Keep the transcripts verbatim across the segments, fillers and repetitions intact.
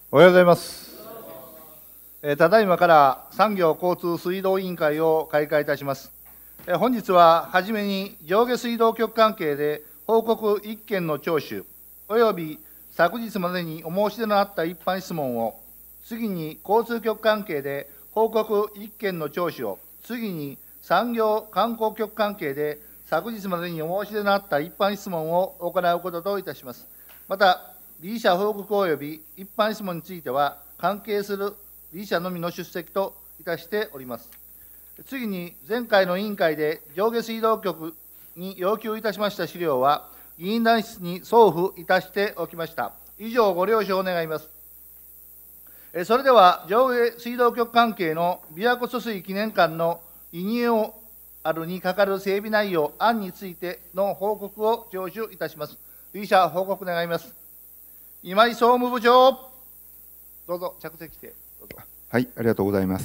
おはようございます。えー、ただいまから産業交通水道委員会を開会いたします。えー、本日ははじめに上下水道局関係で報告いっけんの聴取、および昨日までにお申し出のあった一般質問を、次に交通局関係で報告いっけんの聴取を、次に産業観光局関係で昨日までにお申し出のあった一般質問を行うことといたします。また、理事者報告及び一般質問については、関係する理事者のみの出席といたしております。次に、前回の委員会で上下水道局に要求いたしました資料は、議員団室に送付いたしておきました。以上、ご了承願います。それでは、上下水道局関係の琵琶湖疏水記念館のリニューアルにかかる整備内容、案についての報告を聴取いたします。理事者、報告願います。今井総務部長、どうぞ着席してどうぞ。 はい、ありがとうございます。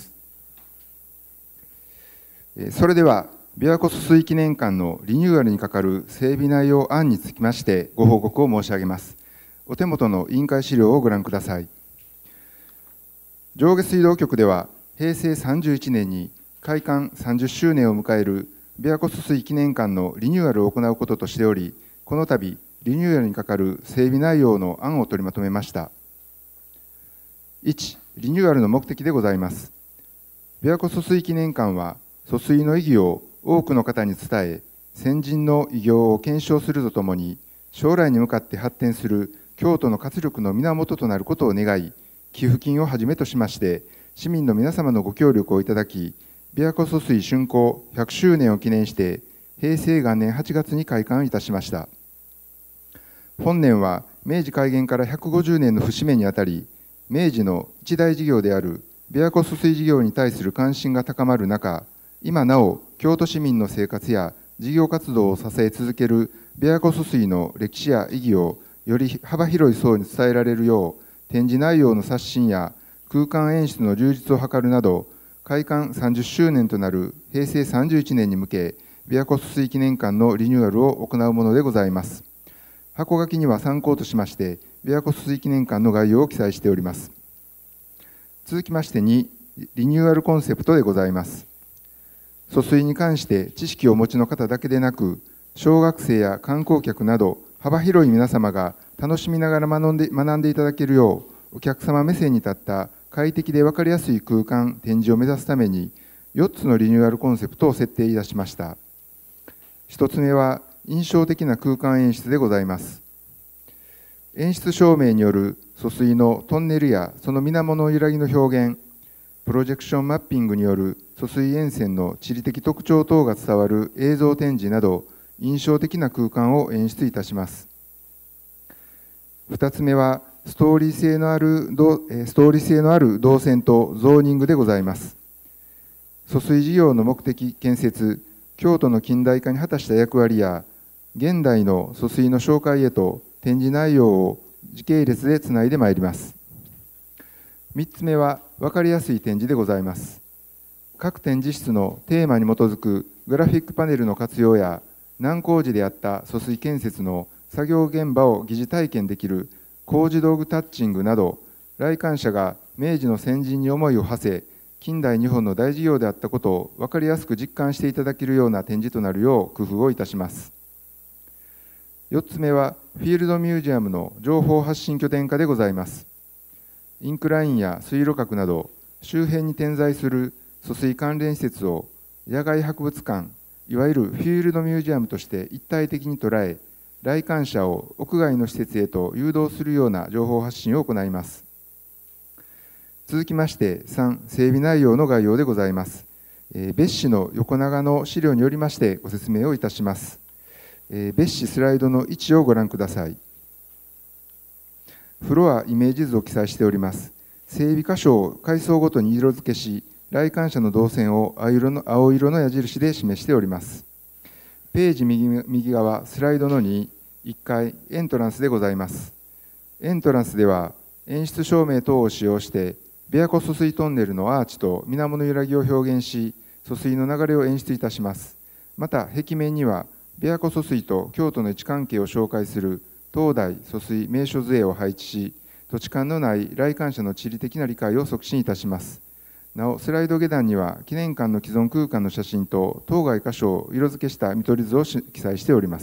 それでは、琵琶湖疏水記念館のリニューアルにかかる整備内容案につきまして、ご報告を申し上げます。お手元の委員会資料をご覧ください。上下水道局では、へいせいさんじゅういちねんに開館さんじゅっしゅうねんを迎える琵琶湖疏水記念館のリニューアルを行うこととしており、この度、リニューアルにかかる整備内容の案を取りまとめました。いち、リニューアルの目的でございます。琵琶湖疏水記念館は、疏水の意義を多くの方に伝え、先人の偉業を検証するとともに、将来に向かって発展する京都の活力の源となることを願い、寄付金をはじめとしまして、市民の皆様のご協力をいただき、琵琶湖疏水竣工ひゃくしゅうねんを記念して、へいせいがんねんはちがつに開館いたしました。本年は明治開元からひゃくごじゅうねんの節目にあたり、明治の一大事業である琵琶湖疏水事業に対する関心が高まる中、今なお京都市民の生活や事業活動を支え続ける琵琶湖疏水の歴史や意義をより幅広い層に伝えられるよう、展示内容の刷新や空間演出の充実を図るなど、開館さんじゅっしゅうねんとなるへいせいさんじゅういちねんに向け、琵琶湖疏水記念館のリニューアルを行うものでございます。箱書きには参考としまして、琵琶湖疏水記念館の概要を記載しております。続きましてに、リニューアルコンセプトでございます。疏水に関して知識をお持ちの方だけでなく、小学生や観光客など幅広い皆様が楽しみながら学んで、学んでいただけるよう、お客様目線に立った快適で分かりやすい空間、展示を目指すために、よっつのリニューアルコンセプトを設定いたしました。ひとつめは、印象的な空間演出でございます。演出照明による疏水のトンネルやその水面の揺らぎの表現、プロジェクションマッピングによる疏水沿線の地理的特徴等が伝わる映像展示など、印象的な空間を演出いたします。二つ目は、ストーリー性のある、ストーリー性のある動線とゾーニングでございます。疏水事業の目的、建設、京都の近代化に果たした役割や、現代の疏水の紹介へと展示内容を時系列でつないでまいります。みっつめは分かりやすい展示でございます。各展示室のテーマに基づくグラフィックパネルの活用や、難工事であった疏水建設の作業現場を疑似体験できる工事道具タッチングなど、来館者が明治の先人に思いを馳せ、近代日本の大事業であったことを分かりやすく実感していただけるような展示となるよう工夫をいたします。よっつめは、フィールドミュージアムの情報発信拠点化でございます。インクラインや水路閣など、周辺に点在する疏水関連施設を野外博物館、いわゆるフィールドミュージアムとして一体的に捉え、来館者を屋外の施設へと誘導するような情報発信を行います。続きましてさん、整備内容の概要でございます。えー、別紙の横長の資料によりましてご説明をいたします。えー、別紙スライドのいちをご覧ください。フロアイメージ図を記載しております。整備箇所を階層ごとに色付けし、来館者の動線を青色の、青色の矢印で示しております。ページ 右, 右側、スライドのに、いっかい、エントランスでございます。エントランスでは、演出照明等を使用して、琵琶湖疏水トンネルのアーチと水面の揺らぎを表現し、疏水の流れを演出いたします。また、壁面には、琵琶湖疏水と京都の位置関係を紹介する東大疏水名所図絵を配置し、 土地勘のない来館者の地理的な理解を促進いたします。なお、スライド下段には記念館の既存空間の写真と当該箇所を色付けした見取り図を記載しております。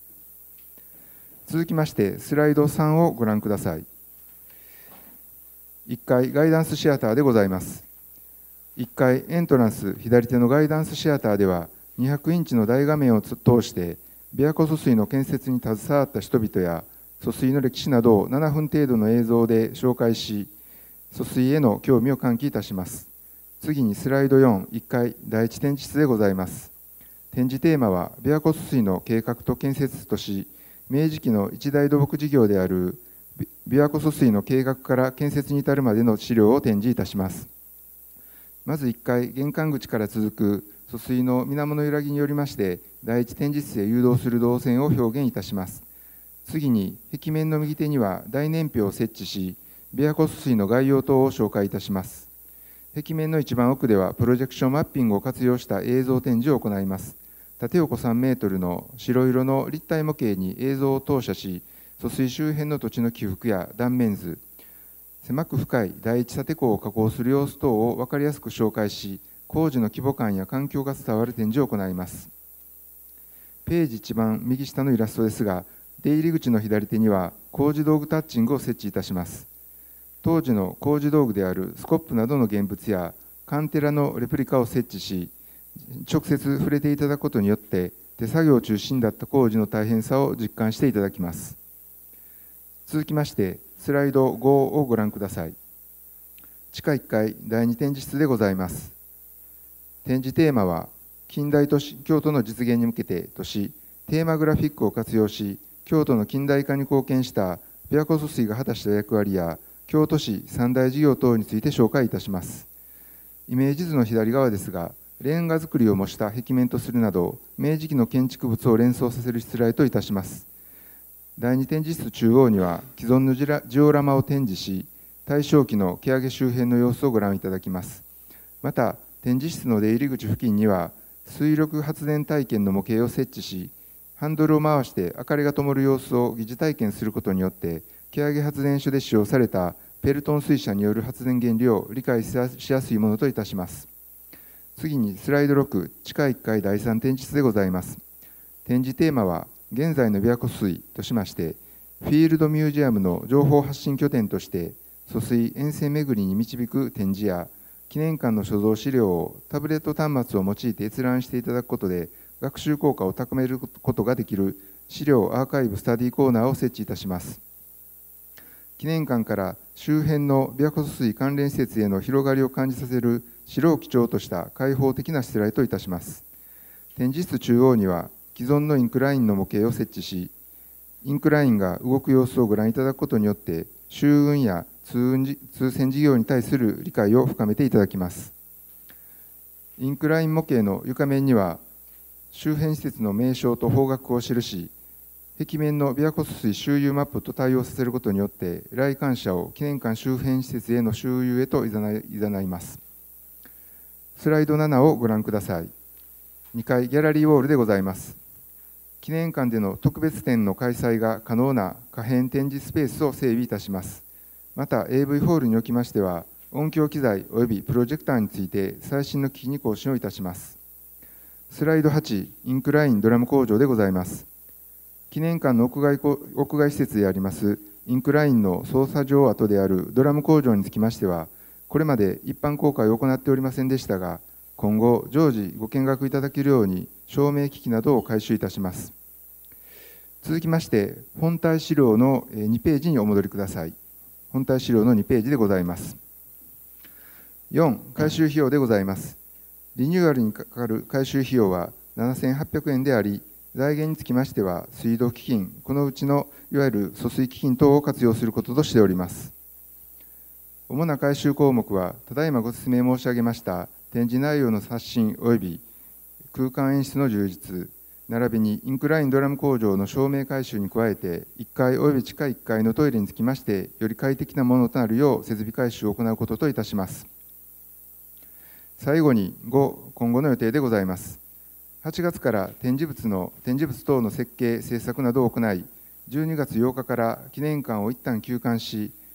続きまして、スライドさんをご覧ください。いっかいガイダンスシアターでございます。いっかいエントランス左手のガイダンスシアターでは、にひゃくインチの大画面を通して、琵琶湖疎水の建設に携わった人々や、疎水の歴史などをななふん程度の映像で紹介し、疎水への興味を喚起いたします。次にスライドよん、いっかいだいいち展示室でございます。展示テーマは、琵琶湖疎水の計画と建設とし、明治期の一大土木事業である琵琶湖疎水の計画から建設に至るまでの資料を展示いたします。まずいっかい玄関口から続く疎水の水面の揺らぎによりまして、だいいち展示室へ誘導する動線を表現いたします。次に、壁面の右手には大年表を設置し、琵琶湖疎水の概要等を紹介いたします。壁面の一番奥では、プロジェクションマッピングを活用した映像展示を行います。縦横さんメートルの白色の立体模型に映像を投射し、疎水周辺の土地の起伏や断面図、狭く深い第一縦溝を加工する様子等を分かりやすく紹介し、工事の規模感や環境が伝わる展示を行います。ページ一番右下のイラストですが、出入り口の左手には工事道具タッチングを設置いたします。当時の工事道具であるスコップなどの現物やカンテラのレプリカを設置し、直接触れていただくことによって手作業中心だった工事の大変さを実感していただきます。続きましてスライドごをご覧ください。地下いっかいだいに展示室でございます。展示テーマは近代都市京都の実現に向けてとし、テーマグラフィックを活用し、京都の近代化に貢献した琵琶湖疎水が果たした役割や京都市三大事業等について紹介いたします。イメージ図の左側ですが、レンガ造りを模した壁面とするなど、明治期の建築物を連想させるしつらいといたします。だいに展示室中央には既存のジオラマを展示し、大正期の蹴上周辺の様子をご覧いただきます。また、展示室の出入り口付近には、水力発電体験の模型を設置し、ハンドルを回して明かりが灯る様子を疑似体験することによって、蹴上発電所で使用されたペルトン水車による発電原理を理解しやすいものといたします。次にスライドろく、地下いっかいだいさん展示室でございます。展示テーマは、現在の琵琶湖水としまして、フィールドミュージアムの情報発信拠点として、疎水沿線巡りに導く展示や、記念館の所蔵資料をタブレット端末を用いて閲覧していただくことで、学習効果を高めることができる資料アーカイブスタディコーナーを設置いたします。記念館から周辺の琵琶湖疎水関連施設への広がりを感じさせる白を基調とした開放的なしつらいといたします。展示室中央には既存のインクラインの模型を設置し、インクラインが動く様子をご覧いただくことによって、周運や通運通船事業に対する理解を深めていただきます。インクライン模型の床面には、周辺施設の名称と方角を記し、壁面の琵琶湖疎水周遊マップと対応させることによって、来館者を記念館周辺施設への周遊へといざない、いざないます。スライドななをご覧ください。にかいギャラリーウォールでございます。記念館での特別展の開催が可能な可変展示スペースを整備いたします。また エーブイ ホールにおきましては、音響機材及びプロジェクターについて最新の機器に更新をいたします。スライドはち、インクラインドラム工場でございます。記念館の屋外屋外施設でありますインクラインの操作場跡であるドラム工場につきましては、これまで一般公開を行っておりませんでしたが、今後常時ご見学いただけるように照明機器などを改修いたします。続きまして本体資料のにページにお戻りください。本体資料のにページでございます。よん、改修費用でございます。リニューアルにかかる改修費用はななせんはっぴゃくえんであり、財源につきましては水道基金、このうちのいわゆる疎水基金等を活用することとしております。主な改修項目は、ただいまご説明申し上げました展示内容の刷新及び空間演出の充実、並びにインクラインドラム工場の照明改修に加えて、いっかい及び地下いっかいのトイレにつきまして、より快適なものとなるよう設備改修を行うことといたします。最後にご、今後の予定でございます。はちがつから展示物の展示物等の設計、制作などを行い、じゅうにがつようかから記念館を一旦休館し、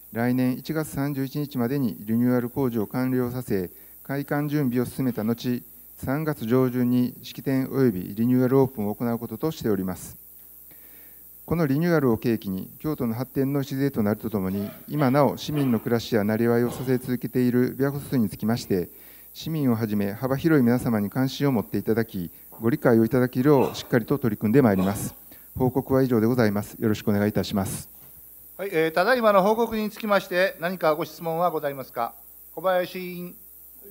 来年いちがつさんじゅういちにちまでにリニューアル工事を完了させ、開館準備を進めた後、さんがつ上旬に式典及びリニューアルオープンを行うこととしております。このリニューアルを契機に、京都の発展の礎となるとともに、今なお市民の暮らしやなりわいを支え続けている琵琶湖疏水につきまして、市民をはじめ幅広い皆様に関心を持っていただき、ご理解をいただけるようしっかりと取り組んでまいります。報告は以上でございます。よろしくお願いいたします。 はい、えー、ただいまの報告につきまして、何かご質問はございますか。小林委員。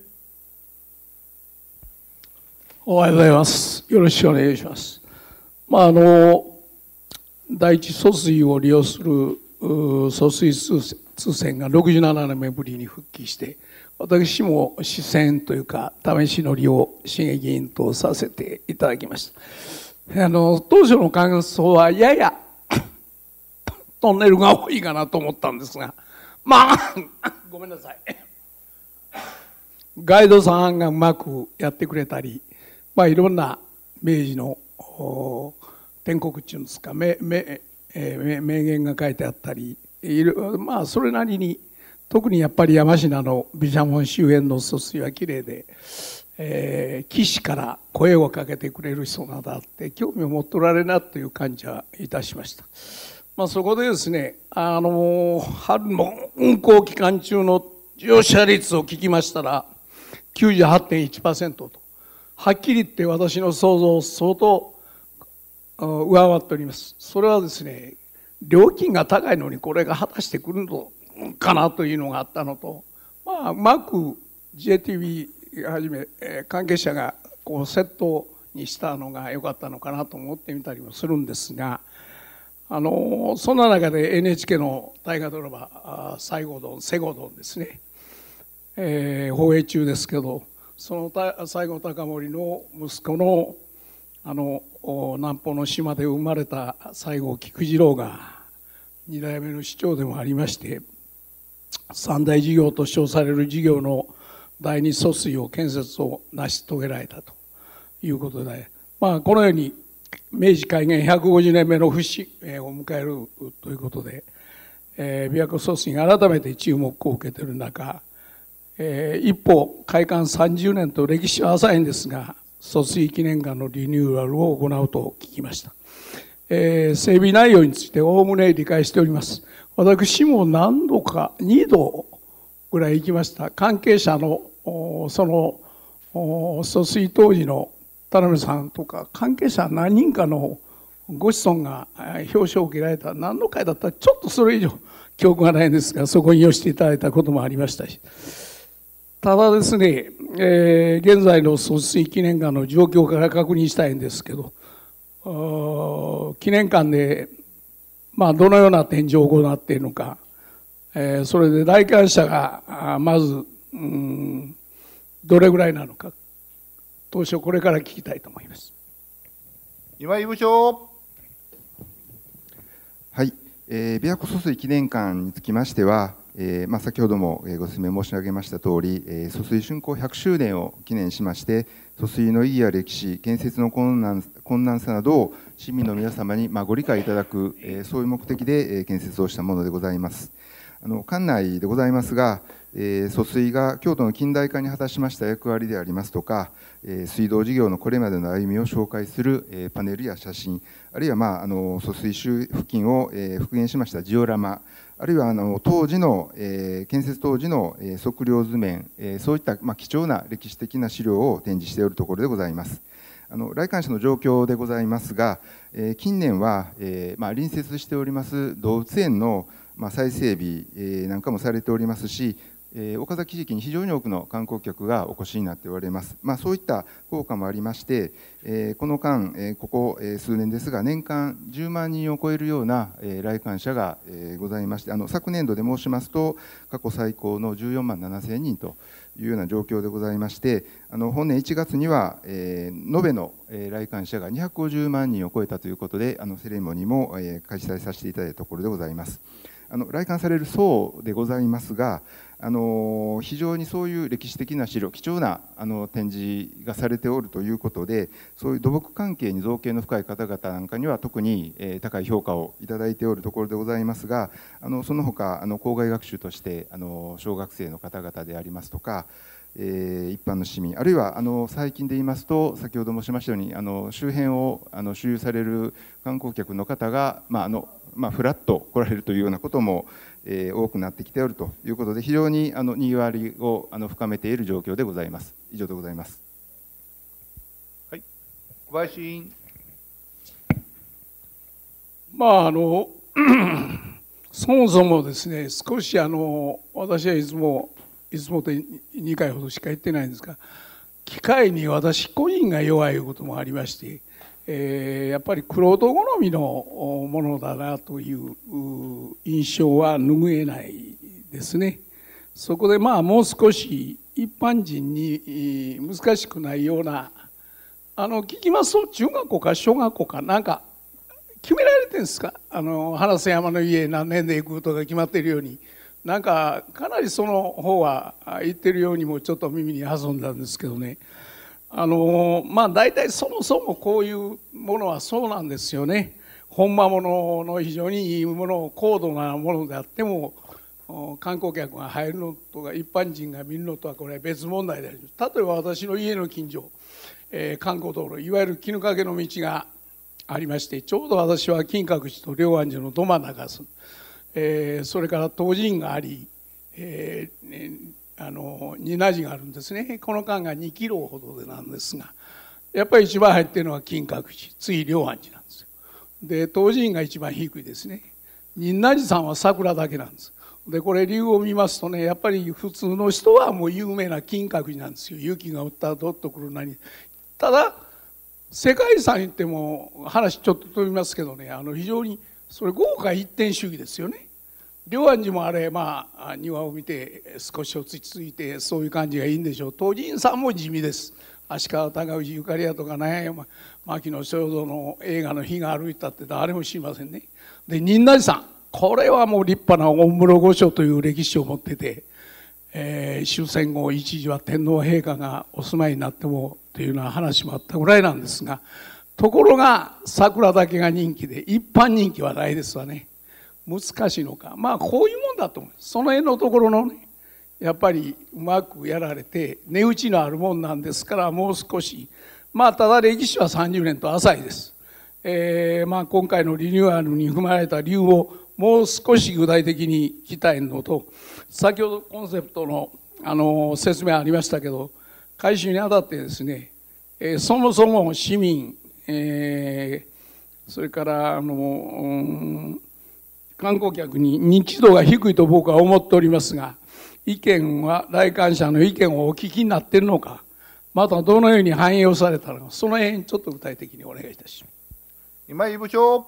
おはようございます。よろしくお願いします。まあ、あの第一疎水を利用する疎水通船がろくじゅうななねんめぶりに復帰して、私も試船というか試し乗りを市議員とさせていただきました。あの当初の感想はややトンネルが多いかなと思ったんですが、まあごめんなさい、ガイドさんがうまくやってくれたり、まあ、いろんな明治の典国っていうんですか、名名名言が書いてあったり、いる、まあ、それなりに特にやっぱり山科の毘沙門周辺の疎水はきれいで、えー、岸から声をかけてくれる人などあって興味を持っておられるなという感じはいたしました。まあ、そこでですね、あの春の運行期間中の乗車率を聞きましたら きゅうじゅうはちてんいちパーセント と、はっきり言って私の想像を相当上回っております。それはですね、料金が高いのにこれが果たしてくるのかなというのがあったのと、まあ、うまく ジェイティービー はじめ関係者がこうセットにしたのが良かったのかなと思ってみたりもするんですが、あのそんな中で エヌエイチケー の大河ドラマ「西郷どん」「西郷どん」ですね、えー、放映中ですけど、その西郷隆盛の息子のあの南方の島で生まれた西郷菊次郎が二代目の市長でもありまして、三大事業と称される事業の第二疎水を建設を成し遂げられたということで、まあ、このように明治開元ひゃくごじゅうねんめの節を迎えるということで、えー、琵琶湖疎水が改めて注目を受けている中、えー、一方開館さんじゅうねんと歴史は浅いんですが、疎水記念館のリニューアルを行うと聞きました。えー、整備内容についておおむね理解しております。私も何度かにどぐらい行きました。関係者のその疎水当時の田辺さんとか関係者何人かのご子孫が表彰を受けられた何の回だったらちょっとそれ以上記憶がないんですが、そこに寄せていただいたこともありましたし、ただですね、えー、現在の疎水記念館の状況から確認したいんですけど、記念館で、まあ、どのような展示を行っているのか、えー、それで来館者がまず、うん、どれぐらいなのか、当初これから聞きたいと思います。 今井部長。 はい、えー、琵琶湖疎水記念館につきましては、えーまあ、先ほどもご説明申し上げましたとおり、えー、疎水竣工ひゃくしゅうねんを記念しまして、疎水の意義や歴史、建設の困難、困難さなどを市民の皆様にまあご理解いただく、えー、そういう目的で、えー、建設をしたものでございます。あの館内でございますが、えー、疎水が京都の近代化に果たしました役割でありますとか、えー、水道事業のこれまでの歩みを紹介する、えー、パネルや写真、あるいは、まあ、あの疎水周付近を、えー、復元しましたジオラマ、あるいはあの当時の、えー、建設当時の、えー、測量図面、えー、そういった、まあ、貴重な歴史的な資料を展示しているところでございます。あの来館者の状況でございますが、えー、近年は、えーまあ、隣接しております動物園の、まあ、再整備、えー、なんかもされておりますし、えー、岡崎地域に非常に多くの観光客がお越しになっておられます。まあ、そういった効果もありまして、えー、この間、えー、ここ、えー、数年ですが年間じゅうまんにんを超えるような、えー、来館者が、えー、ございまして、あの昨年度で申しますと過去最高のじゅうよんまんななせんにんというような状況でございまして、あの本年いちがつには、えー、延べの、えー、来館者がにひゃくごじゅうまんにんを超えたということで、あのセレモニーも、えー、開催させていただいたところでございます。あの来館される層でございますが、 あの非常にそういう歴史的な資料、貴重なあの展示がされておるということで、そういう土木関係に造詣の深い方々なんかには特に、えー、高い評価をいただいておるところでございますが、あのその他あの校外学習としてあの小学生の方々でありますとか、えー、一般の市民、あるいはあの最近で言いますと、先ほど申しましたように、あの周辺をあの周遊される観光客の方が、まああのまあ、フラッと来られるというようなことも、えー、多くなってきておるということで、非常にあのにぎわいをあの深めている状況でございます。以上でございます。 はい、小林委員。 まああのそもそもですね、少しあの私はいつもいつもとにかいほどしか言ってないんですが、機械に私個人が弱いこともありまして、えー、やっぱり玄人好みのものだなという印象は拭えないですね。そこでまあもう少し一般人に難しくないような、あの聞きますと中学校か小学校かなんか決められてるんですか、あの花瀬山の家何年で行くとか決まっているように、なんかかなりその方は言ってるようにもちょっと耳に挟んだんですけどね。あのまあ大体そもそもこういうものはそうなんですよね。本間ものの非常にいいものを高度なものであっても観光客が入るのとか一般人が見るのとはこれは別問題であります。例えば私の家の近所、えー、観光道路、いわゆる絹掛けの道がありまして、ちょうど私は金閣寺と龍安寺のど真ん中です。えー、それから東寺院があり、えーねあの仁和寺があるんですね。この間がにキロほどでなんですが、やっぱり一番入っているのは金閣寺、次龍安寺なんですよ。で東寺院が一番低いですね。仁和寺さんは桜だけなんです。でこれ理由を見ますとね、やっぱり普通の人はもう有名な金閣寺なんですよ。雪が降ったらどっと来るなり。ただ世界遺産行っても話ちょっと飛びますけどね、あの非常にそれ豪華一点主義ですよね。龍安寺もあれ、まあ庭を見て少し落ち着いてそういう感じがいいんでしょう。東寺院さんも地味です。足利尊氏ゆかりやとかね、牧野正蔵の映画の日が歩いたって誰も知りませんね。で仁和寺さん、これはもう立派な御室御所という歴史を持ってて、えー、終戦後一時は天皇陛下がお住まいになってもというような話もあったぐらいなんですが、ところが桜だけが人気で一般人気はないですわね。難しいのか、まあこういうもんだと思う。その辺のところのね、やっぱりうまくやられて値打ちのあるもんなんですから、もう少し、まあただ歴史はさんじゅうねんと浅いです。えー、まあ今回のリニューアルに踏まれた理由をもう少し具体的に聞きたいのと、先ほどコンセプトのあの説明ありましたけど、改修にあたってですね、えー、そもそも市民、えー、それからあの、うん観光客に認知度が低いと僕は思っておりますが、意見は来館者の意見をお聞きになっているのか、またどのように反映をされたのか、その辺ちょっと具体的にお願いいたします。 今井部長。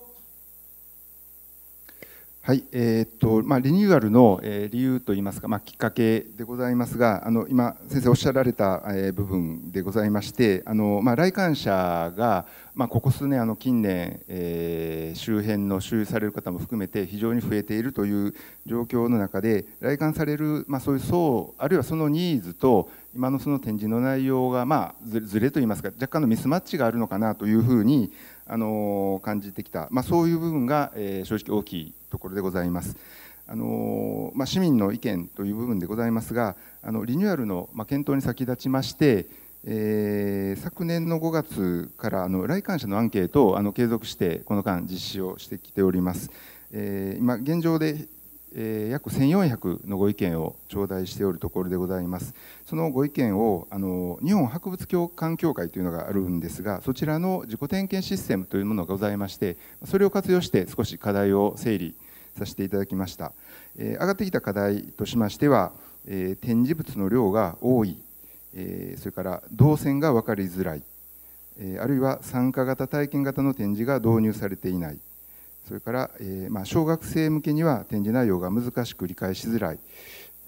はい、えーっとまあ、リニューアルの、えー、理由といいますか、まあ、きっかけでございますが、あの今先生おっしゃられた、えー、部分でございまして、あの、まあ、来館者が、まあ、ここ数年あの近年、えー、周辺の周遊される方も含めて非常に増えているという状況の中で、来館される、まあ、そういう層、あるいはそのニーズと今のその展示の内容が、まあ、ずれといいますか、若干のミスマッチがあるのかなというふうにあの感じてきた、まあ、そういう部分が、えー、正直大きいところでございます。あのまあ、市民の意見という部分でございますが、あのリニューアルの、まあ、検討に先立ちまして、えー、昨年のごがつからあの来館者のアンケートをあの継続してこの間実施をしてきております。えー、今現状で、えー、約せんよんひゃくのご意見を頂戴しておるところでございます。そのご意見をあの日本博物館協会というのがあるんですが、そちらの自己点検システムというものがございまして、それを活用して少し課題を整理させていただきました。えー、上がってきた課題としましては、えー、展示物の量が多い、えー、それから動線が分かりづらい、えー、あるいは参加型体験型の展示が導入されていない、それから、えーまあ、小学生向けには展示内容が難しく理解しづらい、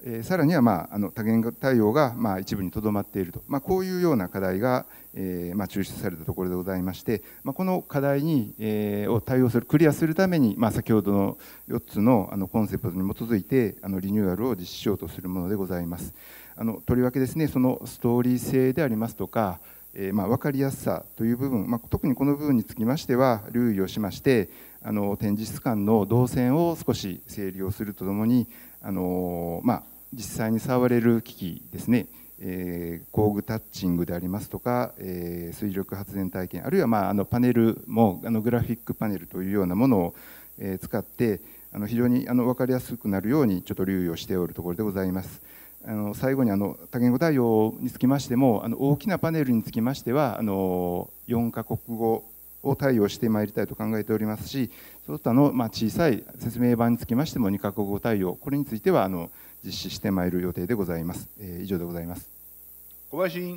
えー、さらには、まあ、あの多言語対応が、まあ、一部にとどまっていると、まあ、こういうような課題が、えーまあ、抽出されたところでございまして、まあ、この課題に、えー、を対応する、クリアするために、まあ、先ほどのよっつの、あのコンセプトに基づいてあのリニューアルを実施しようとするものでございます。あのとりわけですね、そのストーリー性でありますとか、えーまあ、分かりやすさという部分、まあ、特にこの部分につきましては留意をしまして、あの展示室間の動線を少し整理をするとともに、あの、まあ、実際に触れる機器ですね、えー、工具タッチングでありますとか、えー、水力発電体験、あるいは、まあ、あのパネルもあのグラフィックパネルというようなものを、えー、使ってあの非常にあの分かりやすくなるようにちょっと留意をしておるところでございます。あの最後にあの多言語対応につきましても、あの大きなパネルにつきましてはあのよんカ国語を対応してまいりたいと考えておりますし、その他の、まあ、小さい説明版につきましてもにカ国語対応、これについてはあの実施してまいる予定でございます。えー、以上でございます。 小林委員。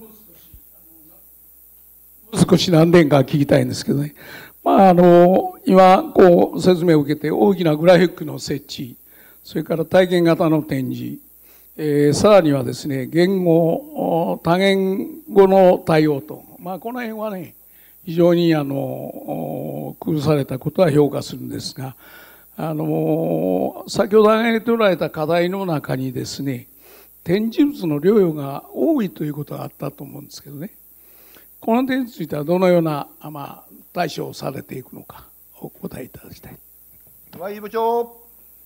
少し何点か聞きたいんですけどね、まあ、あの今こう説明を受けて大きなグラフィックの設置、それから体験型の展示、えー、さらにはですね、言語多言語の対応と、まあ、この辺はね非常にあの工夫されたことは評価するんですが、あの先ほど挙げておられた課題の中にですね、展示物の量が多いということがあったと思うんですけどね、この点についてはどのような、まあ、対処をされていくのかお答えいただきたい。 岩井部長。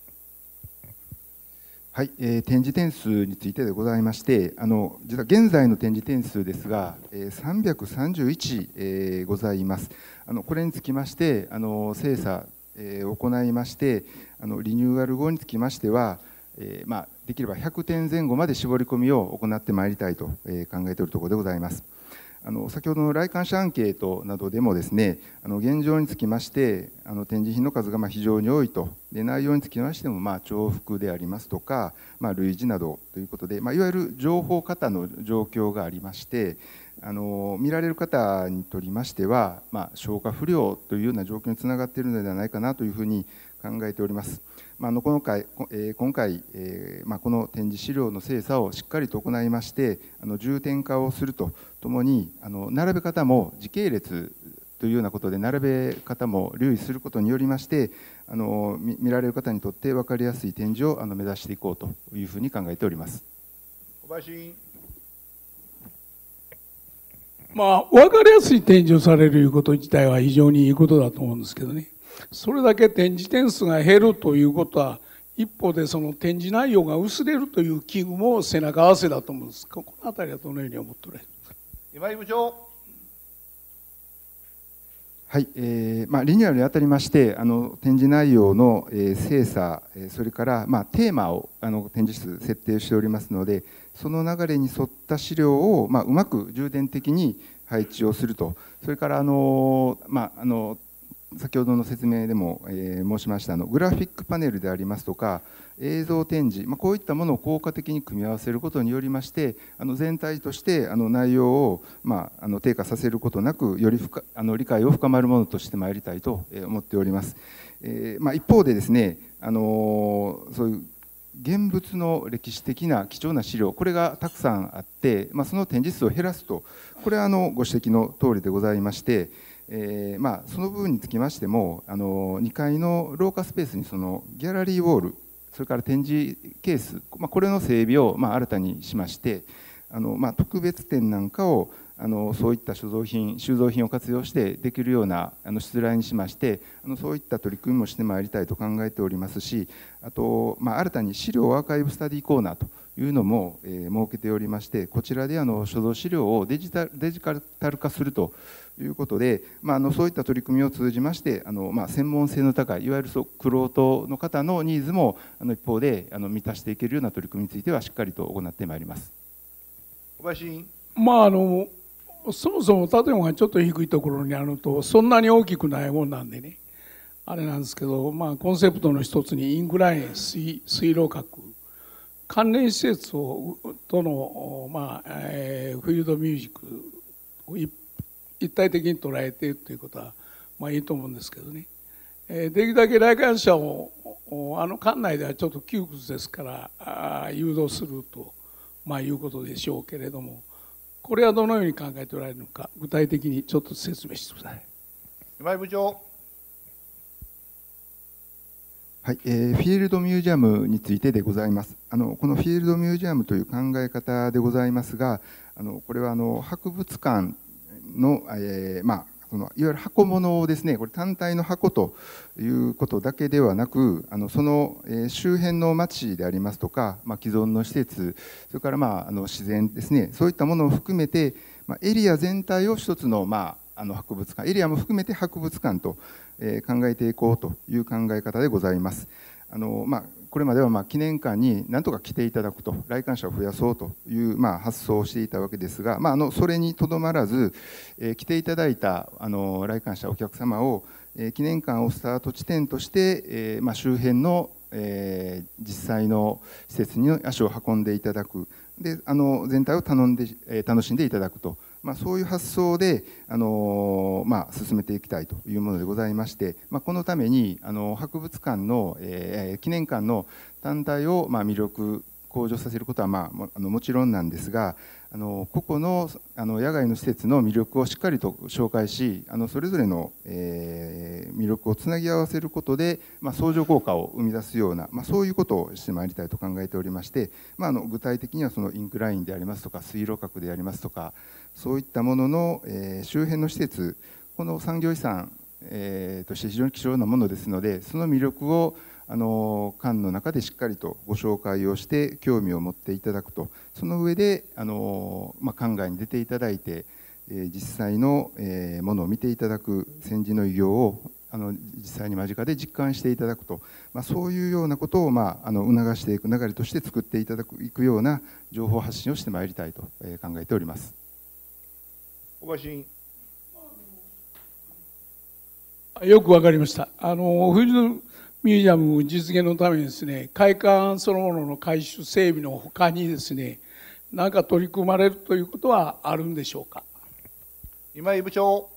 はい、えー、展示点数についてでございまして、あの実は現在の展示点数ですが、えー、さんびゃくさんじゅういち、えー、ございます。あのこれにつきましてあの精査、えー、行いまして、あのリニューアル後につきましては、えーまあ、できればひゃくてんぜん後まで絞り込みを行ってまいりたいと、えー、考えているところでございます。あの先ほどの来館者アンケートなどでもですね、あの現状につきましてあの展示品の数がまあ非常に多いと、で内容につきましてもまあ重複でありますとか、まあ、類似などということで、まあ、いわゆる情報過多の状況がありまして、あの見られる方にとりましては、まあ、消化不良というような状況につながっているのではないかなというふうに考えております。まあ、あの今回、えー、今回、えーまあ、この展示資料の精査をしっかりと行いまして、あの重点化をするとともに、あの並べ方も時系列というようなことで並べ方も留意することによりまして、あの 見, 見られる方にとって分かりやすい展示をあの目指していこうというふうに考えております。 小林委員。 まあ、分かりやすい展示をされるということ自体は非常にいいことだと思うんですけどね、それだけ展示点数が減るということは、一方でその展示内容が薄れるという危惧も背中合わせだと思うんです。このあたりはどのように思っておられますか。 今井部長。 はい、えーまあ、リニューアルにあたりまして、あの展示内容の、えー、精査、それから、まあ、テーマをあの展示室設定しておりますので、その流れに沿った資料を、まあ、うまく重点的に配置をすると、それからあの、まあ、あの先ほどの説明でも、えー、申しましたあのグラフィックパネルでありますとか映像展示、まあ、こういったものを効果的に組み合わせることによりまして、あの全体としてあの内容を、まあ、あの低下させることなく、より深あの理解を深まるものとしてまいりたいと思っております。えーまあ、一方でですね、あのそういう現物の歴史的な貴重な資料、これがたくさんあって、まあ、その展示数を減らすと、これはあのご指摘の通りでございまして、えーまあ、その部分につきましても、あのにかいの廊下スペースにそのギャラリーウォール、それから展示ケース、まあ、これの整備をまあ新たにしまして、あのまあ特別展なんかをあのそういった所蔵品、収蔵品を活用してできるようなあのしつらいにしまして、あのそういった取り組みもしてまいりたいと考えておりますし、あと、まあ、新たに資料アーカイブスタディコーナーというのも、えー、設けておりまして、こちらであの所蔵資料をデジタル、デジタル化するということで、まあ、あのそういった取り組みを通じまして、あの、まあ、専門性の高い、いわゆるそう玄人の方のニーズもあの一方であの満たしていけるような取り組みについてはしっかりと行ってまいります。 小林委員。 まああのそもそも建物がちょっと低いところにあるとそんなに大きくないもんなんでね、あれなんですけど、まあ、コンセプトの一つにインクライン、水水路閣、関連施設をとの、まあえー、フィールドミュージックを一体的に捉えているということは、まあ、いいと思うんですけどね、えー、できるだけ来館者をあの館内ではちょっと窮屈ですからあ誘導すると、まあ、いうことでしょうけれども、これはどのように考えておられるのか、具体的にちょっと説明してください。 今井部長。 はい、えー、フィールドミュージアムについてでございます。あのこのフィールドミュージアムという考え方でございますが、あのこれはあの博物館の、えーまあ、そのいわゆる箱物ですね、これ単体の箱ということだけではなく、あのその、えー、周辺の町でありますとか、まあ、既存の施設、それから、まあ、あの自然ですね、そういったものを含めて、まあ、エリア全体を一つの、まあ、あの博物館、エリアも含めて博物館と、えー、考えていこうという考え方でございます。あのまあこれまではまあ記念館に何とか来ていただくと、来館者を増やそうというまあ発想をしていたわけですが、まあ、あのそれにとどまらず、えー、来ていただいたあの来館者、お客様を、えー、記念館をスタート地点として、えーまあ、周辺の、えー、実際の施設に足を運んでいただく、であの全体を頼んで、えー、楽しんでいただくと。まあ、そういう発想で、あのまあ、進めていきたいというものでございまして、まあ、このためにあの博物館の、えー、記念館の単体を、まあ、魅力向上させることは、まあ、あのもちろんなんですが、あの個々の、あの野外の施設の魅力をしっかりと紹介し、あのそれぞれの、えー、魅力をつなぎ合わせることで、まあ、相乗効果を生み出すような、まあ、そういうことをしてまいりたいと考えておりまして、まあ、あの具体的にはそのインクラインでありますとか、水路閣でありますとか、そういったものの、えー、周辺の施設、この産業遺産、えー、として非常に貴重なものですので、その魅力をあの館の中でしっかりとご紹介をして興味を持っていただくと、その上であの、まあ、館外に出ていただいて、えー、実際の、えー、ものを見ていただく戦時の偉業をあの実際に間近で実感していただくと、まあ、そういうようなことを、まあ、あの促していく流れとして作っていただくいくような情報発信をしてまいりたいと考えております。 小林委員。 よくわかりました。あのフィールドミュージアム実現のためにですね、会館そのものの改修整備のほかにですね、何か取り組まれるということはあるんでしょうか。 今井部長。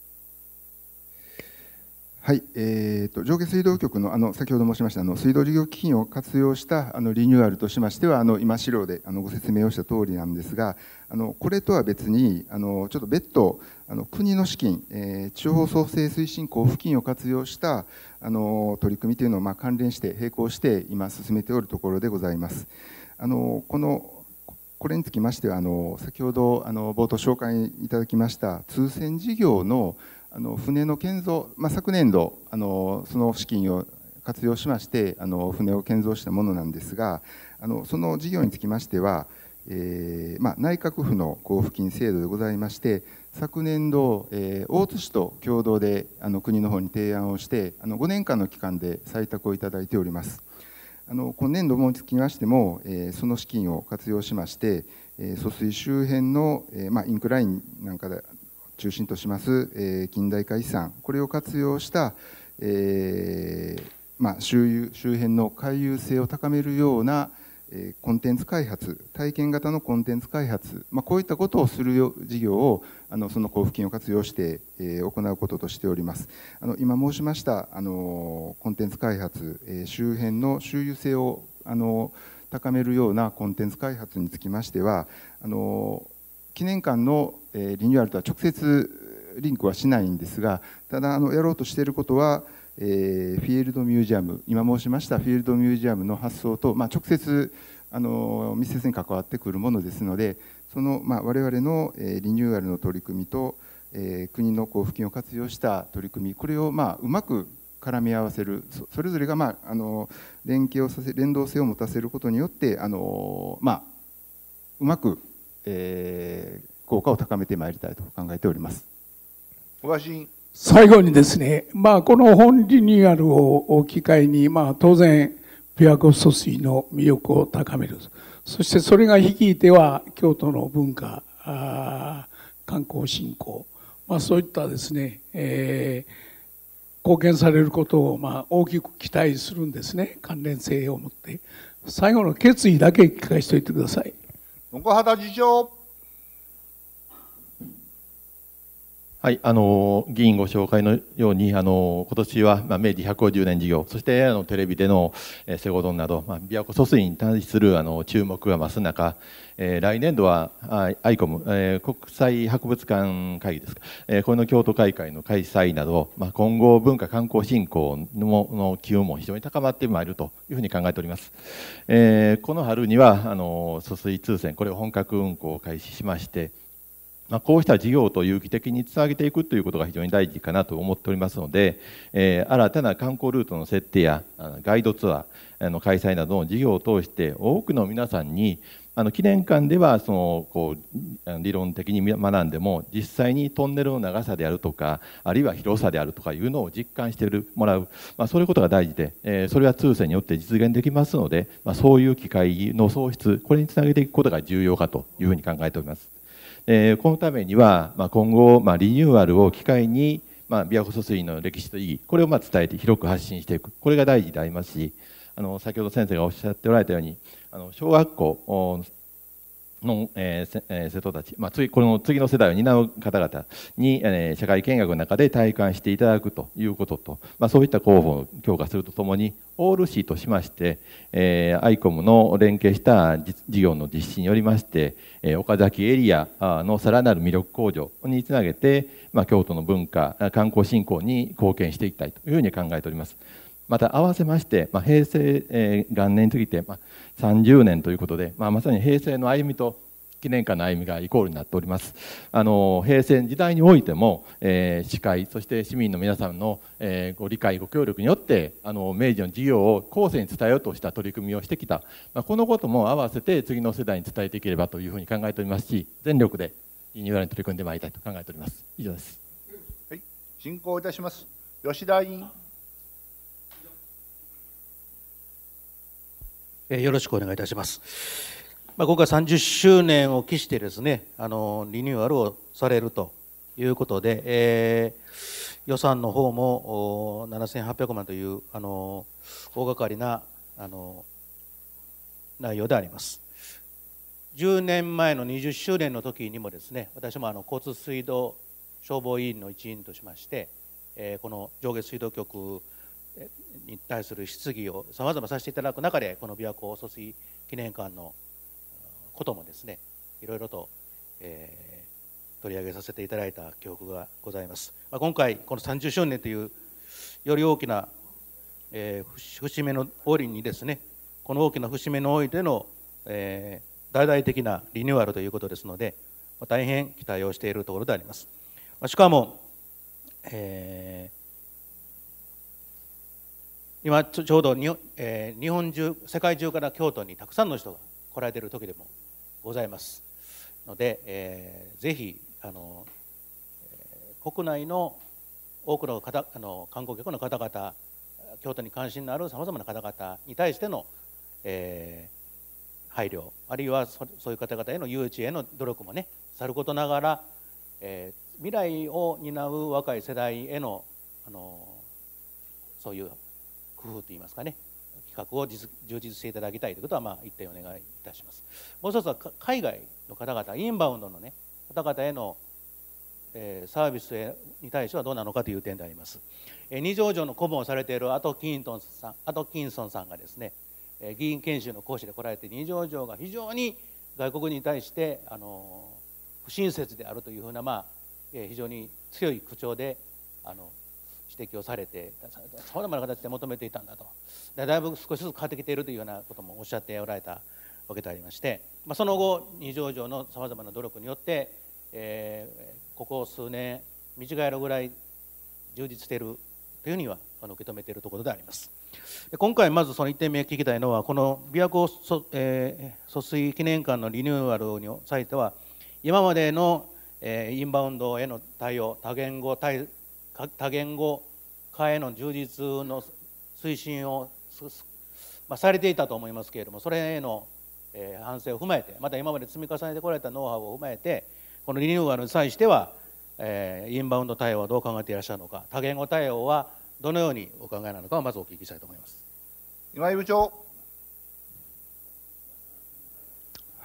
はい、えーと、上下水道局の、あの先ほど申しましたあの水道事業基金を活用したあのリニューアルとしましては、あの今、資料であのご説明をした通りなんですが、あのこれとは別に、あのちょっと別途、あの国の資金、えー、地方創生推進交付金を活用したあの取り組みというのを、まあ、関連して、並行して、今、進めておるところでございます。あのこのこれにつきましては、あの先ほどあの冒頭紹介いただきました通船事業のあの船の建造、まあ、昨年度あのその資金を活用しましてあの船を建造したものなんですが、あのその事業につきましては、えーまあ、内閣府の交付金制度でございまして、昨年度、えー、大津市と共同であの国の方に提案をしてあのごねんかんの期間で採択をいただいております。あの今年度につきましても、えー、その資金を活用しまして、えー、疎水周辺の、えーまあ、インクラインなんかで中心とします、えー、近代化遺産、これを活用した、えーまあ、周遊周辺の回遊性を高めるような、えー、コンテンツ開発、体験型のコンテンツ開発、まあ、こういったことをする事業をあのその交付金を活用して、えー、行うこととしております。あの今申しましたあのコンテンツ開発、えー、周辺の周遊性をあの高めるようなコンテンツ開発につきましては、あの記念館のリニューアルとは直接リンクはしないんですが、ただあのやろうとしていることは、えー、フィールドミュージアム、今申しましたフィールドミュージアムの発想と、まあ、直接あの密接に関わってくるものですので、その、まあ、我々の、えー、リニューアルの取り組みと、えー、国の交付金を活用した取り組み、これを、まあ、うまく絡み合わせる、そ, それぞれが、まあ、あの連携をさせ、連動性を持たせることによって、あの、まあ、うまくえー、効果を高めてまいりたいと考えております。 小林委員。 最後にですね、まあ、この本リニューアルを機会に、まあ、当然琵琶湖疎水の魅力を高める、そしてそれが率いては京都の文化、観光振興、まあ、そういったですね、えー、貢献されることをまあ大きく期待するんですね、関連性を持って。最後の決意だけ聞かせておいてください。 岡畑次長。 はい、あの議員ご紹介のように、あの今年は、まあ、明治ひゃくごじゅうねん事業、そしてあのテレビでのえーセゴドンなど、まあ、琵琶湖疎水に対するあの注目が増す中、えー、来年度はあ アイコム、えー、国際博物館会議ですか、えー、これの京都会会の開催など、まあ、今後文化観光振興のの機運も非常に高まってまいるというふうに考えております。えー、この春にはあの疎水通船、これを本格運行を開始しまして、まあ、こうした事業を有機的につなげていくということが非常に大事かなと思っておりますので、えー、新たな観光ルートの設定やガイドツアーの開催などの事業を通して多くの皆さんにあの記念館ではそのこう理論的に学んでも実際にトンネルの長さであるとかあるいは広さであるとかいうのを実感してもらう、まあ、そういうことが大事で、えー、それは通船によって実現できますので、まあ、そういう機会の創出、これにつなげていくことが重要かというふうに考えております。えー、このためには、まあ、今後、まあ、リニューアルを機会に、まあ、琵琶湖疎水の歴史と意義、これをまあ伝えて広く発信していく、これが大事でありますし、あの先ほど先生がおっしゃっておられたように、あの小学校の、えーえー、生徒たち、まあ、次この次の世代を担う方々に、えー、社会見学の中で体感していただくということと、まあ、そういった広報を強化するとともに、オールシーとしまして、えー、アイコムの連携した事業の実施によりまして、えー、岡崎エリアのさらなる魅力向上につなげて、まあ、京都の文化、観光振興に貢献していきたいというふうに考えております。また合わせまして、まあ、平成、えー、元年について、まあ、さんじゅうねんということで、まあ、まさに平成の歩みと記念館の歩みがイコールになっております。あの平成時代においても、えー、市会そして市民の皆さんの、えー、ご理解ご協力によってあの明治の事業を後世に伝えようとした取り組みをしてきた、まあ、このことも合わせて次の世代に伝えていければというふうに考えておりますし、全力でリニューアルに取り組んでまいりたいと考えております。以上です。 はい、進行いたします。吉田委員。 よろしくお願いいたします。まあ、今回さんじゅっしゅうねんを期してですね、あのリニューアルをされるということで、えー、予算の方もななせんはっぴゃくまんというあの大掛かりなあの内容であります。じゅうねんまえのにじゅっしゅうねんの時にもですね、私もあの交通水道消防委員の一員としまして、えー、この上下水道局に対する質疑をさまざまさせていただく中で、この琵琶湖疎水記念館のこともですね、いろいろと、えー、取り上げさせていただいた記憶がございます。まあ、今回このさんじゅっしゅうねんというより大きな、えー、節目の折にですね、この大きな節目の折での、えー、大々的なリニューアルということですので、まあ、大変期待をしているところであります。まあ、しかも、えー今ちょうど日本、えー、日本中世界中から京都にたくさんの人が来られている時でもございますので、えー、ぜひあの、えー、国内の多くの方あの観光客の方々、京都に関心のあるさまざまな方々に対しての、えー、配慮、あるいは そ, そういう方々への誘致への努力もねさることながら、えー、未来を担う若い世代への、あのそういう工夫といいますかね、企画を実充実していただきたいということは、まあ、一点お願いいたします。もう一つは海外の方々、インバウンドの、ね、方々への、えー、サービスに対してはどうなのかという点であります。えー、二条城の顧問をされているアトキントンさん、アトキンソンさんがですね、えー、議員研修の講師で来られて、二条城が非常に外国に対してあの不親切であるというふうな、まあえー、非常に強い口調であの指摘をされて、さまざまな形で求めていたんだと、だいぶ少しずつ変わってきているというようなこともおっしゃっておられたわけでありまして、まあ、その後二条城のさまざまな努力によって、えー、ここ数年見違えるぐらい充実しているというふうにはあの受け止めているところであります。今回まずそのいってんめ聞きたいのは、この琵琶湖疎、えー、疎水記念館のリニューアルについては、今までの、えー、インバウンドへの対応、多言語対多言語化への充実の推進を、まあ、されていたと思いますけれども、それへの、えー、反省を踏まえて、また今まで積み重ねてこられたノウハウを踏まえて、このリニューアルに際しては、えー、インバウンド対応はどう考えていらっしゃるのか、多言語対応はどのようにお考えなのかをまずお聞きしたいと思います。 今井部長。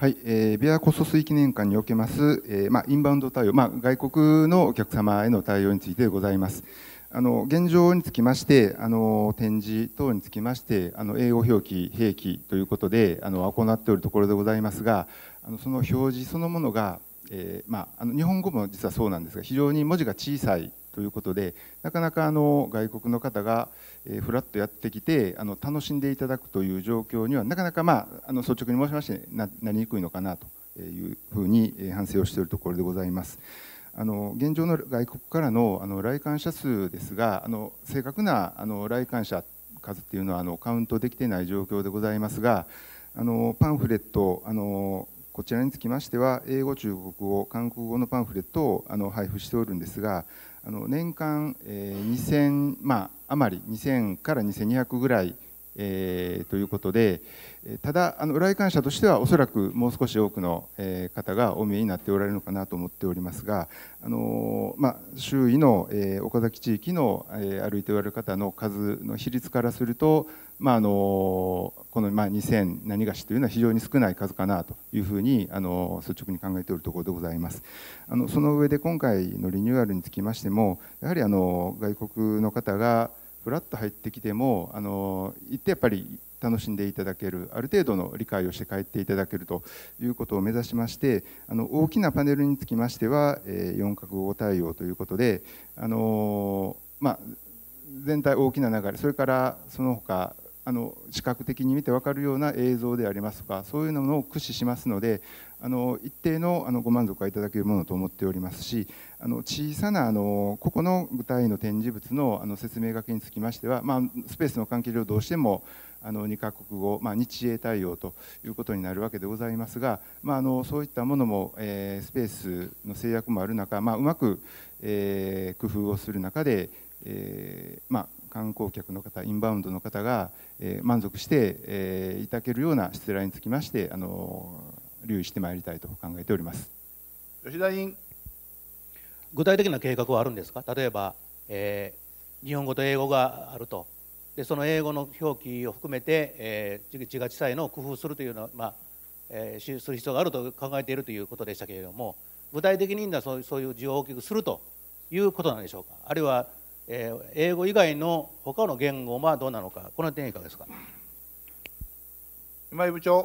はい、えー、琵琶湖疎水記念館におけます、えーまあ、インバウンド対応、まあ、外国のお客様への対応についてでございます。あの現状につきまして、あの展示等につきまして、あの英語表記、併記ということであの行っておるところでございますが、あのその表示そのものが、えーまあ、あの日本語も実はそうなんですが、非常に文字が小さいということで、なかなかあの外国の方が、えー、フラッとやってきてあの楽しんでいただくという状況にはなかなか、まあ、あの率直に申しましてななりにくいのかなというふうに反省をしているところでございます。あの現状の外国からのあの来館者数ですが、あの正確なあの来館者数っていうのはあのカウントできていない状況でございますが、あのパンフレットあのこちらにつきましては英語、中国語、韓国語のパンフレットをあの配布しておるんですが、あの年間、えー、にせん、まあ、余りにせんからにせんにひゃくぐらい、えー、ということで、ただあの来館者としてはおそらくもう少し多くの、えー、方がお見えになっておられるのかなと思っておりますが、あのーまあ、周囲の、えー、岡崎地域の、えー、歩いておられる方の数の比率からすると、まああのー、この、まあ、にせん何がしというのは非常に少ない数かなというふうに、あのー、率直に考えておるところでございます。あのその上で今回のリニューアルにつきましても、やはりあの外国の方がフラッと入ってきても、あの行ってやっぱり楽しんでいただける、ある程度の理解をして帰っていただけるということを目指しまして、あの大きなパネルにつきましては、えー、よんカ国語対応ということで、あのまあ、全体大きな流れ、それからその他あの視覚的に見て分かるような映像でありますとか、そういうのを駆使しますので、あの一定のあのご満足がいただけるものと思っておりますし、あの小さなあの個々の具体の展示物のあの説明書きにつきましては、まあ、スペースの関係上どうしてもあのにカ国語、まあ、日英対応ということになるわけでございますが、まあ、あのそういったものも、えー、スペースの制約もある中、まあ、うまく、えー、工夫をする中で、えーまあ、観光客の方、インバウンドの方が、えー、満足して、えー、いただけるようなしつらいにつきましてあの留意してまいりたいと考えております。 吉田委員。 具体的な計画はあるんですか。例えば、えー、日本語と英語があると、でその英語の表記を含めて、えー、字が小さいのを工夫するというのは、まあえー、する必要があると考えているということでしたけれども、具体的にそうそういう字を大きくするということなんでしょうか。あるいは、えー、英語以外の他の言語はどうなのか、この点いかがですか。 今井部長。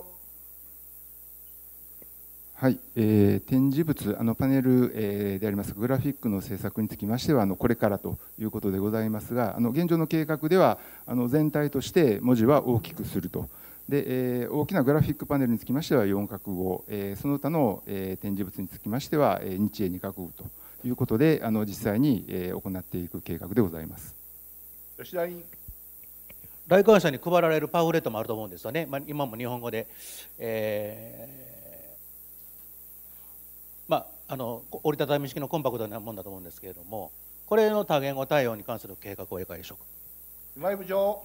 はい、えー、展示物、あのパネル、えー、でありますグラフィックの制作につきましてはあのこれからということでございますが、あの現状の計画ではあの全体として文字は大きくすると。で、えー、大きなグラフィックパネルにつきましてはよんカ国語、えー、その他の、えー、展示物につきましては、えー、日英にカ国語ということであの実際に、えー、行っていく計画でございます。 吉田委員。 来館者に配られるパンフレットもあると思うんですよね。まあ、今も日本語で、えーまあ、あの折りたたみ式のコンパクトなものだと思うんですけれども、これの多言語対応に関する計画はいかがでしょうか。 今井部長。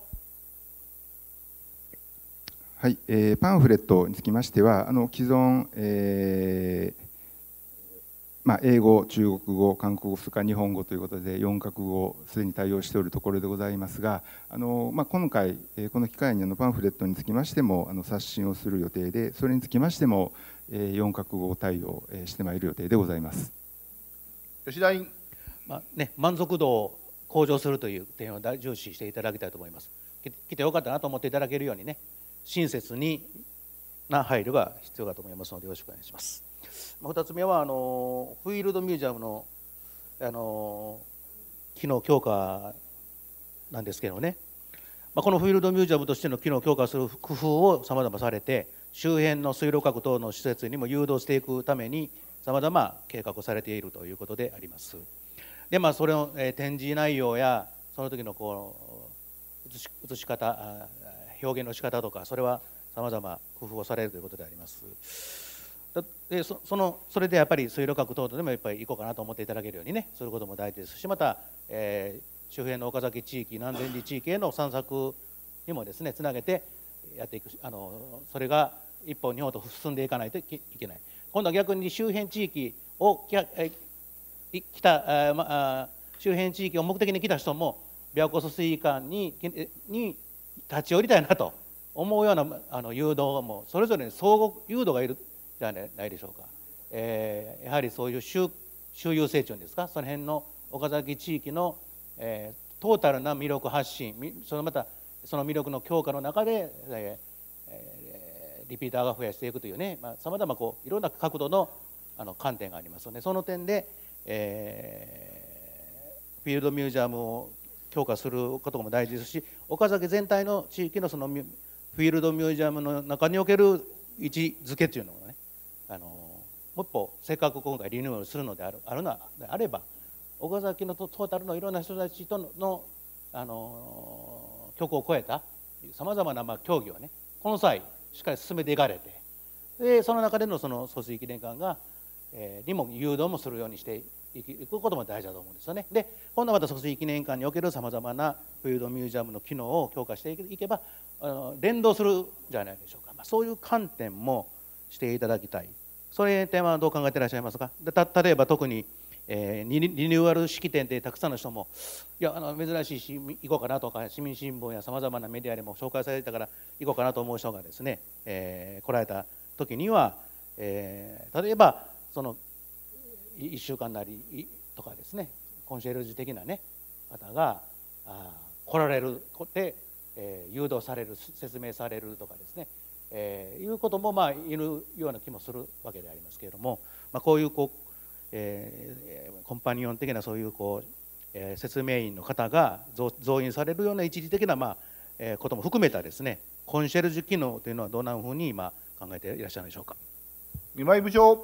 はい、えー、パンフレットにつきましてはあの既存、えーまあ、英語、中国語、韓国語、それから日本語ということでよんカ国語すでに対応しておるところでございますが、あの、まあ、今回この機会にあのパンフレットにつきましてもあの刷新をする予定で、それにつきましてもよんカ国語対応してまいる予定でございます。 吉田委員。 まあね、満足度を向上するという点を重視していただきたいと思います。来てよかったなと思っていただけるようにね、親切にな配慮が必要だと思いますのでよろしくお願いします。ふたつめはあのフィールドミュージアムのあの機能強化なんですけどね、まあ、このフィールドミュージアムとしての機能強化する工夫をさまざまされて、周辺の水路閣等の施設にも誘導していくためにさまざま計画をされているということであります。で、まあ、それの、えー、展示内容やその時のこう写し、写し方、表現の仕方とか、それはさまざま工夫をされるということであります。で そ, そ, のそれでやっぱり水路閣等々でもやっぱり行こうかなと思っていただけるようにねすることも大事ですし、また、えー、周辺の岡崎地域、南禅寺地域への散策にもですねつなげてやっていく、あのそれが一歩二歩と進んでいかないといけない。今度は逆に周辺地域をきえ来たあ、まあ、周辺地域を目的に来た人も琵琶湖疎水館にに立ち寄りたいなと思うようなあの誘導もそれぞれに相互誘導がいるじゃないでしょうか。えー、やはりそういう周周遊成長ですか、その辺の岡崎地域の、えー、トータルな魅力発信、そのまたその魅力の強化の中で、えーえー、リピーターが増やしていくというね、さまざ、まこういろんな角度のあの観点がありますので、その点で、えー、フィールドミュージアムを強化することも大事ですし、岡崎全体の地域のそのフィールドミュージアムの中における位置づけというのがね、あのもう一歩せっかく今回リニューアルするのであるあるのであれば、岡崎のトータルのいろんな人たちとのあの局を超えたさまざまなまあ協議をね、この際しっかり進めていかれて、でその中でのその疎水記念館が、えー、にも誘導もするようにしていくことも大事だと思うんですよね。で今度はまた疎水記念館におけるさまざまなフィールドミュージアムの機能を強化していけばあの連動するんじゃないでしょうか。まあ、そういう観点もしていただきたい。それに点はどう考えていらっしゃいますか。でた例えば特に、えー、リニューアル式典でたくさんの人もいやあの珍しいし行こうかなとか、市民新聞やさまざまなメディアでも紹介されてたから行こうかなと思う人がですね、えー、来られた時には、えー、例えばそのいっしゅうかんなりとかですね、コンシェルジュ的な、ね、方があ来られるで、えー、誘導される、説明されるとかですね、えー、いうこともまあいるような気もするわけでありますけれども、まあ、こういうこう、えー、コンパニオン的なそういうこう、えー、説明員の方が増員されるような一時的な、まあえー、ことも含めたですね、コンシェルジュ機能というのはどんなふうに今考えていらっしゃるでしょうか。 今井部長。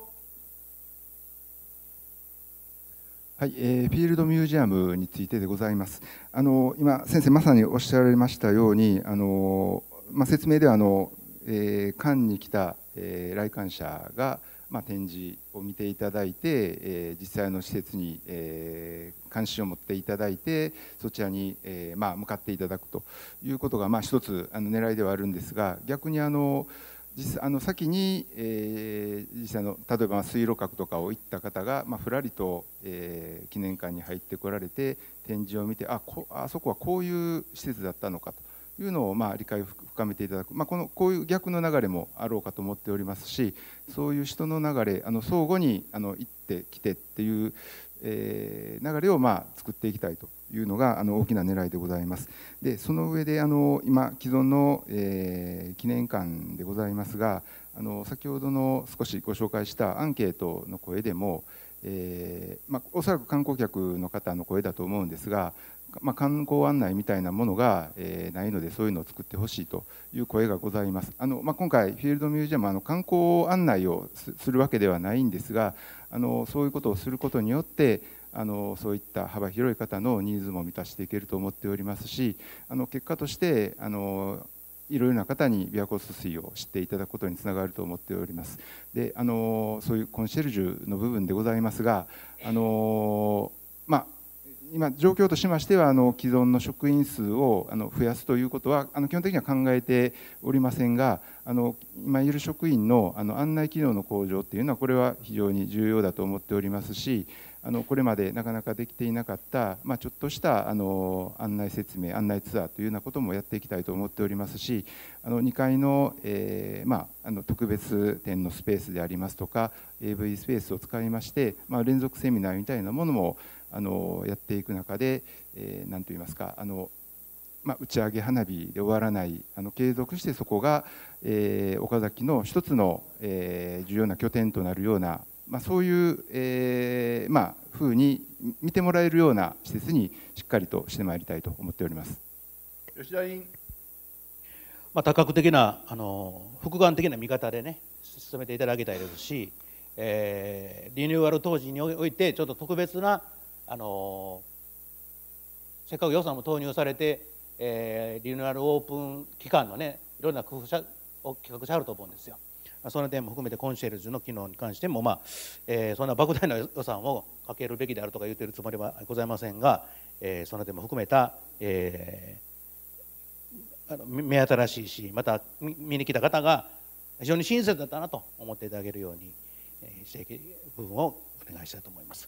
はい、えー、フィールドミュージアムについてでございます。あの今先生まさにおっしゃられましたように、あの、まあ、説明ではあの、えー、館に来た、えー、来館者が、まあ、展示を見ていただいて、えー、実際の施設に、えー、関心を持っていただいて、そちらに、えーまあ、向かっていただくということが、まあ、一つあの狙いではあるんですが、逆にあの実あの先に、えー、実際の例えば水路閣とかを行った方が、まあ、ふらりと、えー、記念館に入ってこられて展示を見て、あこあそこはこういう施設だったのかというのを、まあ、理解を深めていただく、まあ、このこういう逆の流れもあろうかと思っておりますし、そういう人の流れ、あの相互にあの行ってきてっていう、えー、流れをまあ作っていきたいというのがあの大きな狙いでございます。でその上であの今既存の、えー、記念館でございますが、あの先ほどの少しご紹介したアンケートの声でも、えーまあ、おそらく観光客の方の声だと思うんですが、まあ、観光案内みたいなものが、えー、ないのでそういうのを作ってほしいという声がございます。あの、まあ、今回フィールドミュージアムはあの観光案内をするわけではないんですが、あのそういうことをすることによってあのそういった幅広い方のニーズも満たしていけると思っておりますし、あの結果としてあのいろいろな方に琵琶湖疏水を知っていただくことにつながると思っております。であのそういうコンシェルジュの部分でございますが、あのまあ今状況としましてはあの既存の職員数をあの増やすということはあの基本的には考えておりませんが、あの今いる職員のあの案内機能の向上というのはこれは非常に重要だと思っておりますし、あのこれまでなかなかできていなかった、まあ、ちょっとしたあの案内説明案内ツアーというようなこともやっていきたいと思っておりますし、あのにかいの、えーまあ、あの特別展のスペースでありますとか エーブイ スペースを使いまして、まあ、連続セミナーみたいなものもあのやっていく中で、えー、何と言いますか、あの、まあ、打ち上げ花火で終わらないあの継続してそこが、えー、岡崎の一つの、えー、重要な拠点となるような、まあ、そういう、えーまあ、ふうに見てもらえるような施設にしっかりとしてまいりたいと思っております。 吉田委員。 まあ、多角的なあの複眼的な見方でね進めていただきたいですし、えー、リニューアル当時においてちょっと特別なあのせっかく予算も投入されて、えー、リニューアルオープン期間のねいろんな工夫を企画してあると思うんですよ。その点も含めてコンシェルジュの機能に関しても、まあえー、そんな莫大な予算をかけるべきであるとか言っているつもりはございませんが、えー、その点も含めた、えー、あの目新しいし、また見に来た方が非常に親切だったなと思っていただけるように、えー、していく部分をお願いしたいと思います。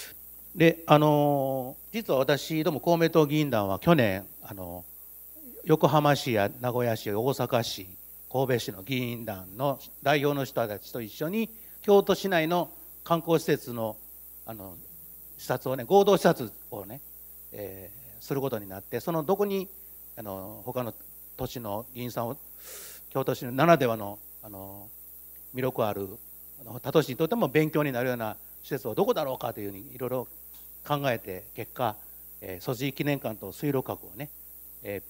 であの実は私ども公明党議員団は去年あの横浜市や名古屋市大阪市神戸市の議員団の代表の人たちと一緒に京都市内の観光施設のあの視察をね、合同視察をね、えー、することになって、そのどこにあの他の都市の議員さんを京都市ならではのあの魅力あるあの他都市にとっても勉強になるような施設はどこだろうかというふうにいろいろ考えて、結果、えー、蘇水記念館と水路閣をね、えー、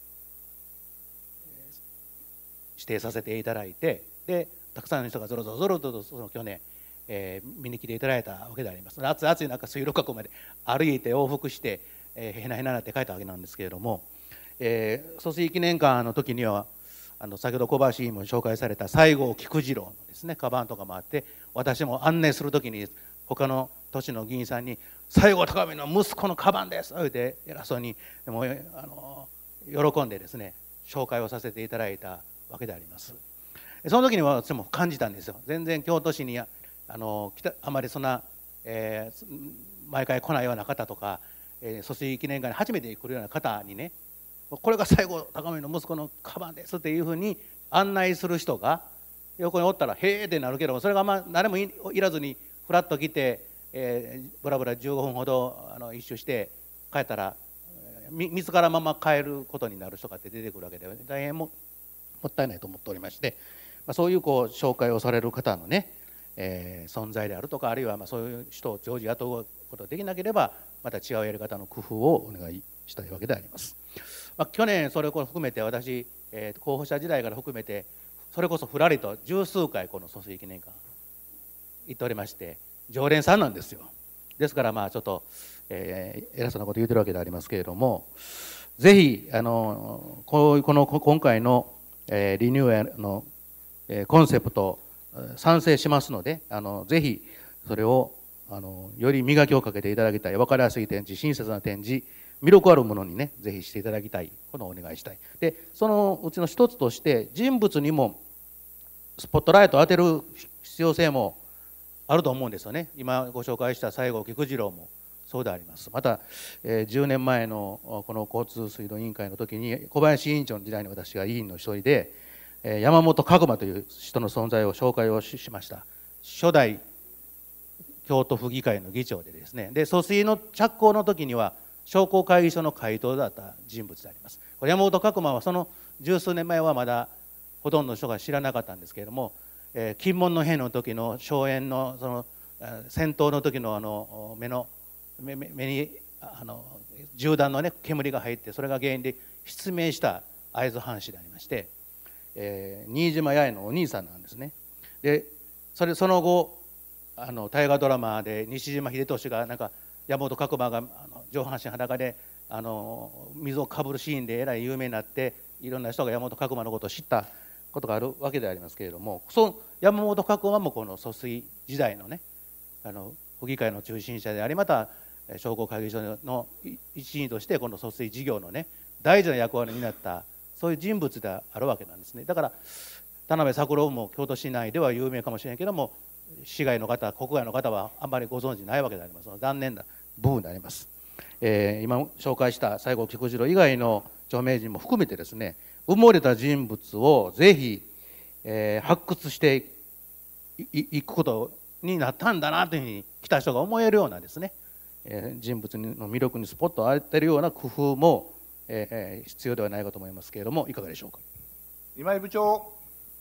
指定させていただいて、でたくさんの人がぞろぞろぞろとその去年、えー、見に来ていただいたわけであります。暑い暑い中水路閣まで歩いて往復して、えー、へなへななって書いたわけなんですけれども、えー、蘇水記念館の時にはあの先ほど小林委員も紹介された西郷菊次郎のですねカバンとかもあって、私も案内する時に他の都市の議員さんに「西郷隆盛の息子のカバンです」と言って偉そうにもうあの喜んでですね紹介をさせていただいたわけであります。その時には私も感じたんですよ。全然京都市にあの来たあまりそんな、えー、毎回来ないような方とか、えー、蘇水記念館に初めて来るような方にね、これが西郷隆盛の息子のカバンですっていうふうに案内する人が横におったらへーってなるけども、それがまあ誰も い, いらずにフラッと来て、えー、ブラブラじゅうごふんほどあの一周して帰ったら見つからまま帰ることになる人がって出てくるわけで、大変ももったいないと思っておりまして、まあ、そういうこう紹介をされる方のね、えー、存在であるとか、あるいはまあそういう人を常時雇うことができなければまた違うやり方の工夫をお願いしたいわけであります。まあ、去年それを含めて私、えー、候補者時代から含めてそれこそふらりと十数回この蘇水記念館行っておりまして、常連さんなんですよ。ですからまあちょっと、えー、偉そうなこと言うてるわけでありますけれども、ぜひあのこうこの今回の、えー、リニューアルの、えー、コンセプト賛成しますので、あのぜひそれをあのより磨きをかけていただきたい、分かりやすい展示、親切な展示、魅力あるものにねぜひしていただきたいことをお願いしたい。でそのうちの一つとして人物にもスポットライトを当てる必要性もあると思うんですよね。今ご紹介した西郷菊次郎もそうであります。また、えー、じゅうねんまえのこの交通水道委員会の時に小林委員長の時代に私が委員の一人で、えー、山本角馬という人の存在を紹介を し, しました。初代京都府議会の議長でですね、で蘇水の着工の時には商工会議所の会頭だった人物であります。これ山本角馬はその十数年前はまだほとんどの人が知らなかったんですけれども、えー、金門の変の時の荘園のその戦闘の時のあの目の 目, 目にあの銃弾のね煙が入って、それが原因で失明した会津藩士でありまして、えー、新島八重のお兄さんなんですね。でそれその後あの大河ドラマで西島秀俊がなんか山本角馬があの上半身裸であの水をかぶるシーンでえらい有名になって、いろんな人が山本角馬のことを知ったことがあるわけでありますけれども、その山本角馬もこの蘇水時代のねあの府議会の中心者であり、また商工会議所の一員としてこの蘇水事業のね大事な役割になったそういう人物であるわけなんですね。だから田辺作郎も京都市内では有名かもしれないけども、市外の方国外の方はあんまりご存じないわけであります。残念な部分であります。えー、今紹介した西郷菊次郎以外の著名人も含めてですね、埋もれた人物をぜひ、えー、発掘していくことになったんだなというふうに来た人が思えるようなですね、えー、人物の魅力にスポットを当てるような工夫も、えー、必要ではないかと思いますけれども、いかがでしょうか。 今井部長。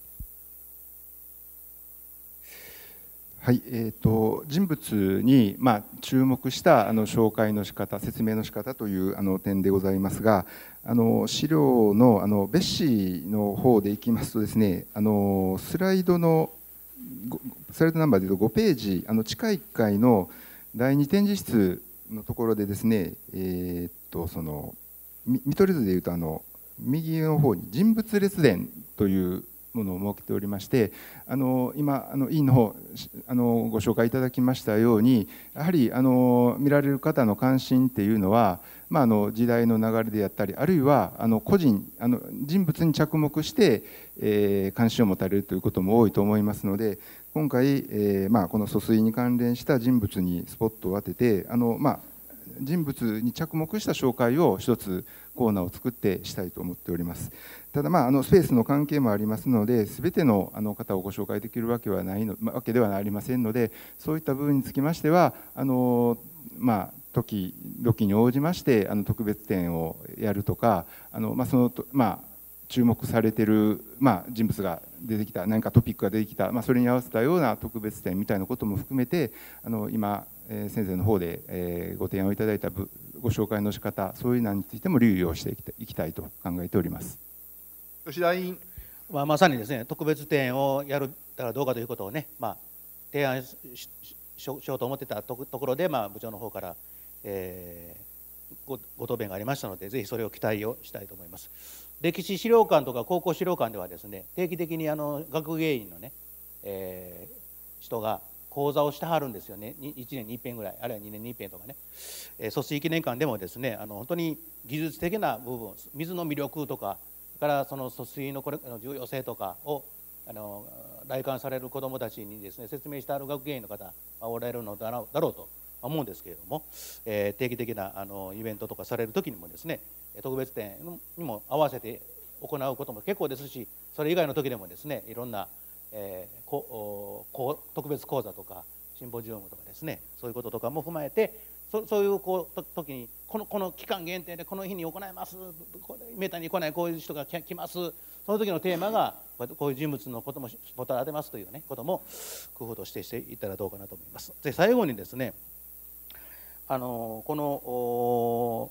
はい、えー、と人物に、まあ、注目したあの紹介の仕方、説明の仕方というあの点でございますが、あの資料のあの別紙の方でいきますとですね、あのスライドのスライドナンバーでいうとごページ、あの地下いっかいのだいに展示室のところでですね、えー、とその見取り図でいうとあの右の方に人物列伝というものを設けておりまして、あの今あの委員の方あのご紹介いただきましたように、やはりあの見られる方の関心っていうのは、まあ、あの時代の流れであったり、あるいはあの個人あの人物に着目して、えー、関心を持たれるということも多いと思いますので、今回、えーまあ、この疎水に関連した人物にスポットを当てて、あの、まあ、 人物に着目した紹介を一つコーナーを作ってしたいと思っております。ただ、まあ、あのスペースの関係もありますので、すべてのあの方をご紹介できるわけはないの、まあ、わけではありませんので、そういった部分につきましては、あのまあ、時々に応じましてあの特別展をやるとか、あの、まあそのまあ、注目されている、まあ、人物が出てきた、何かトピックが出てきた、まあ、それに合わせたような特別展みたいなことも含めて、あの今、えー、先生の方で、えー、ご提案をいただいたご紹介の仕方、そういうのについても留意をしていきたいと考えております。 吉田委員。 まあ、まさにですね、特別展をやるらどうかということをね、まあ、提案 し, しようと思ってたところで、まあ、部長の方から、えー、ご, ご答弁がありましたので、ぜひそれを期待をしたいと思います。歴史資料館とか高校資料館ではですね、定期的にあの学芸員のね、えー、人が講座をしてはるんですよね。いちねんにいっぺんぐらい、あるいはにねんにいっぺんとかね。えー、疎水記念館でもですね、あの本当に技術的な部分、水の魅力とか、それからその疎水のこれの重要性とかをあの来館される子どもたちにですね、説明してある学芸員の方がおられるのだろうと思うんですけれども、えー、定期的なあのイベントとかされる時にもですね、特別展にも合わせて行うことも結構ですし、それ以外の時でもですね、いろんな、えー、ここ特別講座とかシンポジウムとかですね、そういうこととかも踏まえて、そ, そういうこう時にこのこの期間限定でこの日に行います、メタに来ないこういう人が来ます、その時のテーマがこういう人物のこともスポットを当てますという、ね、ことも工夫としてしていったらどうかなと思います。で、最後にですね、あのこの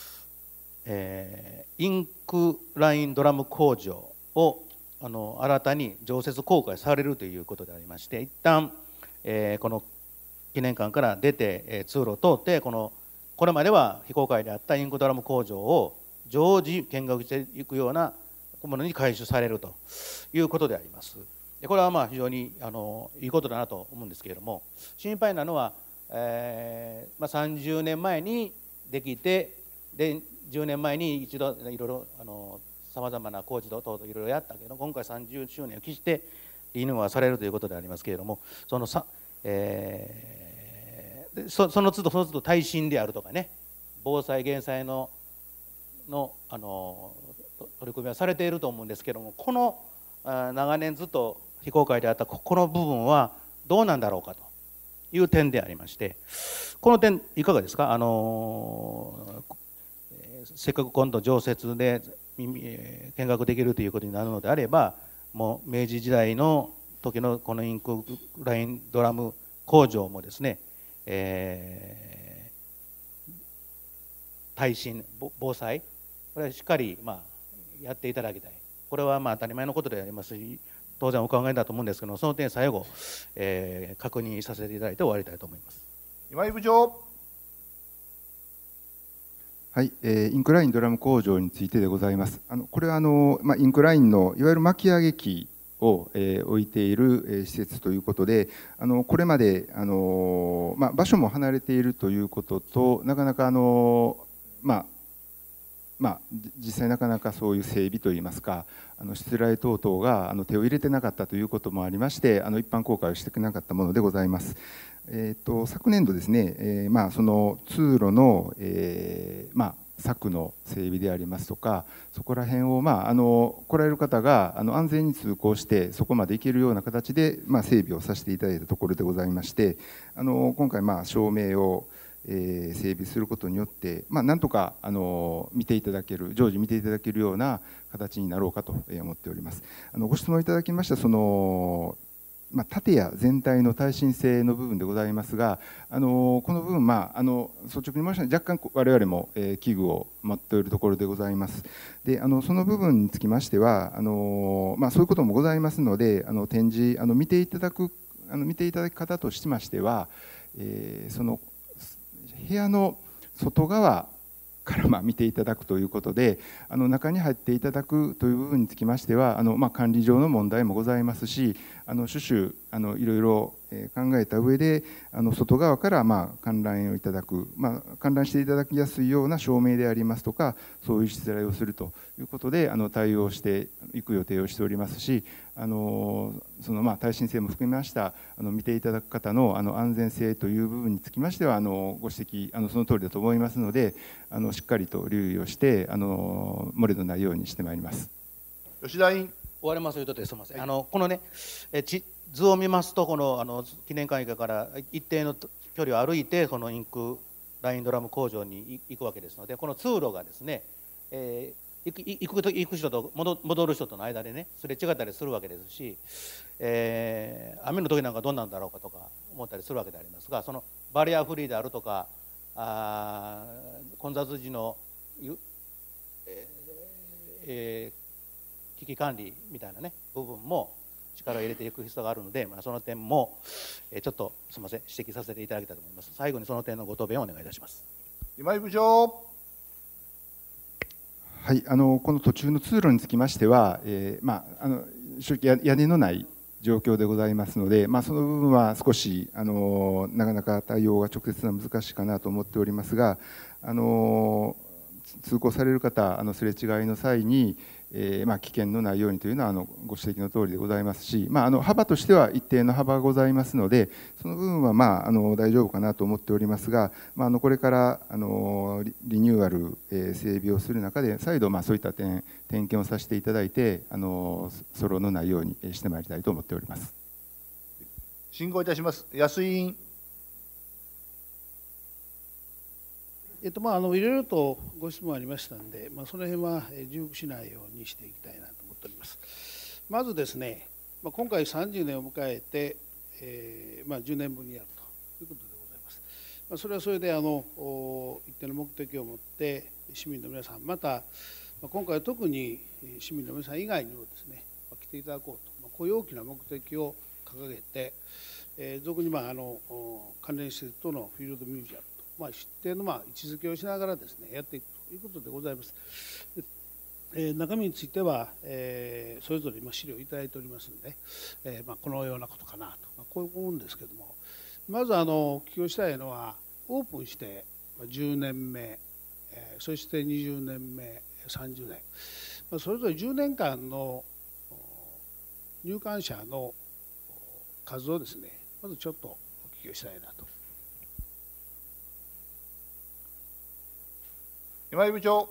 えー、インクラインドラム工場をあの新たに常設公開されるということでありまして、一旦、えー、この記念館から出て、えー、通路を通ってこのこれまでは非公開であったインクドラム工場を常時見学していくようなものに改修されるということであります。でこれはまあ非常にあのいいことだなと思うんですけれども、心配なのは、えーまあ、さんじゅうねんまえにできて、でじゅうねんまえに一度いろいろさまざまな工事等々いろいろやったけど、今回さんじゅっしゅうねんを期してリニューアルされるということでありますけれども、そのさ、えー、そ, その都度その都度耐震であるとかね、防災減災ののあの取り組みはされていると思うんですけれども、この長年ずっと非公開であったこの部分はどうなんだろうかという点でありまして、この点いかがですか。あのせっかく今度常設で見学できるということになるのであれば、もう明治時代の時のこのインクラインドラム工場もですね、えー、耐震防災、これはしっかりまあやっていただきたい。これはまあ当たり前のことでありますし、当然お考えだと思うんですけど、その点最後、えー、確認させていただいて終わりたいと思います。 今井部長。 はい、えー、インクラインドラム工場についてでございます。あのこれはあの、まあ、インクラインのいわゆる巻き上げ機を、えー、置いている、えー、施設ということで、あのこれまであの、まあ、場所も離れているということと、なかなかあの、まあまあ、実際なかなかそういう整備といいますか、あのしつらい等々があの手を入れてなかったということもありまして、あの一般公開をしてくれなかったものでございます。えー、と昨年度ですね、えーまあ、その通路の、えーまあ、柵の整備でありますとか、そこら辺を、まあ、あの来られる方があの安全に通行してそこまで行けるような形で、まあ、整備をさせていただいたところでございまして、あの今回、まあ、照明をえー、整備することによって、まあ、なんとかあの見ていただける、常時見ていただけるような形になろうかと思っております。あのご質問いただきましたその、まあ、建屋全体の耐震性の部分でございますが、あのこの部分、まあ、あの率直に申し上げ若干我々も、えー、危惧を持っているところでございます。であのその部分につきましてはあの、まあ、そういうこともございますので、あの展示あの見ていただくあの見ていただき方としましては、えー、その部屋の外側からまあ見ていただくということで、あの中に入っていただくという部分につきましては、あのまあ管理上の問題もございますし、あの種々あのいろいろえー考えた上で、あの外側からまあ観覧をいただく、まあ、観覧していただきやすいような照明でありますとか、そういうしつらいをするということで、あの対応していく予定をしておりますし、あのそのまあ耐震性も含めましたあの見ていただく方のあの安全性という部分につきましては、あのご指摘あのその通りだと思いますので、あのしっかりと留意をしてあの漏れのないようにしてまいります。 吉田委員。 終わりますということですみません、はい、あのこのねえち図を見ますと、このあの記念館以下から一定の距離を歩いてこのインクラインドラム工場に行くわけですので、この通路がですね、えー、行く行く行く人と戻戻る人との間でねすれ違ったりするわけですし、えー、雨の時なんかどうなんだろうかとか思ったりするわけでありますが、そのバリアフリーであるとか、あ混雑時の、えーえー危機管理みたいなね部分も力を入れていく必要があるので、まあ、その点もちょっとすみません指摘させていただきたいと思います。最後にその点のご答弁をお願いいたします。 今井部長。 はい、あのこの途中の通路につきましては、えーまあ、あの正直屋根のない状況でございますので、まあ、その部分は少しあのなかなか対応が直接は難しいかなと思っておりますが、あの通行される方、あのすれ違いの際に、えーまあ、危険のないようにというのはあのご指摘の通りでございますし、まあ、あの幅としては一定の幅がございますので、その部分は、まあ、あの大丈夫かなと思っておりますが、まあ、あのこれからあのリリニューアル、えー、整備をする中で再度、まあ、そういった点点検をさせていただいて、あのそろのないようにしてまいりたいと思っております。 進行いたします。安井委員。 えっとまあ、あのいろいろとご質問ありましたので、まあ、その辺は重複しないようにしていきたいなと思っております。まずですね、まあ、今回さんじゅうねんを迎えて、えーまあ、じゅうねんぶんにやるということでございます。まあ、それはそれであの一定の目的を持って市民の皆さん、また、まあ、今回は特に市民の皆さん以外にもですね、まあ、来ていただこうと、まあ、こういう大きな目的を掲げて、えー、俗にまああの関連施設とのフィールドミュージアム、まあ、一定のまあ位置づけをしながらですねやっていくということでございます。えー、中身については、えー、それぞれ今資料をいただいておりますので、えーまあ、このようなことかなと、まあ、こう思うんですけども、まずあの起用したいのはオープンしてじゅうねんめ、えー、そしてにじゅうねんめ、さんじゅうねん、まあ、それぞれじゅうねんかんの入館者の数をですねまずちょっとお聞きをしたいなと。 今井部長。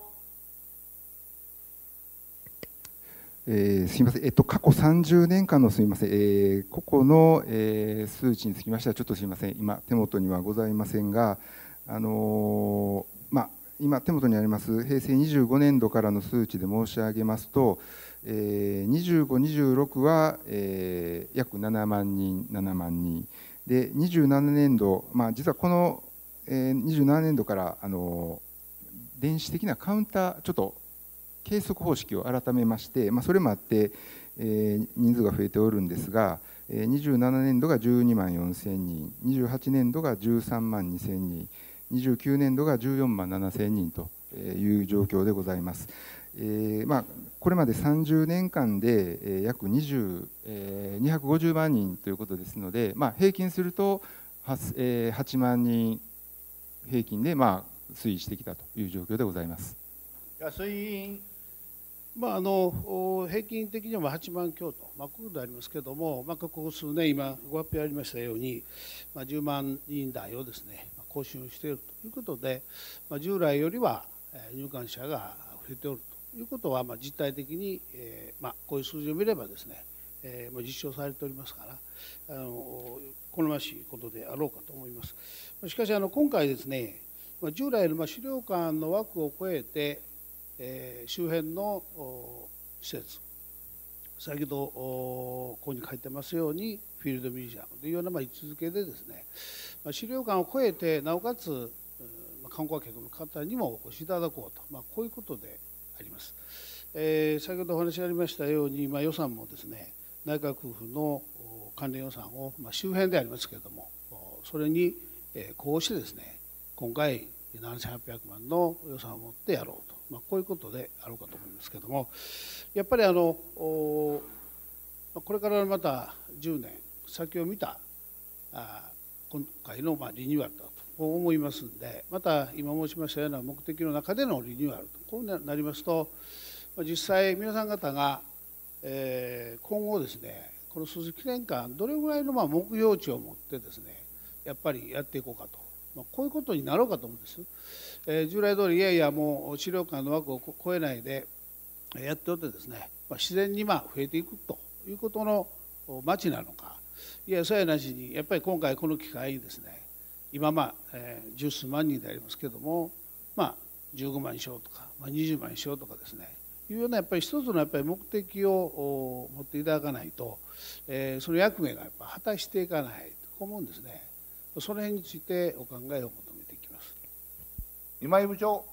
えー、すみません、えっと、過去さんじゅうねんかんのすみません、えー、個々の、えー、数値につきましては、ちょっとすみません、今、手元にはございませんが、あのーまあ、今、手元にあります、へいせいにじゅうごねんどからの数値で申し上げますと、えー、にじゅうご、にじゅうろくは、えー、約ななまんにん、ななまんにん、で、にじゅうななねんど、まあ、実はこの、えー、にじゅうななねんどから、あのー電子的なカウンター、ちょっと計測方式を改めまして、まあ、それもあって、えー、人数が増えておるんですが、えー、にじゅうななねんどがじゅうにまんよんせんにん、にじゅうはちねんどがじゅうさんまんにせんにん、にじゅうきゅうねんどがじゅうよんまんななせんにんという状況でございます。えーまあ、これまでさんじゅうねんかんで、えー、約にじゅう、えー、にひゃくごじゅうまんにんということですので、まあ、平均すると 8,、えー、はちまんにん平均で、まあ、推移してきたという状況でございます。 安井委員。 まあ、あの平均的にははちまん強と、まあ、こういうことでありますけれども、まあ、ここ数年、今、ご発表ありましたように、まあ、じゅうまんにん台をですね、更新をしているということで、まあ、従来よりは入館者が増えておるということは、まあ、実態的に、えーまあ、こういう数字を見ればですね、えー、実証されておりますから、あの好ましいことであろうかと思います。しかし、あの今回ですね、従来の資料館の枠を超えて、えー、周辺の施設、先ほどここに書いてますようにフィールドミュージアムというような位置づけでですね、資料館を超えてなおかつ観光客の方にもお越しいただこうと、まあ、こういうことであります。えー、先ほどお話ありましたように、まあ、予算もですね内閣府の関連予算を、まあ、周辺でありますけれどもそれにこうしてですね今回ななせんはっぴゃくまんの予算を持ってやろうと、まあ、こういうことであろうかと思いますけれども、やっぱりあのこれからまたじゅうねん先を見たあ今回のまあリニューアルだとこう思いますので、また今申しましたような目的の中でのリニューアルとこうなりますと、実際皆さん方が、えー、今後ですね、この鈴木記念館どれぐらいのまあ目標値を持ってですね、やっぱりやっていこうかと、まあ、こういうことになろうかと思うんです。えー、従来通りいやいやもう資料館の枠を超えないでやっておってですね、まあ、自然にまあ増えていくということの街なのか、いやそうやなしにやっぱり今回この機会にですね、今まあ、えー、十数万人でありますけども、まあ、じゅうごまんにしようとか、まあ、にじゅうまんにしようとかですね、いうようなやっぱり一つのやっぱり目的を持っていただかないと、えー、その役目がやっぱ果たしていかないと思うんですね。その辺についてお考えを求めていきます。 今井部長。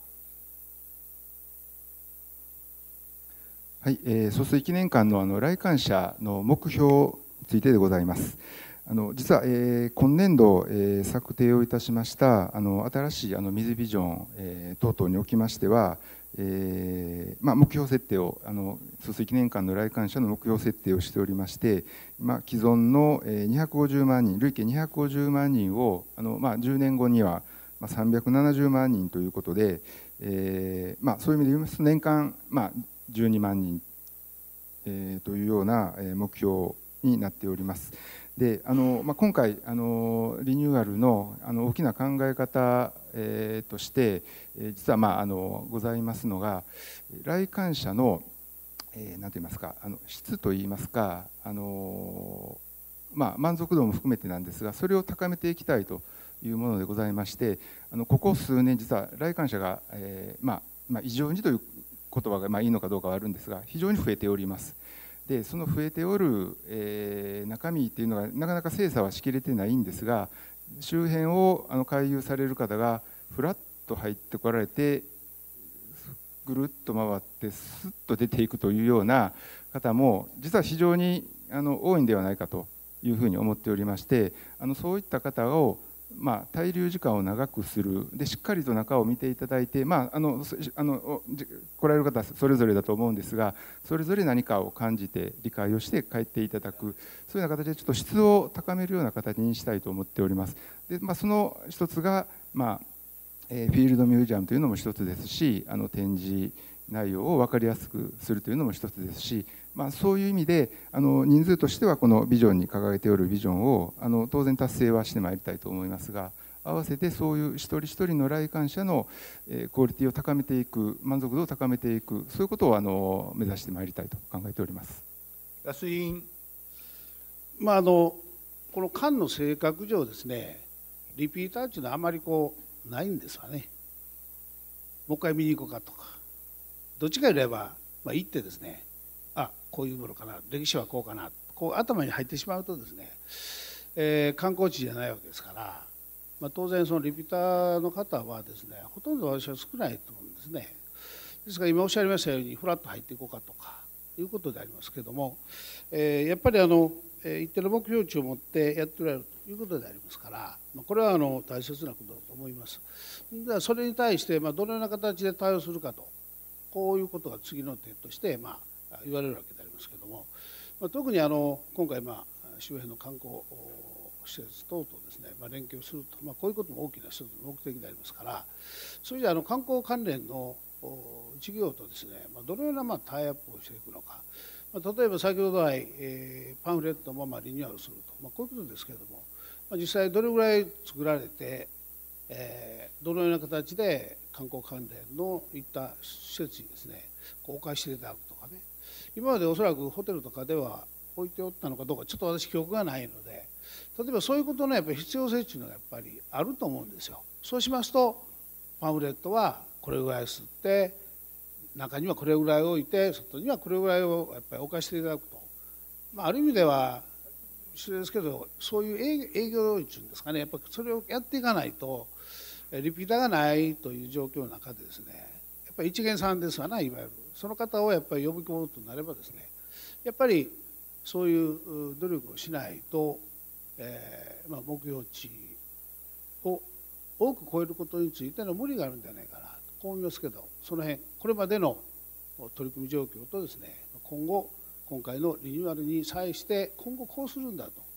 はい、えー、疎水記念館のあの来館者の目標についてでございます。あの実は、えー、今年度、えー、策定をいたしましたあの新しいあの水ビジョン、えー、等々におきましては、えーまあ、目標設定をあの疎水記念館の来館者の目標設定をしておりまして、まあ、既存のにひゃくごじゅうまんにん累計にひゃくごじゅうまんにんをあの、まあ、じゅうねんごにはさんびゃくななじゅうまんにんということで、えーまあ、そういう意味で言いますと年間、まあ、じゅうにまんにん、えー、というような目標になっております。であのまあ、今回あのリニューアル の, あの大きな考え方、えー、として、えー、実は、まあ、あのございますのが、来館者の、えー、なんて言いますか、あの質といいますか、あの、まあ、満足度も含めてなんですが、それを高めていきたいというものでございまして、あのここ数年実は来館者が、えーまあまあ、異常にという言葉がまあいいのかどうかはあるんですが、非常に増えております。でその増えておる、えー、中身っていうのがなかなか精査はしきれてないんですが、周辺をあの回遊される方がふらっと入ってこられてぐるっと回ってスッと出ていくというような方も実は非常にあの多いんではないかというふうに思っておりまして、あのそういった方をまあ、滞留時間を長くするで、しっかりと中を見ていただいて、まあ、あのあの来られる方はそれぞれだと思うんですが、それぞれ何かを感じて理解をして帰っていただく、そういうような形でちょっと質を高めるような形にしたいと思っております。で、まあ、その一つが、まあえー、フィールドミュージアムというのも一つですし、あの展示内容を分かりやすくするというのも一つですし、まあ、そういう意味であの人数としてはこのビジョンに掲げておるビジョンをあの当然達成はしてまいりたいと思いますが、合わせてそういう一人一人の来館者のクオリティを高めていく、満足度を高めていく、そういうことをあの目指してまいりたいと考えております。 安井委員。 まあ、あのこの館の性格上ですね、リピーターっていうのはあまりこうないんですわね。もう一回見に行こうかとか、どっちか言えば、まあ、行ってですね、あこういうものかな、歴史はこうかな、こう頭に入ってしまうとですね、えー、観光地じゃないわけですから、まあ、当然そのリピーターの方はですね、ほとんど私は少ないと思うんですね。ですから今おっしゃいましたようにフラッと入っていこうかとかいうことでありますけれども、えー、やっぱりあの一定の目標値を持ってやっておられるということでありますから、これはあの大切なことだと思います。ではそれに対してまあどのような形で対応するかと、こういうことが次の点としてまあ言われるわけでありますけれども、まあ、特にあの今回まあ周辺の観光施設等々ですね、まあ、連携をすると、まあ、こういうことも大きな一つの目的でありますから、そういう意味であの観光関連の事業とですね、まあ、どのようなまあタイアップをしていくのか、まあ、例えば先ほど来、えー、パンフレットもまあリニューアルすると、まあ、こういうことですけれども、まあ、実際どれぐらい作られて、えー、どのような形で観光関連のいった施設にですね公開していただくとかね、今までおそらくホテルとかでは置いておったのかどうかちょっと私記憶がないので、例えばそういうことのやっぱり必要性っていうのがやっぱりあると思うんですよ。そうしますとパンフレットはこれぐらい吸って、中にはこれぐらい置いて、外にはこれぐらいをやっぱり置かせていただくと、まあ、ある意味では失礼ですけど、そういう営業っていうんですかね、やっぱりそれをやっていかないとリピーターがないという状況の中でですね、やっぱり一元さんですわな、いわゆるその方をやっぱり呼び込むとなればですね、やっぱりそういう努力をしないと、えーまあ、目標値を多く超えることについての無理があるんじゃないかなとこう思いますけど、その辺これまでの取り組み状況とですね、今後今回のリニューアルに際して今後こうするんだと、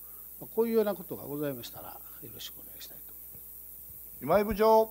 こういうようなことがございましたらよろしくお願いしたいと。 今井部長。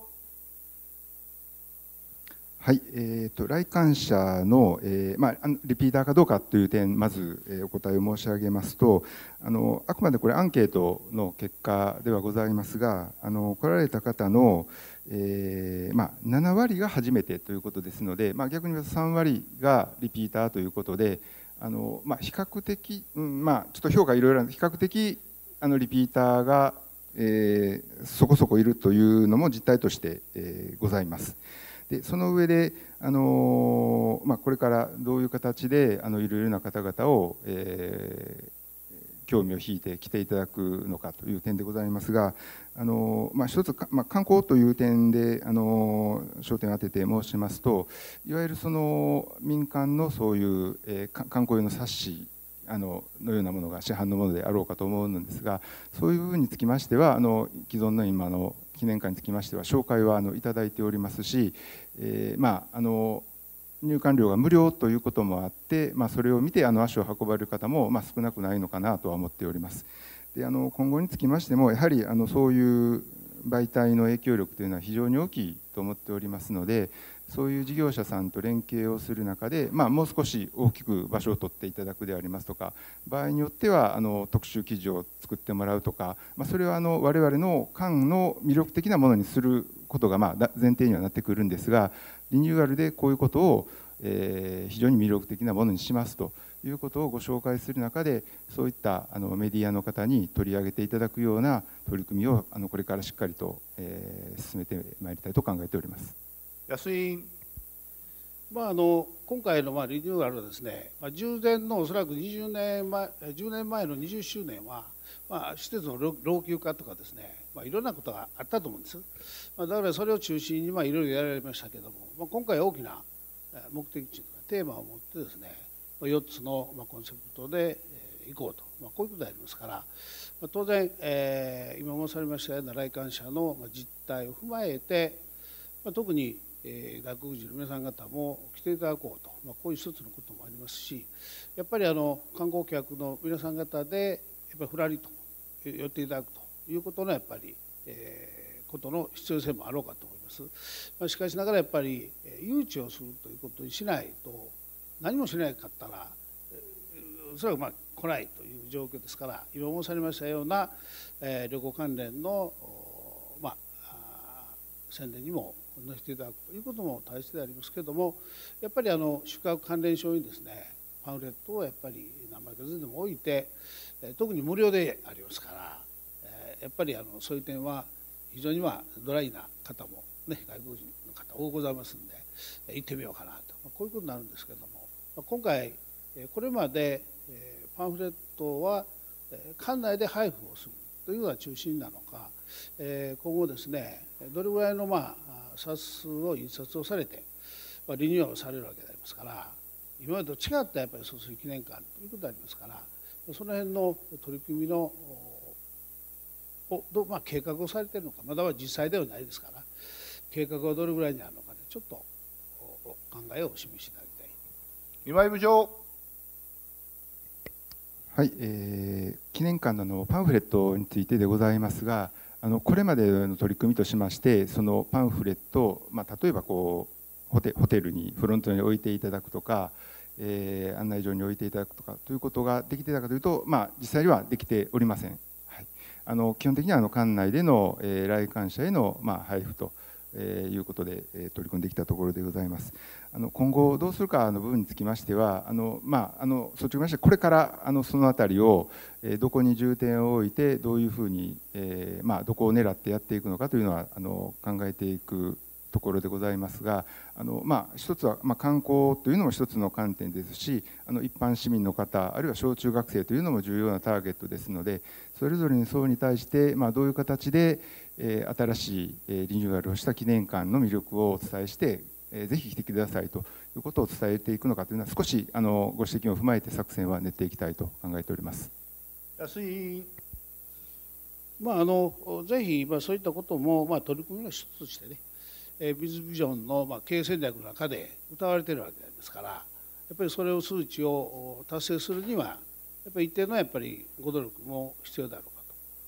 はい、えーと、来館者の、えーまあ、あのリピーターかどうかという点、まず、えーお答えを申し上げますと、あのあくまでこれ、アンケートの結果ではございますが、あの来られた方の、えーまあ、ななわりが初めてということですので、まあ、逆に言うとさんわりがリピーターということで、あのまあ、比較的、うんまあ、ちょっと評価いろいろあるんです、比較的あのリピーターが、えーそこそこいるというのも実態として、えーございます。でその上で、あのまあ、これからどういう形であのいろいろな方々を、えー、興味を引いて来ていただくのかという点でございますが、あのまあ、一つ、まあ、観光という点で、あの焦点を当てて申しますと、いわゆるその民間のそういう、えー、観光用の冊子あののようなものが市販のものであろうかと思うのですが、そういう部分につきましては、あの既存の今の記念館につきましては紹介はあのいただいておりますし、えー、まああの入館料が無料ということもあって、まあ、それを見てあの足を運ばれる方もまあ少なくないのかなとは思っております。であの今後につきましても、やはりあのそういう媒体の影響力というのは非常に大きいと思っておりますので、そういう事業者さんと連携をする中で、まあ、もう少し大きく場所を取っていただくでありますとか、場合によってはあの特集記事を作ってもらうとか、まあ、それはあの我々の館の魅力的なものにすることがまあ前提にはなってくるんですが、リニューアルでこういうことを、えー、非常に魅力的なものにしますということをご紹介する中で、そういったあのメディアの方に取り上げていただくような取り組みをあのこれからしっかりと、えー、進めてまいりたいと考えております。 安井。 まあ、あの今回のまあリニューアルはですね、まあ、従前のおそらくにじゅうねんまえ、じゅうねんまえのにじゅっしゅうねんは、まあ、施設の老朽化とかですね、まあ、いろんなことがあったと思うんです。まあ、だからそれを中心にまあいろいろやられましたけども、まあ、今回大きな目的地とかテーマを持ってですね、よっつのまあコンセプトでいこうと、まあ、こういうことでありますから、まあ、当然、えー、今申されましたような来館者の実態を踏まえて、まあ、特にえー、外国人の皆さん方も来ていただこうと、まあ、こういう一つのこともありますし、やっぱりあの観光客の皆さん方でやっぱりふらりと寄っていただくということのやっぱり、えー、ことの必要性もあろうかと思います。まあ、しかしながらやっぱり誘致をするということにしないと、何もしなかったらおそらくまあ来ないという状況ですから、今申されましたような、えー、旅行関連の、まあ、宣伝にも載せていただくということも大切でありますけれども、やっぱりあの宿泊関連書にですね、パンフレットをやっぱり何枚かずつでも置いて、特に無料でありますから、やっぱりあのそういう点は非常にはドライな方もね、外国人の方多ございますんで、行ってみようかなと、こういうことになるんですけれども、今回これまでパンフレットは館内で配布をするというのが中心なのか、今後ですね、どれぐらいのまあ冊数を印刷をされて、まあ、リニューアルされるわけでありますから、今までと違ったやっぱり疎水記念館ということでありますから、その辺の取り組みのをど、まあ、計画をされているのか、まだは実際ではないですから、計画はどれぐらいにあるのかで、ちょっと考えをお示しいただきたい。 今井部長。 はい、えー、記念館のパンフレットについてでございますが、あのこれまでの取り組みとしまして、そのパンフレット、まあ、例えばこうホテ、ホテルにフロントに置いていただくとか、えー、案内所に置いていただくとかということができていたかというと、まあ、実際にはできておりません。はい、あの基本的にはあの館内での、えー、来館者への、まあ、配布と、えー、いうことで、えー、取り組んできたところでございます。あの今後どうするかの部分につきましては、あの、まあ、あの率直にましてこれからあのそのあたりを、えー、どこに重点を置いてどういうふうに、えーまあ、どこを狙ってやっていくのかというのはあの考えていくところでございますが、あの、まあ、一つは、まあ、観光というのも一つの観点ですし、あの一般市民の方あるいは小中学生というのも重要なターゲットですので、それぞれの層に対して、まあ、どういう形で、えー、新しい、えー、リニューアルをした記念館の魅力をお伝えして、えー、ぜひ来てくださいということを伝えていくのかというのは、少しあのご指摘を踏まえて作戦は練っていきたいと考えております。 安井。 まあ、あのぜひ、まあ、そういったことも、まあ、取り組みの一つとしてね、えー、ビズビジョンの、まあ、経営戦略の中で謳われているわけですから、やっぱりそれを数値を達成するには、やっぱり一定のやっぱりご努力も必要だろうか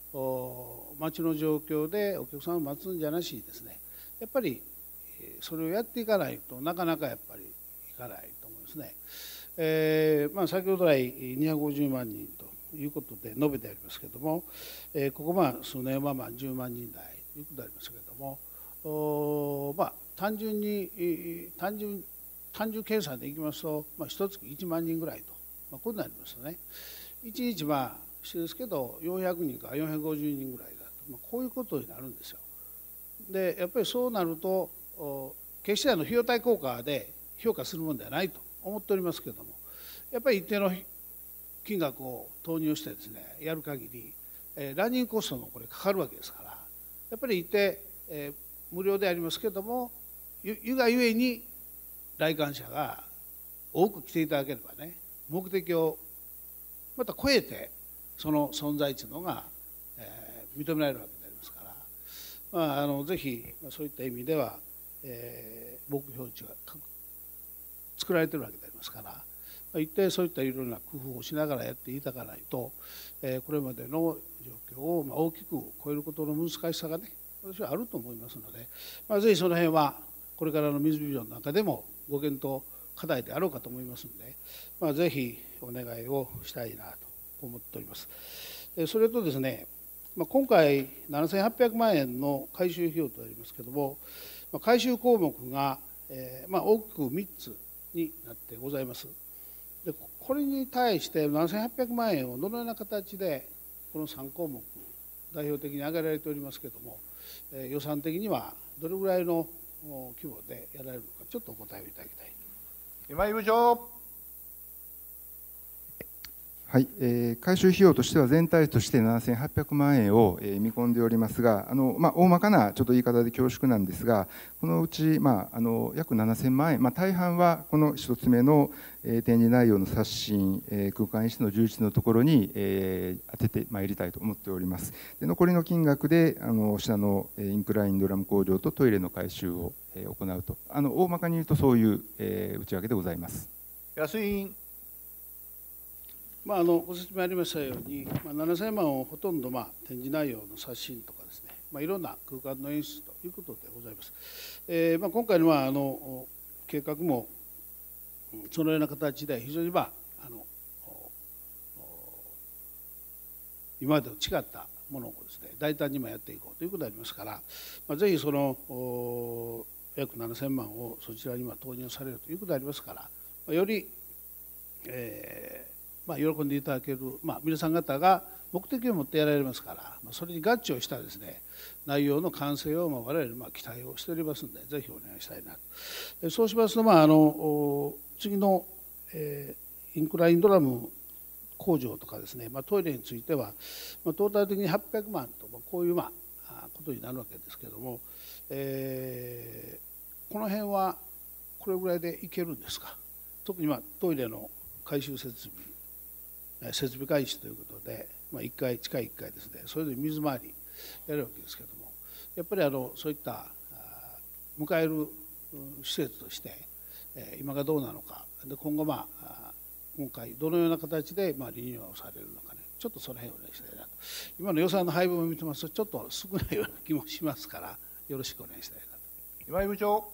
街の状況でお客さんを待つんじゃなしにですね、やっぱりそれをやっていかないとなかなかやっぱりいかないと思いますね。えーまあ、先ほど来にひゃくごじゅうまんにんということで述べてありますけれども、えー、ここまあ数年はまあじゅうまんにん台ということでありますけれども、おまあ単純に単純単純計算でいきますと、まあ、一月いちまんにんぐらいと、まあ、こういうのになりますとね、いちにちまあしてですけどよんひゃくにんからよんひゃくごじゅうにんぐらいだと、まあ、こういうことになるんですよ。でやっぱりそうなると決してあの費用対効果で評価するものではないと思っておりますけれども、やっぱり一定の金額を投入してですねやる限り、えー、ランニングコストもこれかかるわけですから、やっぱり一定、えー、無料でありますけれども、ゆがゆえに来館者が多く来ていただければね、目的をまた超えてその存在というのが、えー、認められるわけでありますから、まあ、あのぜひそういった意味では、えー、目標値が作られているわけでありますから、一定そういったいろんな工夫をしながらやっていただかないと、えー、これまでの状況をまあ大きく超えることの難しさがね、私はあると思いますので、まあ、ぜひその辺はこれからの水ビジョンの中でもご検討課題であろうかと思いますので、まあ、ぜひお願いをしたいなと思っております。それとですね、まあ、今回ななせんはっぴゃくまんえんの回収費用となりますけれども、回収項目が、えーまあ、大きくみっつになってございます。でこれに対してななせんはっぴゃくまんえんをどのような形でこのさんこうもく代表的に挙げられておりますけれども、えー、予算的にはどれぐらいの規模でやられるのか、ちょっとお答えをいただきたい。 今井部長。 はい、えー、回収費用としては全体としてななせんはっぴゃくまんえんを、えー、見込んでおりますが、あの、まあ、大まかなちょっと言い方で恐縮なんですが、このうち、まあ、あの約ななせんまんえん、まあ、大半はこの一つ目の、えー、展示内容の刷新、えー、空間演出の充実のところに、えー、当ててまいりたいと思っております。で残りの金額であの下のインクラインドラム工場とトイレの改修を、えー、行うと、あの大まかに言うとそういう、えー、内訳でございます。 安井委員。 まあ、あのご説明ありましたように、まあ、ななせんまんをほとんど、まあ、展示内容の刷新とかですね、まあ、いろんな空間の演出ということでございます。えーまあ、今回のはあの計画もそのような形で非常に、まあ、あの今までと違ったものをですね大胆にもやっていこうということでありますから、まあ、ぜひその約ななせんまんをそちらにまあ投入されるということでありますから、まあ、より、えーまあ、喜んでいただける、まあ、皆さん方が目的を持ってやられますから、まあ、それに合致をしたですね内容の完成をまあ我々まあ期待をしておりますので、ぜひお願いしたいなと。そうしますと、まあ、あの次の、えー、インクラインドラム工場とかですね、まあ、トイレについては、まあ、トータル的にはっぴゃくまんと、まあ、こういう、まあ、ことになるわけですけれども、えー、この辺はこれぐらいでいけるんですか。特に、まあ、トイレの改修設備設備開始ということで、まあ、いっかい地下いっかいですね、それで水回りやるわけですけれども、やっぱりあのそういった迎える施設として今がどうなのか、で今後、まあ、今回どのような形でまあリニューアルされるのかね、ちょっとその辺をお願いしたいなと。今の予算の配分を見てますとちょっと少ないような気もしますから、よろしくお願いしたいなと。 今井部長。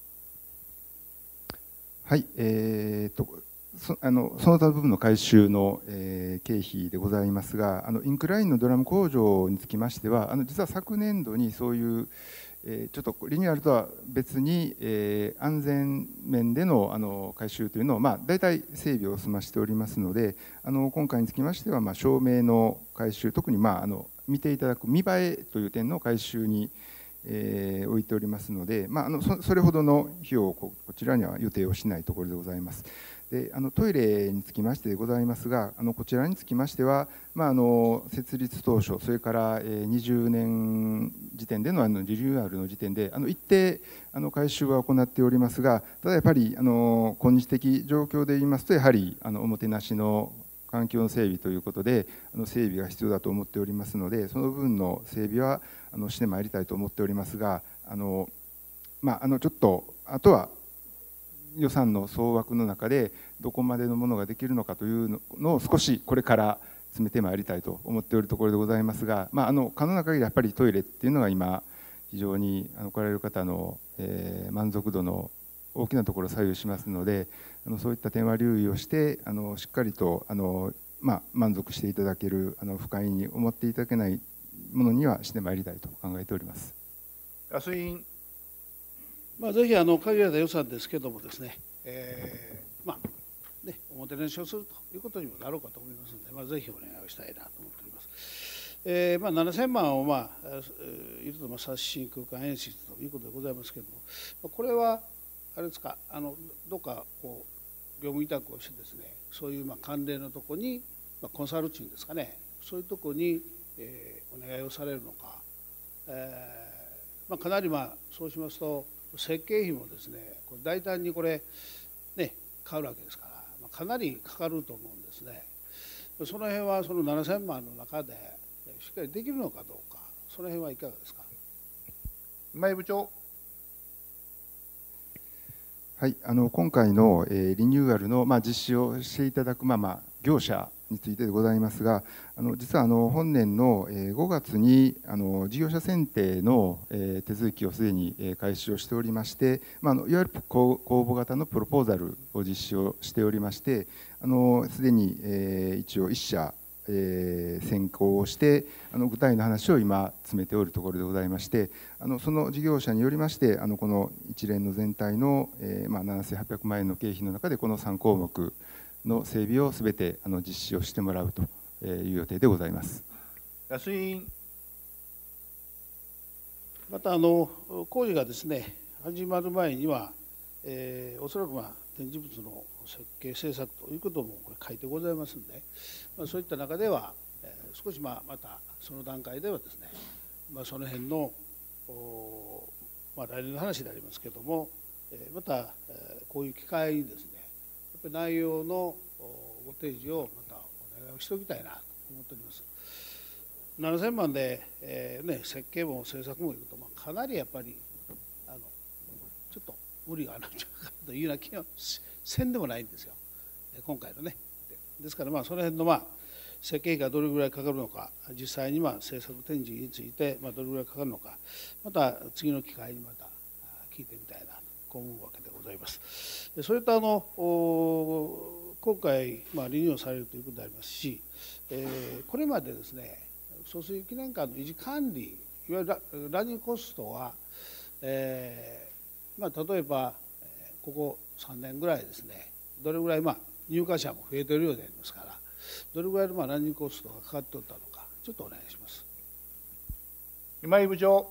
はい、えーとそあのその他部分の改修の、えー、経費でございますが、あのインクラインのドラム工場につきましては、あの実は昨年度にそういう、えー、ちょっとリニューアルとは別に、えー、安全面でのあの改修というのを、まあ、大体整備を済ましておりますので、あの今回につきましては、まあ、照明の改修、特に、まあ、あの見ていただく見栄えという点の改修にえー、置いておりますので、まあ、あの そ, それほどの費用を こ, こちらには予定をしないところでございます。であのトイレにつきましてでございますが、あのこちらにつきましては、まあ、あの設立当初、それから、えー、にじゅうねん時点でのあのリニューアルの時点であの一定あの改修は行っておりますが、ただやっぱりあの今日的状況で言いますと、やはりあのおもてなしの環境の整備ということであの整備が必要だと思っておりますので、その部分の整備はあのしてまいりたいと思っておりますが、あの、まあ、あのちょっとあとは予算の総枠の中でどこまでのものができるのかというのを少しこれから進めてまいりたいと思っておるところでございますが、まあ、あの可能な限りやっぱりトイレっていうのが今非常にあの来られる方の、えー、満足度の大きなところを左右しますので、あのそういった点は留意をしてあのしっかりとあの、まあ、満足していただけるあの不快に思っていただけないものにはしてまいりたいと考えております。 安井委員。 まあ、ぜひあの限られた予算ですけどもですね、えー、まあね、おもてなしをするということにもなろうかと思いますので、まあ、ぜひお願いをしたいなと思っております。えーまあ、ななせんまんを、まあ、いるとまあ刷新空間演出ということでございますけれども、これはあれですか、あのどっかこう業務委託をしてですね、そういうまあ関連のところに、まあ、コンサルチングですかね、そういうところに、えー、お願いをされるのか、えーまあ、かなりまあそうしますと設計費もですね、これ大胆にこれね買うわけですから、まあ、かなりかかると思うんですね。その辺はそのななせんまんの中でしっかりできるのかどうか、その辺はいかがですか。 今井部長。 はい、あの今回の、えー、リニューアルの、まあ、実施をしていただく、まあまあ、業者についてでございますが、あの実はあの本年の、えー、ごがつにあの事業者選定の、えー、手続きをすでに、えー、開始をしておりまして、まあ、あのいわゆる公募型のプロポーザルを実施をしておりまして、あのすでに、えー、一応いっ社えー、選考をしてあの具体の話を今詰めておるところでございまして、あのその事業者によりましてあのこの一連の全体の、えーまあ、ななせんはっぴゃくまん円の経費の中でこのさん項目の整備をすべてあの実施をしてもらうという予定でございます。 安井委員。 またあの工事がですね始まる前には、えー、おそらくまあ展示物の設計制作ということもこれ書いてございますので、まあ、そういった中では、えー、少しまあまたその段階ではですね、まあ、その辺の、まあ、来年の話でありますけれども、えー、また、えー、こういう機会にですねやっぱり内容のご提示をまたお願いをしておきたいなと思っております。ななせんまんで、えーね、設計も制作もいうと、まあ、かなりやっぱりあのちょっと無理があるんじゃないかというような気がせんでもないんですよ、今回のね。ですからまあその辺のまあ設計費がどれぐらいかかるのか、実際にまあ制作展示についてまあどれぐらいかかるのか、また次の機会にまた聞いてみたいなと思うわけでございます。それとあの今回まあリニューアルされるということでありますし、えー、これまでですね疎水記念館の維持管理、いわゆるランニングコストは、えーまあ、例えばここさんねんぐらいですね、どれぐらいまあ入荷者も増えているようでありますから、どれぐらいのまあランニングコストがかかっておったのか、ちょっとお願いします。 今井部長。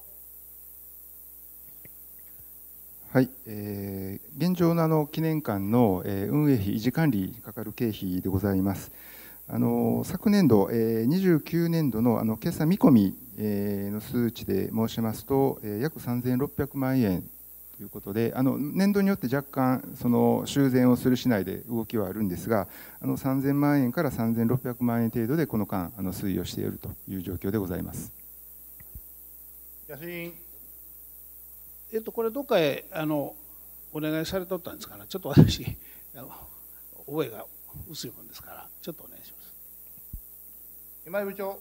はい、えー、現状のあの記念館の、えー、運営費、維持管理にかかる経費でございます。あの昨年度、えー、にじゅうきゅうねんどのあの決算見込み、えー、の数値で申しますと、えー、約さんぜんろっぴゃくまんえんということで、あの年度によって若干その修繕をするしないで動きはあるんですが、あのさんぜんまんえんからさんぜんろっぴゃくまんえん程度でこの間あの推移をしているという状況でございます。 安井委員。 えっとこれどっかへあのお願いされとったんですかね。ちょっと私あの覚えが薄いもんですからちょっとお願いします。 今井部長。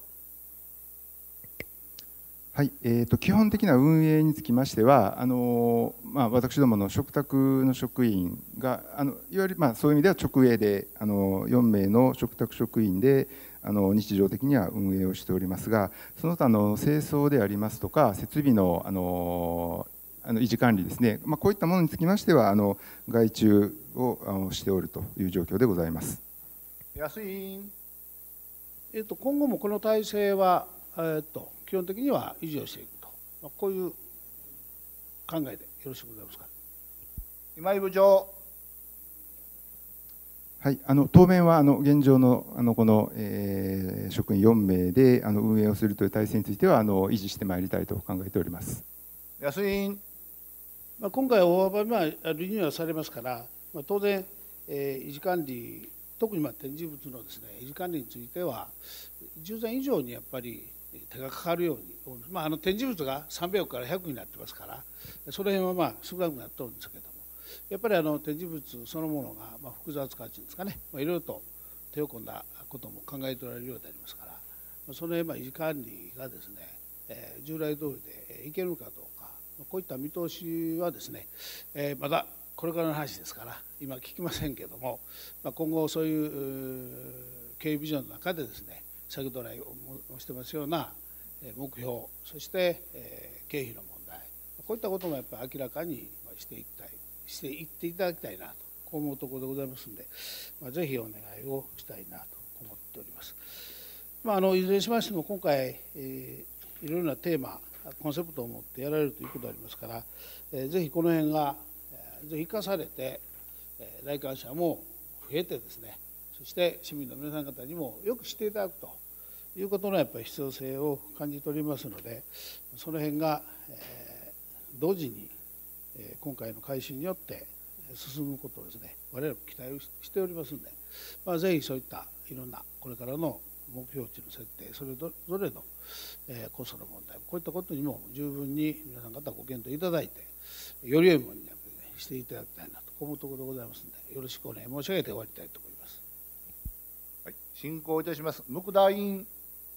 はい、えーと、基本的な運営につきましては、あのまあ、私どもの嘱託の職員が、あのいわゆる、まあ、そういう意味では直営で、あのよんめいの嘱託職員で、あの日常的には運営をしておりますが、その他の清掃でありますとか、設備のあのあの維持管理ですね、まあ、こういったものにつきましては、あの外注をあのしておるという状況でございます。 安井委員。 えっと今後もこの体制は、えっと基本的には維持をしていくと、まあ、こういう考えでよろしくございますか。 今井部長。 はい、あの当面はあの現状のあのこの、えー、職員よんめいであの運営をするという体制についてはあの維持してまいりたいと考えております。 安井委員。 まあ、今回大幅にまあリニューアルされますから、まあ、当然、えー、維持管理、特にまあ展示物のですね維持管理については従前以上にやっぱり手がかかるように、まあ、あの展示物がさんびゃくからひゃくになってますから、その辺はまあ少なくなっておるんですけども、やっぱりあの展示物そのものがまあ複雑化というんですかね、まあ、いろいろと手を込んだことも考えておられるようでありますから、その辺、維持管理がですね、えー、従来通りでいけるかどうか、こういった見通しはですね、えー、まだこれからの話ですから今聞きませんけれども、まあ、今後そういう経営ビジョンの中でですね、先ほど来申してますような目標、そして経費の問題、こういったこともやっぱり明らかにしていきたい、していっていただきたいなと、こう思うところでございますので、まあ、ぜひお願いをしたいなと思っております。まあ、あのいずれにしましても今回、えー、いろいろなテーマ、コンセプトを持ってやられるということでありますから、えー、ぜひこの辺が、えー、ぜひ生かされて、えー、来館者も増えてですね、そして市民の皆さん方にもよく知っていただくということのやっぱり必要性を感じておりますので、その辺が、えー、同時に、えー、今回の改修によって進むことをですね、我々も期待をしておりますので、まあ、ぜひそういったいろんなこれからの目標値の設定、それぞれの、えー、コストの問題、こういったことにも十分に皆さん方ご検討いただいて、より良いものに、ね、していただきたいなと思うところでございますので、よろしくお願い申し上げて終わりたいと思います。 はい、進行いたします。杢田委員。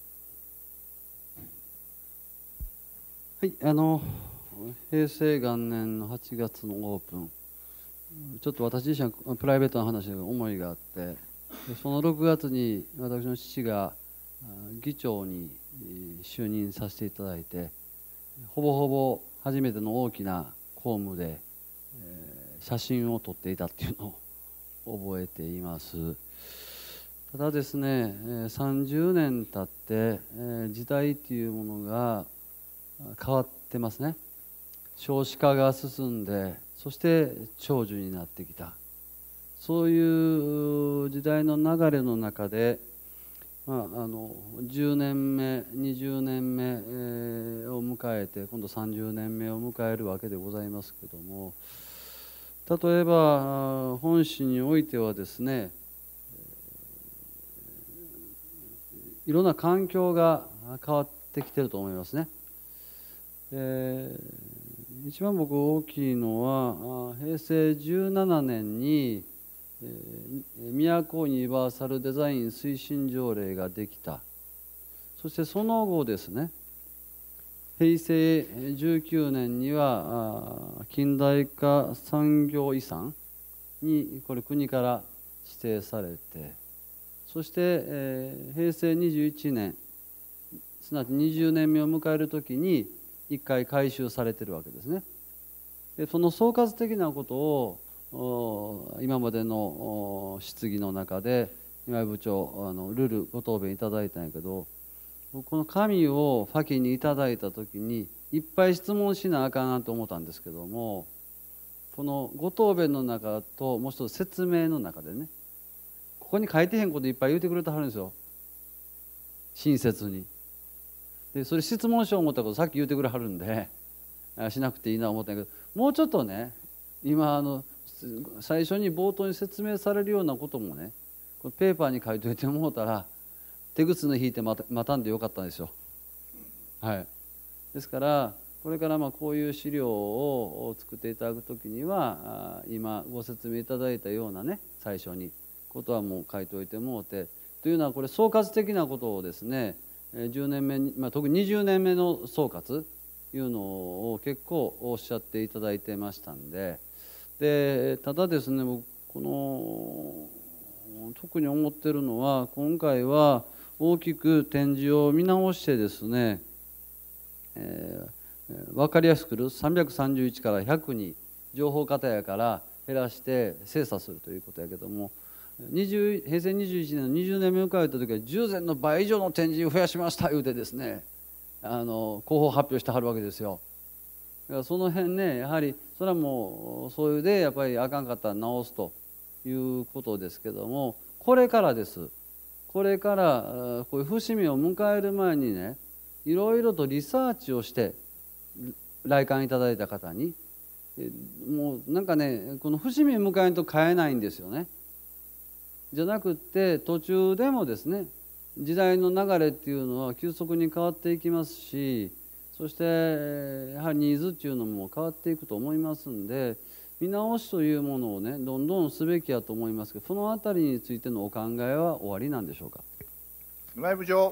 はい、あの平成元年のはちがつのオープン、ちょっと私自身はプライベートな話で思いがあって、そのろくがつに私の父が議長に就任させていただいて、ほぼほぼ初めての大きな公務で写真を撮っていたっていうのを覚えています。ただですね、さんじゅうねん経って時代っていうものが変わってますね。少子化が進んで、そして長寿になってきた、そういう時代の流れの中で、まあ、あのじゅうねんめにじゅうねんめを迎えて、今度さんじゅうねんめを迎えるわけでございますけども、例えば本市においてはですね、いろんな環境が変わってきてると思いますね。えー、一番僕大きいのは平成じゅうななねんに、えー、都ユニバーサルデザイン推進条例ができた。そしてその後ですね、平成じゅうきゅうねんには近代化産業遺産にこれ国から指定されて、そして、えー、平成にじゅういちねん、すなわちにじゅうねんめを迎えるときに一回改修されているわけですね。でその総括的なことを今までの質疑の中で今井部長あのルールご答弁いただいたんやけど、この紙をファキにいただいたときにいっぱい質問しなあかんなと思ったんですけども、このご答弁の中ともう一つ説明の中でね、ここに書いてへんこといっぱい言うてくれてはるんですよ、親切に。でそれ質問しよう思ったことさっき言うてくれはるんでしなくていいな思ったんやけど、もうちょっとね、今あの最初に冒頭に説明されるようなこともね、これペーパーに書いといてもらったら手ぐつの引いて待たんでよかったんですよ。はい、ですからこれからまあこういう資料を作っていただくときには、今ご説明いただいたようなね、最初にことはもう書いておいてもうて、というのはこれ総括的なことをですね、じゅうねんめに、まあ、特ににじゅうねんめの総括いうのを結構おっしゃっていただいてましたんで、でただですね、僕この特に思ってるのは、今回は大きく展示を見直してですね、えー、分かりやすくさんびゃくさんじゅういちからひゃくに情報型やから減らして精査するということやけども、にじゅう平成にじゅういちねんのにじゅうねんめを迎えた時は従前の倍以上の展示を増やしました言うてですね、あの広報発表してはるわけですよ。だからその辺ね、やはりそれはもうそういうでやっぱりあかんかったら直すということですけども、これからです。これからこういう節目を迎える前にね、いろいろとリサーチをして来館いただいた方に、もうなんかね、この節目を迎えると変えないんですよね。じゃなくって途中でもですね、時代の流れっていうのは急速に変わっていきますし、そしてやはりニーズっていうのも変わっていくと思いますんで、 見直しというものをねどんどんすべきやと思いますけど、そのあたりについてのお考えはおありなんでしょうか。 内部長。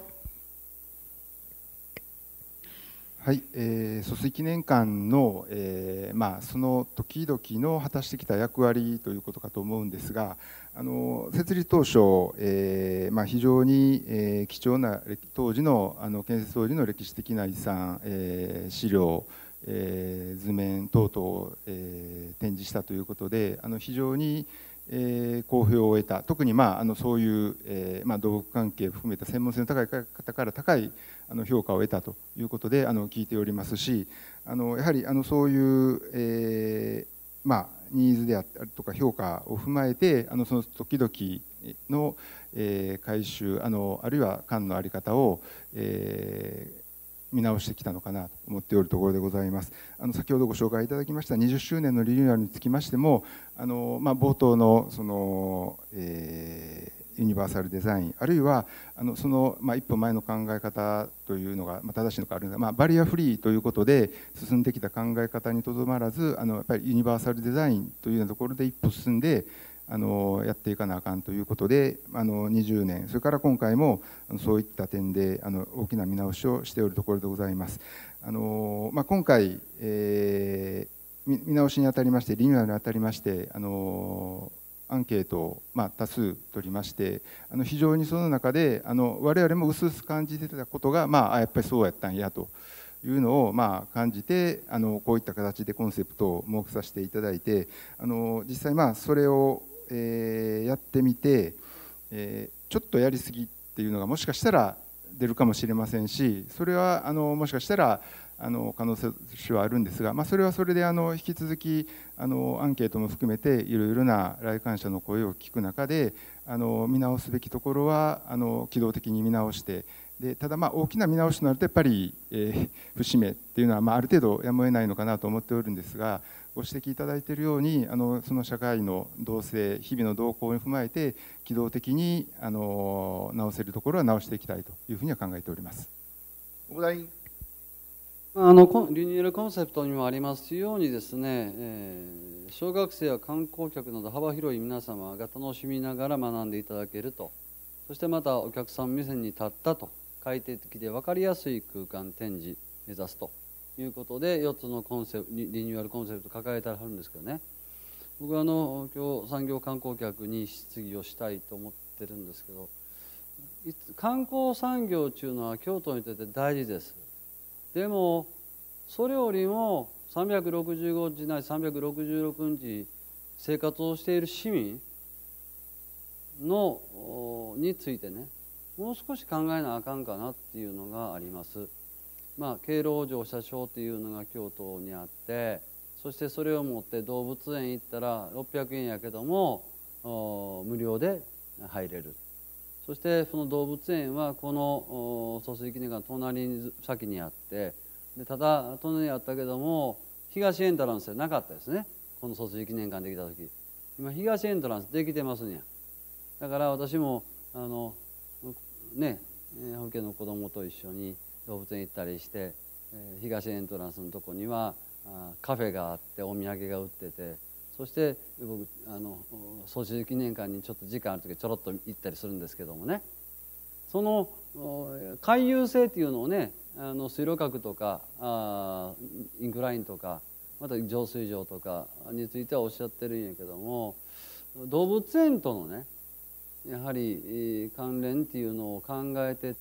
はい、えー、疎水記念館の、えーまあ、その時々の果たしてきた役割ということかと思うんですが、あの設立当初、えーまあ、非常に、えー、貴重な当時のあの建設当時の歴史的な遺産、えー、資料、えー、図面等々を、えー、展示したということで、あの非常にえー、好評を得た、特に、まあ、あのそういう、えーまあ、土木関係を含めた専門性の高い方から高いあの評価を得たということであの聞いておりますし、あのやはりあのそういう、えーまあ、ニーズであったりとか評価を踏まえて、あのその時々の、えー、改修あのあるいは館の在り方を、えー見直してきたのかなと思っておるところでございます。あの先ほどご紹介いただきましたにじゅっしゅうねんのリニューアルにつきましても、あの、まあ、冒頭のその、えー、ユニバーサルデザイン、あるいはあのその、まあ、一歩前の考え方というのが、まあ、正しいのかあるのか、まあ、バリアフリーということで進んできた考え方にとどまらず、あのやっぱりユニバーサルデザインというようなところで一歩進んであのやっていかなあかんということで、あのにじゅうねん、それから今回もそういった点であの大きな見直しをしておるところでございます。あの、まあ、今回、えー、見直しにあたりまして、リニューアルにあたりまして、あのアンケートを、まあ、多数取りまして、あの非常にその中であの我々も薄々感じてたことが、まあ、やっぱりそうやったんやというのを、まあ、感じて、あのこういった形でコンセプトを設けさせていただいて、あの実際、まあ、それをえー、やってみて、えー、ちょっとやりすぎっていうのがもしかしたら出るかもしれませんし、それはあのもしかしたらあの可能性はあるんですが、まあ、それはそれであの引き続きあのアンケートも含めていろいろな来館者の声を聞く中で、あの見直すべきところはあの機動的に見直して、でただまあ大きな見直しとなるとやっぱり、えー、節目っていうのはまあある程度やむを得ないのかなと思っておるんですが、ご指摘いただいているように、あのその社会の動静、日々の動向を踏まえて機動的にあの直せるところは直していきたいというふうには考えております。 お答え。 あのリニューアルコンセプトにもありますようにですね、えー、小学生や観光客など幅広い皆様が楽しみながら学んでいただけると、そしてまたお客さん目線に立ったと、快適で分かりやすい空間展示目指すということでよっつのコンセプトリニューアルコンセプト抱えてあるんですけどね、僕はあの今日産業観光客に質疑をしたいと思ってるんですけど、観光産業というのは京都にとって大事です。でもそれよりもさんびゃくろくじゅうごにちないさんびゃくろくじゅうろくにち生活をしている市民のについてね、もう少し考えなあかんかなっていうのがあります。まあ、敬老乗車証というのが京都にあって、そしてそれを持って動物園行ったらろっぴゃくえんやけども無料で入れる。そしてその動物園はこの疎水記念館の隣に先にあって、でただ隣にあったけども東エントランスじゃなかったですね、この疎水記念館できた時。今東エントランスできてますね。だから私もあのね保育園の子供と一緒に動物園行ったりして、東エントランスのとこにはカフェがあってお土産が売ってて、そして僕あの疎水記念館にちょっと時間ある時ちょろっと行ったりするんですけどもね、その回遊性っていうのをね、あの水路閣とかあインクラインとかまた浄水場とかについてはおっしゃってるんやけども、動物園とのねやはり関連っていうのを考えてって、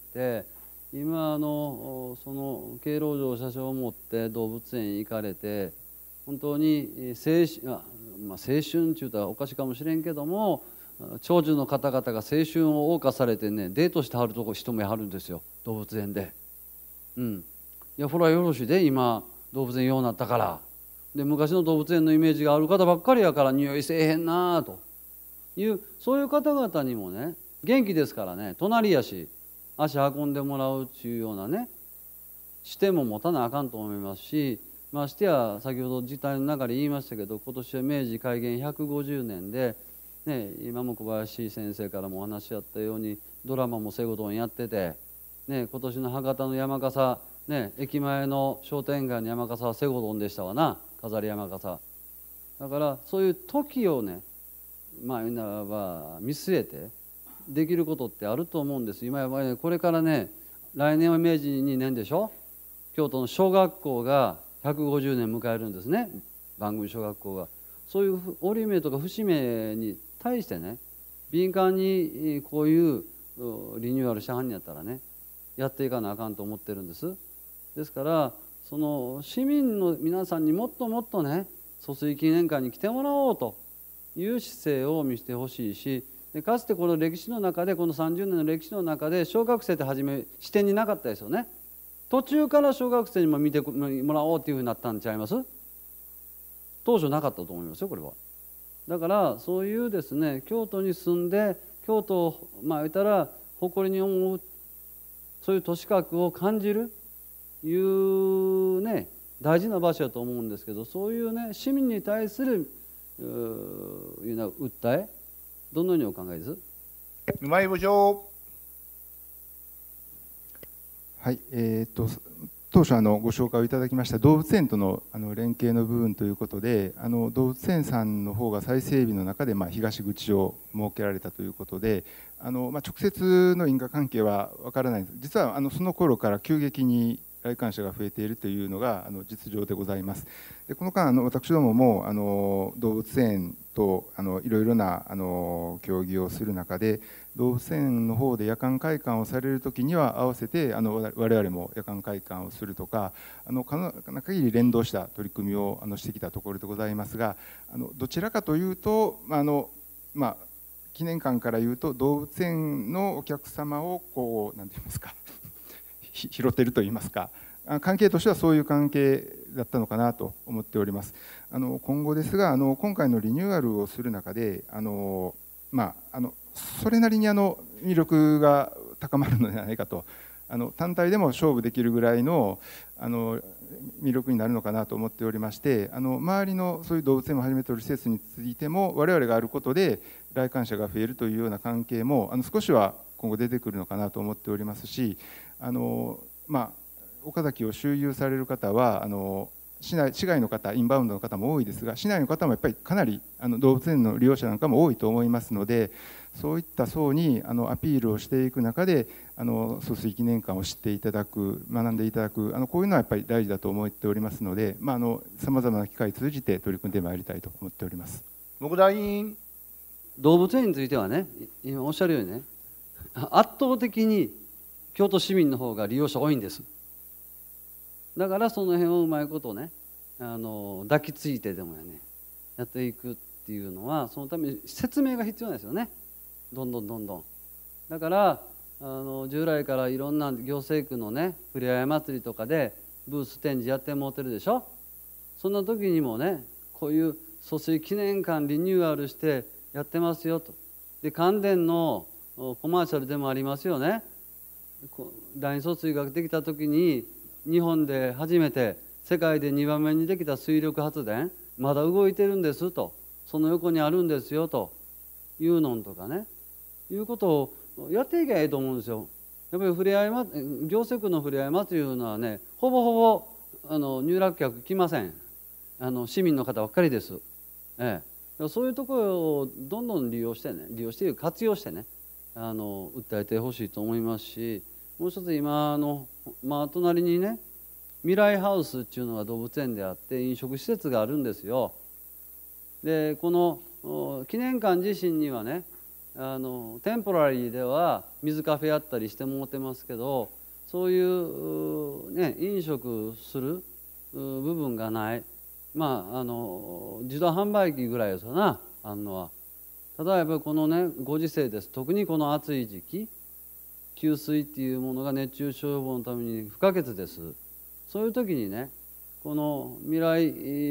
今あのその敬老乗車証を持って動物園行かれて、本当に青春、まあ、青春って言うたらおかしいかもしれんけども、長寿の方々が青春を謳歌されてね、デートしてはるとこ人もやはるんですよ、動物園で。うん、いや、それはよろしいで、今動物園ようなったから。で、昔の動物園のイメージがある方ばっかりやから匂いせえへんなという、そういう方々にもね、元気ですからね、隣やし足運んでもらうっていうようなね視点も持たなあかんと思いますし、ましてや先ほど自体の中で言いましたけど、今年は明治開元ひゃくごじゅうねんで、ね、今も小林先生からもお話あったようにドラマも西郷どんやってて、ね、今年の博多の山笠、ね、駅前の商店街の山笠は西郷どんでしたわな、飾り山笠だからそういう時をね、まあ言うならば見据えてできることってあると思うんです。今やばいね、これからね、来年は明治にねんでしょ。京都の小学校がひゃくごじゅうねん迎えるんですね、番組小学校が。そういう折り目とか節目に対してね、敏感にこういうリニューアルしはんやったらね、やっていかなあかんと思ってるんです。ですからその市民の皆さんにもっともっとね、疎水記念館に来てもらおうという姿勢を見せてほしいし、でかつてこの歴史の中で、このさんじゅうねんの歴史の中で小学生って初め視点になかったですよね。途中から小学生にも見てもらおうっていうふうになったんちゃいます？当初なかったと思いますよ、これは。だからそういうですね、京都に住んで京都をまあ言ったら誇りに思う、そういう都市格を感じるいうね、大事な場所だと思うんですけど、そういうね、市民に対するいうな訴え、どのようにお考えです？ 今井部長。 はい、えー、と当初あのご紹介をいただきました動物園とのあの連携の部分ということで、あの動物園さんの方が再整備の中でまあ東口を設けられたということで、あの、まあ、直接の因果関係は分からないんです。実はあのその頃から急激に来館者が増えているというのがあの実情でございます。でこの間あの私どももあの動物園とあのいろいろなあの協議をする中で、動物園の方で夜間開館をされる時には合わせてあの我々も夜間開館をするとか、あの可能な限り連動した取り組みをあのしてきたところでございますが、あのどちらかというとあの、まあ、記念館からいうと動物園のお客様をこう何て言いますか拾っているといいますか、関係としてはそういう関係だったのかなと思っております。あの今後ですが、あの今回のリニューアルをする中で、あの、まあ、あのそれなりにあの魅力が高まるのではないかと、あの単体でも勝負できるぐらいのあの魅力になるのかなと思っておりまして、あの周りのそういう動物園をはじめとする施設についても我々があることで来館者が増えるというような関係もあの少しは今後出てくるのかなと思っておりますし、あの、まあ、岡崎を周遊される方はあの市内市外の方、インバウンドの方も多いですが、市内の方もやっぱりかなりあの動物園の利用者なんかも多いと思いますので、そういった層にあのアピールをしていく中であの疎水記念館を知っていただく、学んでいただく、あのこういうのはやっぱり大事だと思っておりますので、さまざまな機会を通じて取り組んでまいりたいと思っております。 木田委員。 動物園についてはね、今おっしゃるようにね、圧倒的に京都市民の方が利用者多いんです。だからその辺をうまいことね、あの抱きついてでもやね、やっていくっていうのは、そのために説明が必要なんですよね。どんどんどんどん。だからあの従来からいろんな行政区のね、ふれあい祭りとかでブース展示やってもうてるでしょ。そんな時にもね、こういう疎水記念館リニューアルしてやってますよと。で関電のコマーシャルでもありますよね。第二疎水ができた時に日本で初めて世界でにばんめにできた水力発電まだ動いてるんですと、その横にあるんですよというのとかね、いうことをやっていけばいいと思うんですよ。やっぱりふれあい、ま、行政区のふれあい祭りというのはね、ほぼほぼあの入楽客来ません。あの市民の方ばっかりです。ええ、そういうところをどんどん利用してね、利用して活用してね、あの訴えてほしいと思いますし、もう一つ今の、まあ、隣にね、未来ハウスっていうのが動物園であって飲食施設があるんですよ。でこの記念館自身にはね、あのテンポラリーでは水カフェやったりしてもうてますけど、そういう、ね、飲食する部分がない、まあ、あの自動販売機ぐらいですよな、あんのは。ただやっぱりこのねご時世です。特にこの暑い時期、給水っていうものが熱中症予防のために不可欠です。そういう時にね、この未来、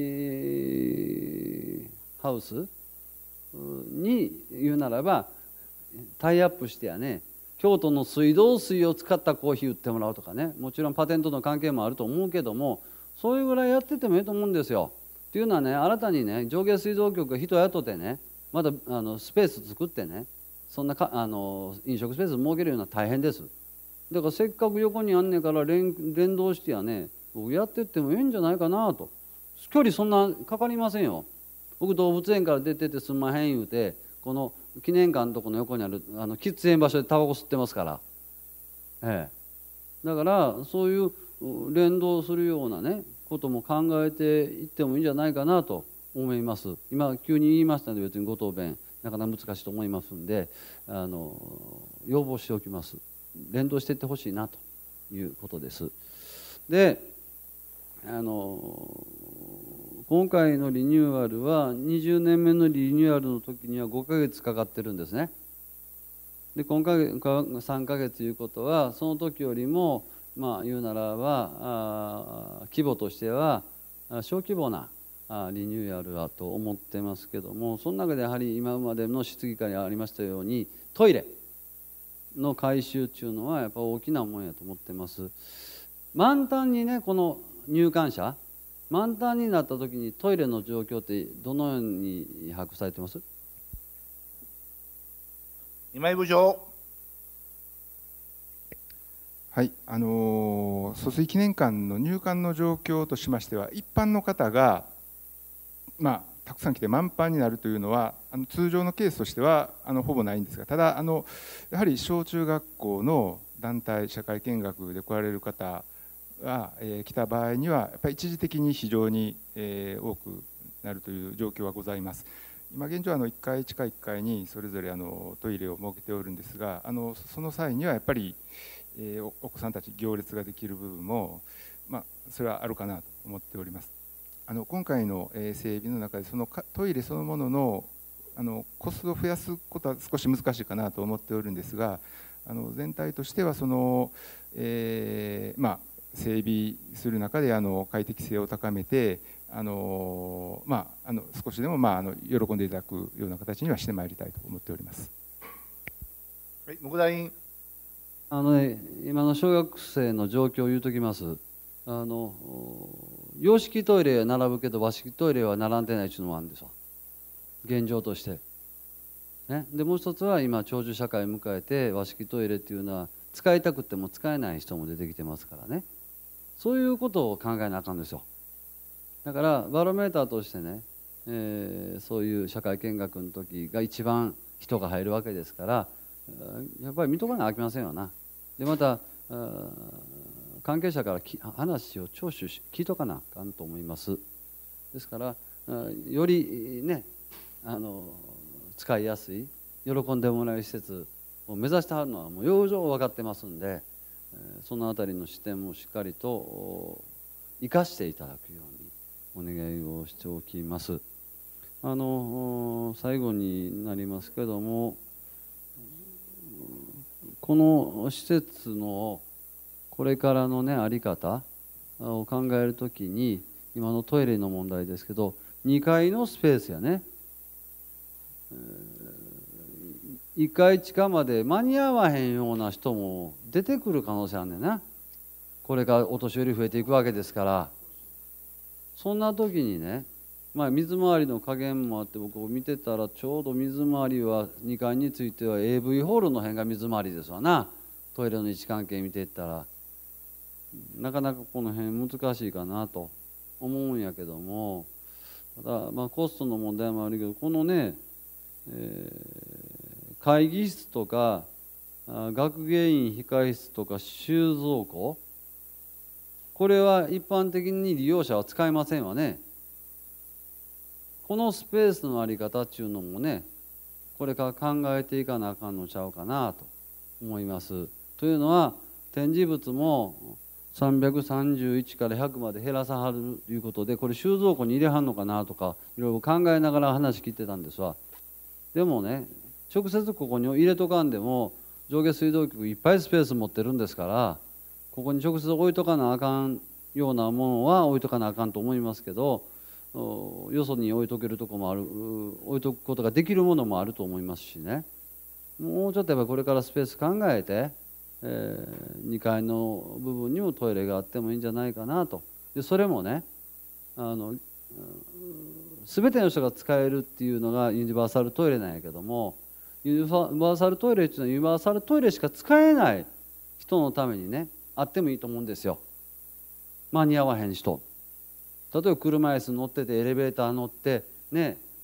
えー、ハウスに言うならばタイアップしてやね、京都の水道水を使ったコーヒー売ってもらうとかね、もちろんパテントの関係もあると思うけども、そういうぐらいやっててもいいと思うんですよ。っていうのはね、新たにね上下水道局が人雇ってね、まだあのスペース作ってね、そんなかあの飲食スペース設けるような大変です。だからせっかく横にあんねんから連連動してやね、僕やってってもいいんじゃないかなと。距離そんなかかりませんよ。 僕動物園から出ててすんまへん言うてこの記念館のとこの横にあるあの喫煙場所でタバコ吸ってますから、ええ、だからそういう連動するようなねことも考えていってもいいんじゃないかなと思います。今急に言いましたので別にご答弁なかなか難しいと思いますんであの要望しておきます。連動していってほしいなということです。であの今回のリニューアルはにじゅうねんめのリニューアルの時にはごかげつかかってるんですね。で今回さんかげつということはその時よりもまあ言うならばあ規模としては小規模なリニューアルだと思ってますけども、その中でやはり今までの質疑会にありましたようにトイレの改修っていうのはやっぱ大きなもんやと思ってます。満タンにねこの入館者満タンになった時にトイレの状況ってどのように把握されてます？ 今井部長。 はい、あの疎水記念館の入館の状況としましては一般の方がまあたくさん来て満帆になるというのはあの通常のケースとしてはあのほぼないんですが、ただあのやはり小中学校の団体社会見学で来られる方が、えー、来た場合にはやっぱり一時的に非常に、えー、多くなるという状況はございます。今現状あのいっかい地下いっかいにそれぞれあのトイレを設けておるんですが、あのその際にはやっぱり、えー、お, お子さんたち行列ができる部分も、まあ、それはあるかなと思っております。あの今回の整備の中でそのトイレそのもののあの個数を増やすことは少し難しいかなと思っておるんですが、あの全体としてはその、えーまあ、整備する中であの快適性を高めてあの、まあ、あの少しでも、まあ、あの喜んでいただくような形にはしてまいりたいと思っております。 はい、木田委員。 あのね、今の小学生の状況を言うときます。あの洋式トイレは並ぶけど和式トイレは並んでないというのもあるんですよ、現状として、ね、でもう一つは今長寿社会を迎えて和式トイレっていうのは使いたくても使えない人も出てきてますからね、そういうことを考えなあかんですよ。だからバロメーターとしてね、えー、そういう社会見学の時が一番人が入るわけですから、やっぱり見とかなあきませんよな。でまた関係者から話を聴取し聞いとかなあかんと思います。ですからよりねあの使いやすい喜んでもらえる施設を目指してはるのはもう養生分かってますんで、そのあたりの視点もしっかりと生かしていただくようにお願いをしておきます。あの最後になりますけども、この施設のこれからのね在り方を考えるときに今のトイレの問題ですけどにかいのスペースやね、いっかい地下まで間に合わへんような人も出てくる可能性あるんだよな。これからお年寄り増えていくわけですから、そんな時にね、まあ、水回りの加減もあって僕見てたらちょうど水回りはにかいについては エーブイ ホールの辺が水回りですわな。トイレの位置関係見ていったらなかなかこの辺難しいかなと思うんやけども、ただまあコストの問題もあるけどこのね、えー、会議室とか学芸員控室とか収蔵庫、これは一般的に利用者は使いませんわね。このスペースの在り方っていうのもねこれから考えていかなあかんのちゃうかなと思います。というのは展示物もさんびゃくさんじゅういちからひゃくまで減らさはるということで、これ収蔵庫に入れはんのかなとかいろいろ考えながら話聞いてたんですわ。でもね直接ここに入れとかんでも上下水道局いっぱいスペース持ってるんですから、ここに直接置いとかなあかんようなものは置いとかなあかんと思いますけど、よそに置いとけるとこもある、置いとくことができるものもあると思いますしね、もうちょっとやっぱりこれからスペース考えて、えー、にかいの部分にもトイレがあってもいいんじゃないかなと。でそれもねあの全ての人が使えるっていうのがユニバーサルトイレなんやけども、ユニバーサルトイレっていうのはユニバーサルトイレしか使えない人のためにねあってもいいと思うんですよ。間に合わへん人、例えば車椅子乗っててエレベーター乗ってね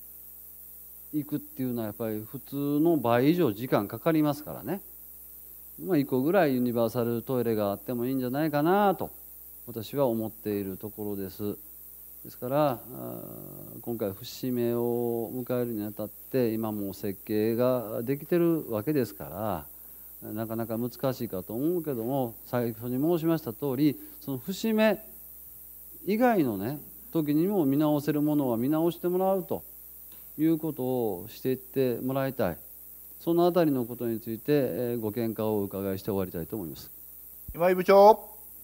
行くっていうのはやっぱり普通の倍以上時間かかりますからね、まあ、いっこぐらいユニバーサルトイレがあってもいいんじゃないかなと私は思っているところです。ですから今回節目を迎えるにあたって今もう設計ができてるわけですからなかなか難しいかと思うけども、最初に申しました通りその節目以外のね時にも見直せるものは見直してもらうということをしていってもらいたい、そのあたりのことについてご見解をお伺いして終わりたいと思います。 今井部長。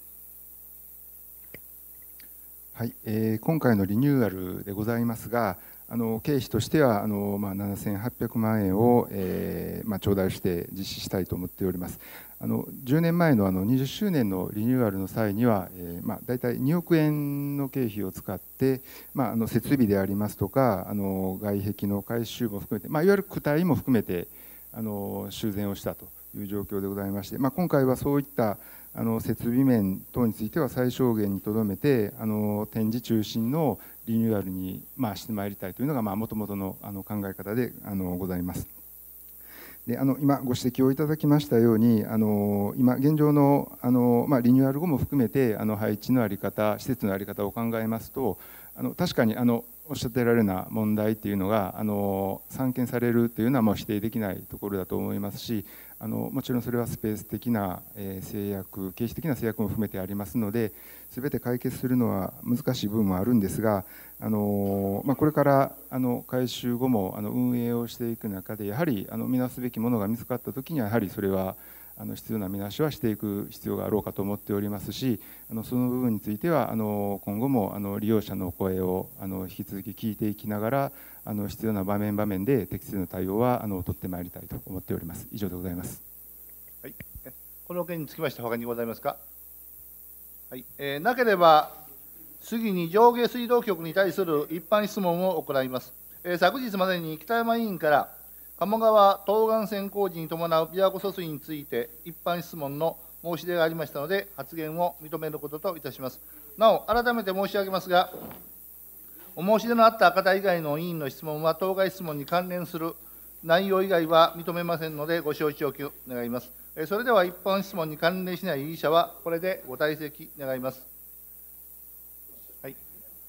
はい、えー、今回のリニューアルでございますが、あの経費としてはあの、まあ、ななせんはっぴゃくまんえんを、えーまあ、頂戴して実施したいと思っております。あのじゅうねんまえのあのにじゅっしゅうねんのリニューアルの際には、えーまあ、大体におくえんの経費を使って、まあ、あの設備でありますとかあの外壁の改修も含めて、まあ、いわゆる躯体も含めてあの修繕をしたという状況でございまして、まあ、今回はそういったあの設備面等については最小限にとどめてあの展示中心のリニューアルに、まあ、してまいりたいというのがもともとのあの考え方であのございます。であの今ご指摘をいただきましたようにあの今現状のあの、まあ、リニューアル後も含めてあの配置の在り方施設の在り方を考えますとあの確かにあのおっしゃってられるような問題っていうのがあの散見されるというのはもう否定できないところだと思いますしあのもちろんそれはスペース的な、えー、制約経費的な制約も含めてありますので全て解決するのは難しい部分もあるんですがあの、まあ、これからあの改修後もあの運営をしていく中でやはりあの見直すべきものが見つかったときにはやはりそれはあの必要な見直しはしていく必要があろうかと思っておりますしあのその部分についてはあの今後もあの利用者の声をあの引き続き聞いていきながらあの必要な場面場面で適切な対応はあの取ってまいりたいと思っております。以上でございます。 はい、この件につきまして他にございますか。はい、えー、なければ次に上下水道局に対する一般質問を行います。えー、昨日までに北山委員から鴨川東岸線工事に伴う琵琶湖疎水について一般質問の申し出がありましたので発言を認めることといたします。なお改めて申し上げますがお申し出のあった方以外の委員の質問は当該質問に関連する内容以外は認めませんのでご承知おきを願います。それでは一般質問に関連しない異議者はこれでご退席願います。はい、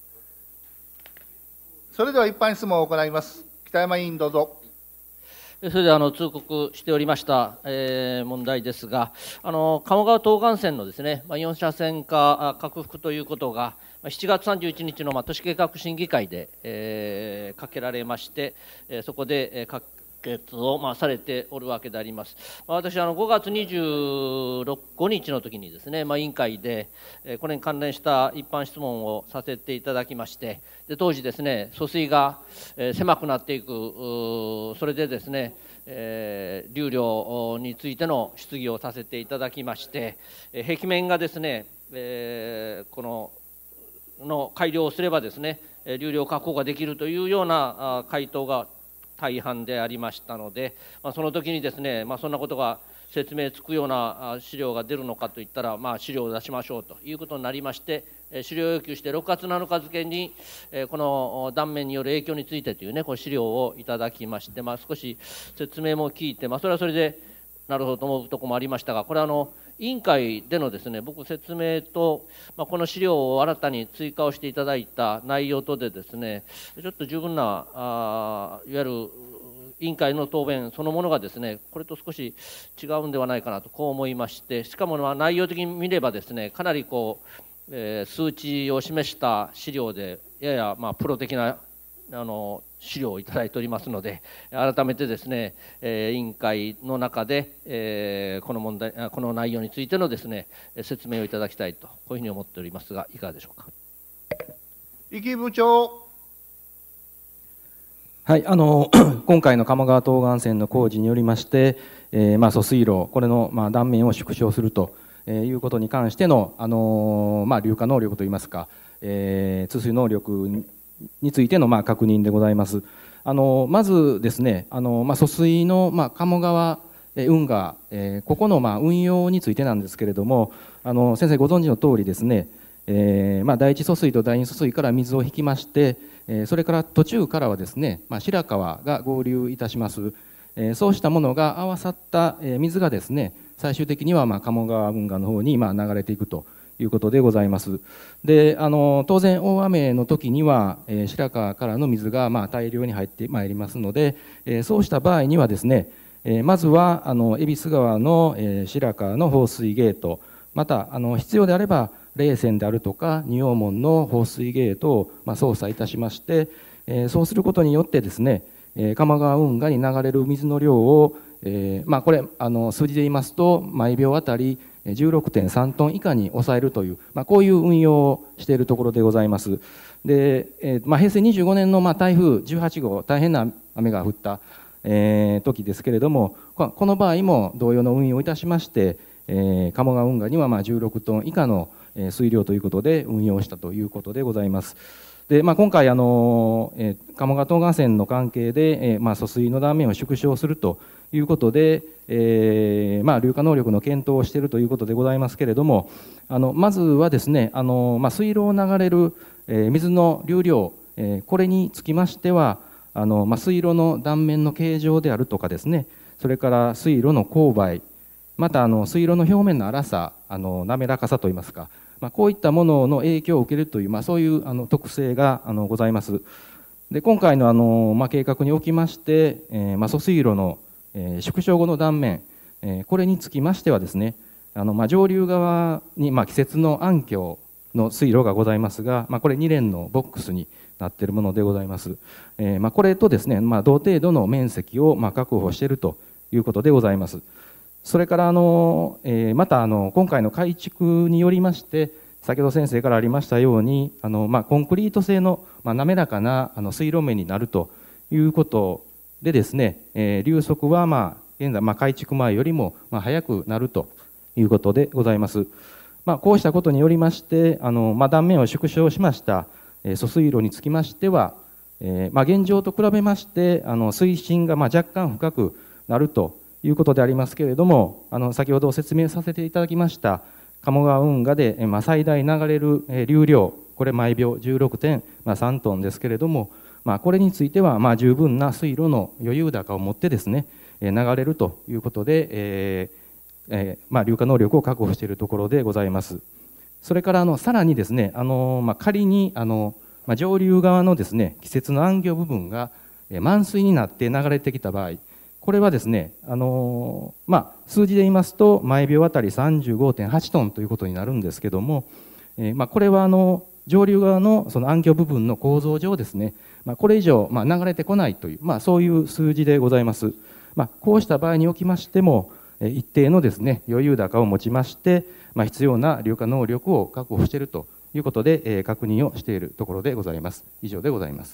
それでは一般質問を行います。北山委員どうぞ。 それではあの通告しておりました、えー、問題ですが、あの鴨川東岸線のですね、まあ、よん車線化拡幅ということが、しちがつさんじゅういちにちのまあ都市計画審議会で、えー、かけられまして、えー、そこで、えー、可決をまあされておるわけであります。まあ、私あのごがつにじゅうごにちの時にですね、まあ、委員会で、えー、これに関連した一般質問をさせていただきまして、で当時ですね、疎水が、えー、狭くなっていく、それでですね、えー、流量についての質疑をさせていただきまして、えー、壁面がですね、えー、このの改良をすればですね、流量確保ができるというような回答が大半でありましたので、まあ、その時にですね、まあ、そんなことが説明つくような資料が出るのかといったら、まあ、資料を出しましょうということになりまして、資料要求してろくがつなのか付にこの断面による影響についてというね、この資料をいただきまして、まあ、少し説明も聞いて、まあ、それはそれでなるほどと思うところもありましたが、これはあの委員会でのですね、僕説明と、まあ、この資料を新たに追加をしていただいた内容とでですね、ちょっと十分なあいわゆる委員会の答弁そのものがですね、これと少し違うんではないかなとこう思いまして、しかもまあ内容的に見ればですね、かなりこう、えー、数値を示した資料でややまあプロ的なあの資料をいただいておりますので、改めてですね、えー、委員会の中で、えー、この問題、この内容についてのですね、説明をいただきたいと、こういうふうに思っておりますが、いかがでしょうか。 伊木部長。 はい、あの今回の鴨川東岸線の工事によりまして、えー、まあ疎水路、これのまあ断面を縮小するということに関しての、あのまあ、流下能力といいますか、えー、通水能力にについてのまあ確認でございます。あのまずですね、あのまあ、疎水のまあ鴨川運河、えー、ここのまあ運用についてなんですけれども、あの先生ご存知の通りですね、 えーまあ、第一疎水と第二疎水から水を引きまして、えー、それから途中からはですね、まあ、白川が合流いたします。えー、そうしたものが合わさった水がですね、最終的にはまあ鴨川運河の方にまあ流れていくということでございます。で、あの当然大雨の時には、えー、白川からの水がまあ大量に入ってまいりますので、えー、そうした場合にはですね、えー、まずはあの恵比寿川の、えー、白川の放水ゲート、またあの必要であれば冷泉であるとか仁王門の放水ゲートをまあ操作いたしまして、えー、そうすることによってですね、鴨川運河に流れる水の量を、えーまあ、これあの数字で言いますと毎秒あたり じゅうろくてんさんトン以下に抑えるという、まあ、こういう運用をしているところでございます。で、えーまあ、平成にじゅうごねんのまあ台風じゅうはちごう、大変な雨が降った、えー、時ですけれども、この場合も同様の運用をいたしまして、えー、鴨川運河にはまあじゅうろくトン以下の水量ということで運用したということでございます。でまあ、今回あの、えー、鴨川東岸線の関係で、えーまあ、疎水の断面を縮小するということで、えーまあ、流下能力の検討をしているということでございますけれども、あのまずはですね、あの、まあ、水路を流れる、えー、水の流量、えー、これにつきましてはあの、まあ、水路の断面の形状であるとかですね、それから水路の勾配、またあの水路の表面の粗さ、あの滑らかさといいますか、まあ、こういったものの影響を受けるという、まあ、そういうあの特性があのございます。で今回のあの、まあ、計画におきまして、えーまあ、疎水路の、えー、縮小後の断面、えー、これにつきましてはですね、あの、まあ、上流側に、まあ、季節の暗渠の水路がございますが、まあ、これに連のボックスになっているものでございます。えーまあ、これとですね、まあ、同程度の面積をまあ確保しているということでございます。それからあの、えー、またあの今回の改築によりまして先ほど先生からありましたようにあの、まあ、コンクリート製の、まあ、滑らかなあの水路面になるということでですね、えー、流速はまあ現在、まあ、改築前よりもまあ早くなるということでございます。まあ、こうしたことによりましてあの、まあ、断面を縮小しました、えー、疎水路につきましては、えーまあ、現状と比べましてあの水深がまあ若干深くなるということでありますけれども、あの先ほど説明させていただきました鴨川運河で、まあ、最大流れる流量、これ毎秒 じゅうろくてんさんトンですけれども、まあ、これについてはまあ十分な水路の余裕高を持ってですね流れるということで、えーえーまあ、流下能力を確保しているところでございます。それからあのさらにですね、あの、まあ、仮にあの、まあ、上流側のですね季節の暗渠部分が満水になって流れてきた場合、これはですね、あのーまあ、数字で言いますと毎秒あたり さんじゅうごてんはちトンということになるんですけども、えーまあ、これはあの上流側のその暗渠部分の構造上ですね、まあ、これ以上まあ流れてこないという、まあ、そういう数字でございます。まあ、こうした場合におきましても一定のですね余裕高を持ちまして、まあ、必要な流下能力を確保しているということで、えー、確認をしているところでございます。以上でございます。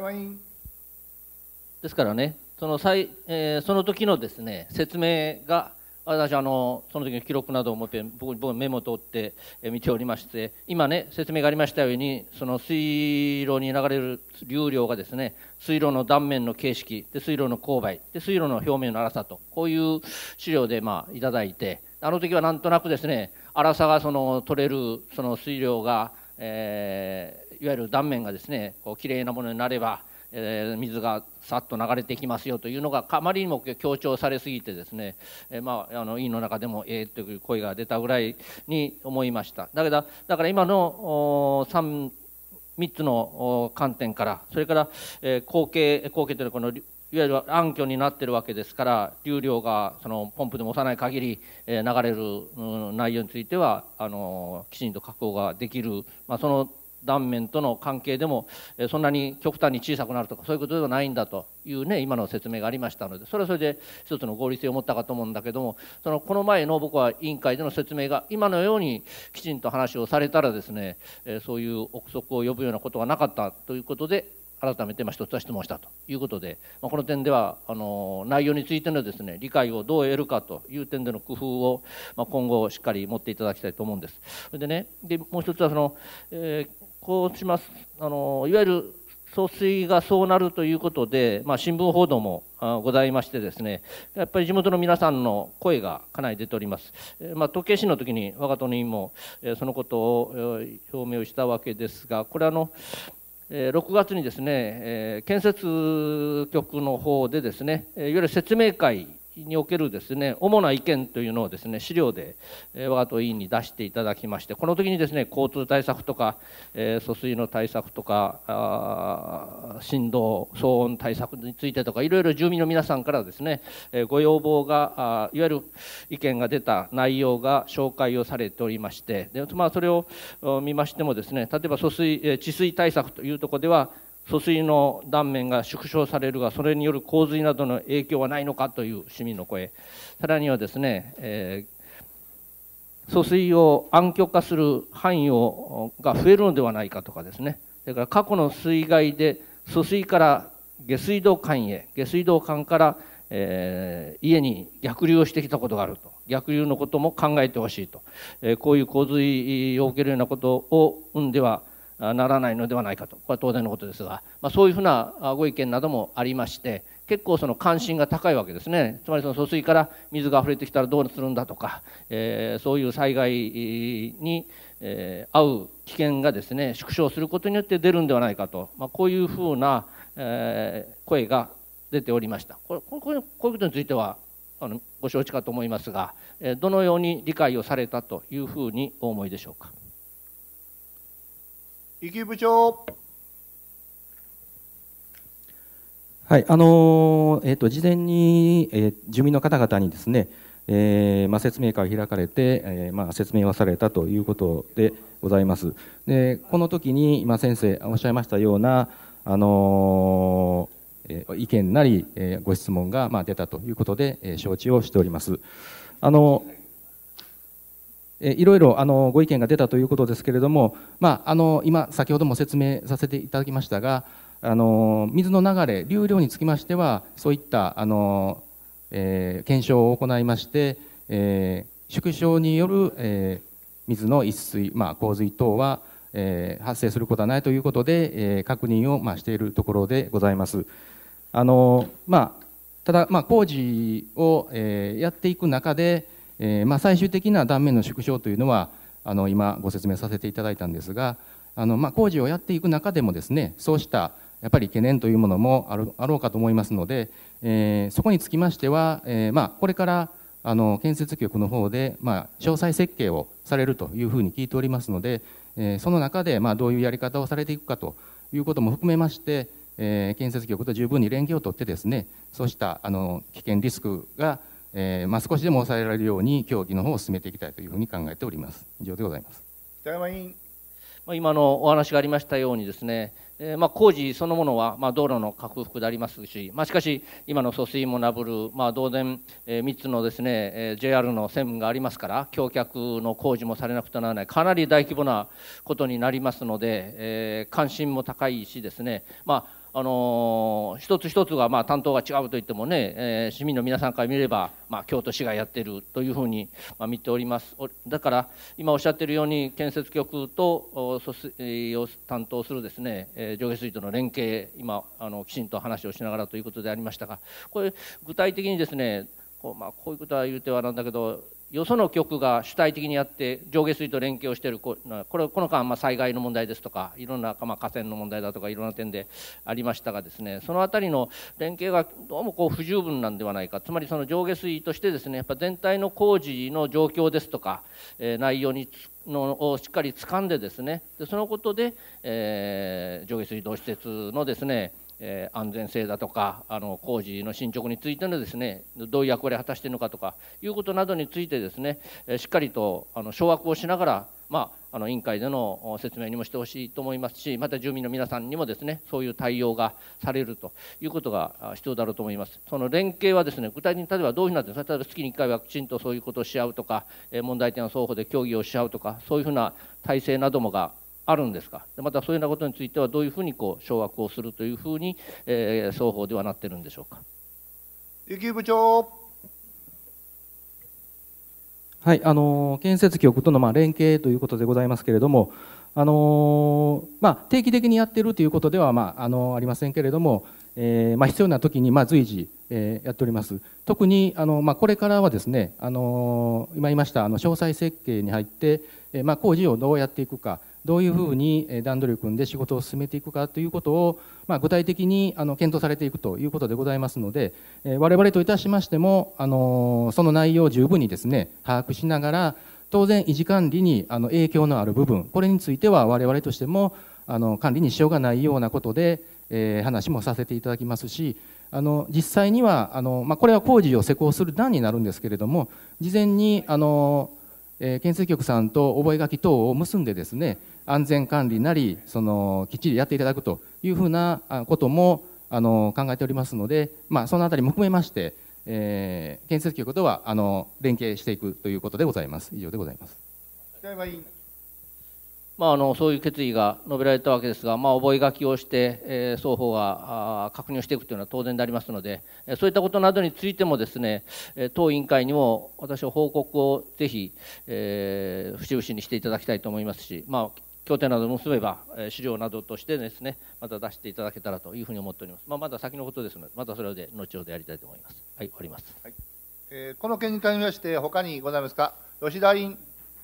ですからね、その際、えー、その時のですね説明が私あのその時の記録などを持って僕僕メモを取って見ておりまして、今ね説明がありましたようにその水路に流れる流量がですね水路の断面の形式で水路の勾配で水路の表面の粗さとこういう資料でまあいただいて、あの時はなんとなくですね粗さがその取れるその水量が、えー、いわゆる断面がですねこうきれいなものになればえー、水がさっと流れてきますよというのがあまりにも強調されすぎてですね、えーまあ、あの委員の中でもええという声が出たぐらいに思いました。だけどだから今の 3, 3つの観点から、それから、えー、後継後継というのはこのいわゆる暗渠になっているわけですから、流量がそのポンプでも押さない限り、えー、流れる、うん、内容についてはあのきちんと確保ができる、まあ、その断面との関係でもそんなに極端に小さくなるとかそういうことではないんだというね今の説明がありましたので、それはそれで一つの合理性を持ったかと思うんだけども、そのこの前の僕は委員会での説明が今のようにきちんと話をされたらですね、そういう憶測を呼ぶようなことがなかったということで改めてまあ一つは質問したということで、まあ、この点ではあの内容についてのですね理解をどう得るかという点での工夫を、まあ、今後しっかり持っていただきたいと思うんです。それでね、でもう一つはその、えーこうしますあのいわゆる送水がそうなるということで、まあ、新聞報道もございましてですね、やっぱり地元の皆さんの声がかなり出ております。まあ、時計市の時に我が党の委員もそのことを表明をしたわけですが、これあのろくがつにですね、建設局の方でですね、いわゆる説明会におけるですね、主な意見というのをですね、資料で我が党委員に出していただきまして、この時にですね、交通対策とか、えー、疎水の対策とか、あ振動、騒音対策についてとか、いろいろ住民の皆さんからですね、ご要望が、あいわゆる意見が出た内容が紹介をされておりまして、でまあ、それを見ましてもですね、例えば疎水、治水対策というところでは、疎水の断面が縮小されるが、それによる洪水などの影響はないのかという市民の声、さらにはですね、えー、疎水を暗渠化する範囲をが増えるのではないかとかですね、それから過去の水害で疎水から下水道管へ、下水道管から、えー、家に逆流をしてきたことがあると、逆流のことも考えてほしいと、えー、こういう洪水を受けるようなことを生んではならないのではないかと、これは当然のことですが、まあ、そういうふうなご意見などもありまして、結構その関心が高いわけですね。つまりその疎水から水があふれてきたらどうするんだとか、えー、そういう災害に、えー、遭う危険がですね縮小することによって出るんではないかと、まあ、こういうふうな、えー、声が出ておりました。これこういうこういうことについてはあのご承知かと思いますが、えー、どのように理解をされたというふうにお思いでしょうか。 壱岐部長。 はい、あのえー、と事前に、えー、住民の方々にですね、えーまあ、説明会が開かれて、えーまあ、説明をされたということでございます。でこの時に今先生おっしゃいましたような、あのーえー、意見なり、えー、ご質問が、まあ、出たということで、えー、承知をしております。あのいろいろあのご意見が出たということですけれども、まあ、あの今先ほども説明させていただきましたが、あの水の流れ流量につきましてはそういったあの、えー、検証を行いまして、えー、縮小による、えー、水の溢水、まあ、洪水等は、えー、発生することはないということで、えー、確認を、まあ、しているところでございます。あのまあ、ただ、まあ、工事を、えー、やっていく中でえーまあ、最終的な断面の縮小というのはあの今ご説明させていただいたんですが、あの、まあ、工事をやっていく中でもですね、そうしたやっぱり懸念というものもあるあろうかと思いますので、えー、そこにつきましては、えーまあ、これからあの建設局の方で、まあ、詳細設計をされるというふうに聞いておりますので、えー、その中で、まあ、どういうやり方をされていくかということも含めまして、えー、建設局と十分に連携を取ってですね、そうしたあの危険リスクがえーまあ、少しでも抑えられるように協議の方を進めていきたいというふうに考えております。以上でございます。 北山委員。 今のお話がありましたようにですね、えーまあ、工事そのものは、まあ、道路の拡幅でありますし、まあ、しかし今の疎水もなぶる、まあ、同然、えー、みっつのですね、えー、ジェイアール の線分がありますから、橋脚の工事もされなくてはならない、かなり大規模なことになりますので、えー、関心も高いしですね、まああのー、一つ一つがまあ担当が違うといってもね、えー、市民の皆さんから見れば、まあ、京都市がやっているというふうに、まあ、見ております。だから今おっしゃっているように建設局と疎水を担当するですね、えー、上下水との連携、今あのきちんと話をしながらということでありましたが、これ具体的にですね、こう、まあ、こういうことは言うてはなんだけど、よその局が主体的にやって上下水と連携をしている、これこの間、まあ、災害の問題ですとか、いろんな、まあ、河川の問題だとかいろんな点でありましたがですね、そのあたりの連携がどうもこう不十分なんではないか、つまりその上下水としてですね、やっぱ全体の工事の状況ですとか、えー、内容にのをしっかり掴んでですね、でそのことで、えー、上下水道施設のですね、えー、安全性だとかあの工事の進捗についてのですね、どういう役割を果たしているのかとかいうことなどについてですね、えー、しっかりとあの掌握をしながら、まあ、あの委員会での説明にもしてほしいと思いますし、また住民の皆さんにもですね、そういう対応がされるということが必要だろうと思います。その連携はですね、具体的に例えばどういうふうになっているのか、例えば月にいっかいはきちんとそういうことをし合うとか、問題点は双方で協議をし合うとか、そういうふうな体制などもがあるんですか。またそういうようなことについてはどういうふうにこう掌握をするというふうに、えー、双方ではなっているんでしょうか。 壱岐部長。 はい、あの建設局とのまあ連携ということでございますけれども、あのまあ、定期的にやっているということでは、まあ、あのありませんけれども、えーまあ、必要な時にまあ随時、えー、やっております。特にあの、まあ、これからはですね、あの今言いましたあの詳細設計に入って、えーまあ、工事をどうやっていくか、どういうふうに段取りを組んで仕事を進めていくかということを、まあ、具体的にあの検討されていくということでございますので、えー、我々といたしましても、あのその内容を十分にですね把握しながら、当然維持管理にあの影響のある部分、これについては我々としてもあの管理に支障がないようなことで、えー、話もさせていただきますし、あの実際にはあの、まあ、これは工事を施工する段になるんですけれども、事前にあの、えー、建設局さんと覚書等を結んでですね、安全管理なりそのきっちりやっていただくというふうなこともあの考えておりますので、まあ、そのあたりも含めまして、えー、建設局とはあの連携していくということでございます。以上でございます。 北山委員。 まあ、あのそういう決意が述べられたわけですが、まあ、覚書をして、えー、双方が確認をしていくというのは当然でありますので、そういったことなどについてもですね、当委員会にも私は報告をぜひ、えー、節々にしていただきたいと思いますし、まあ、協定などを結べば資料などとしてですね、また出していただけたらというふうに思っております。まあ、まだ先のことですので、またそれで後ほどやりたいと思います。はい、終わります。 はい、えー、この件に関しまして他にございますか。吉田委員。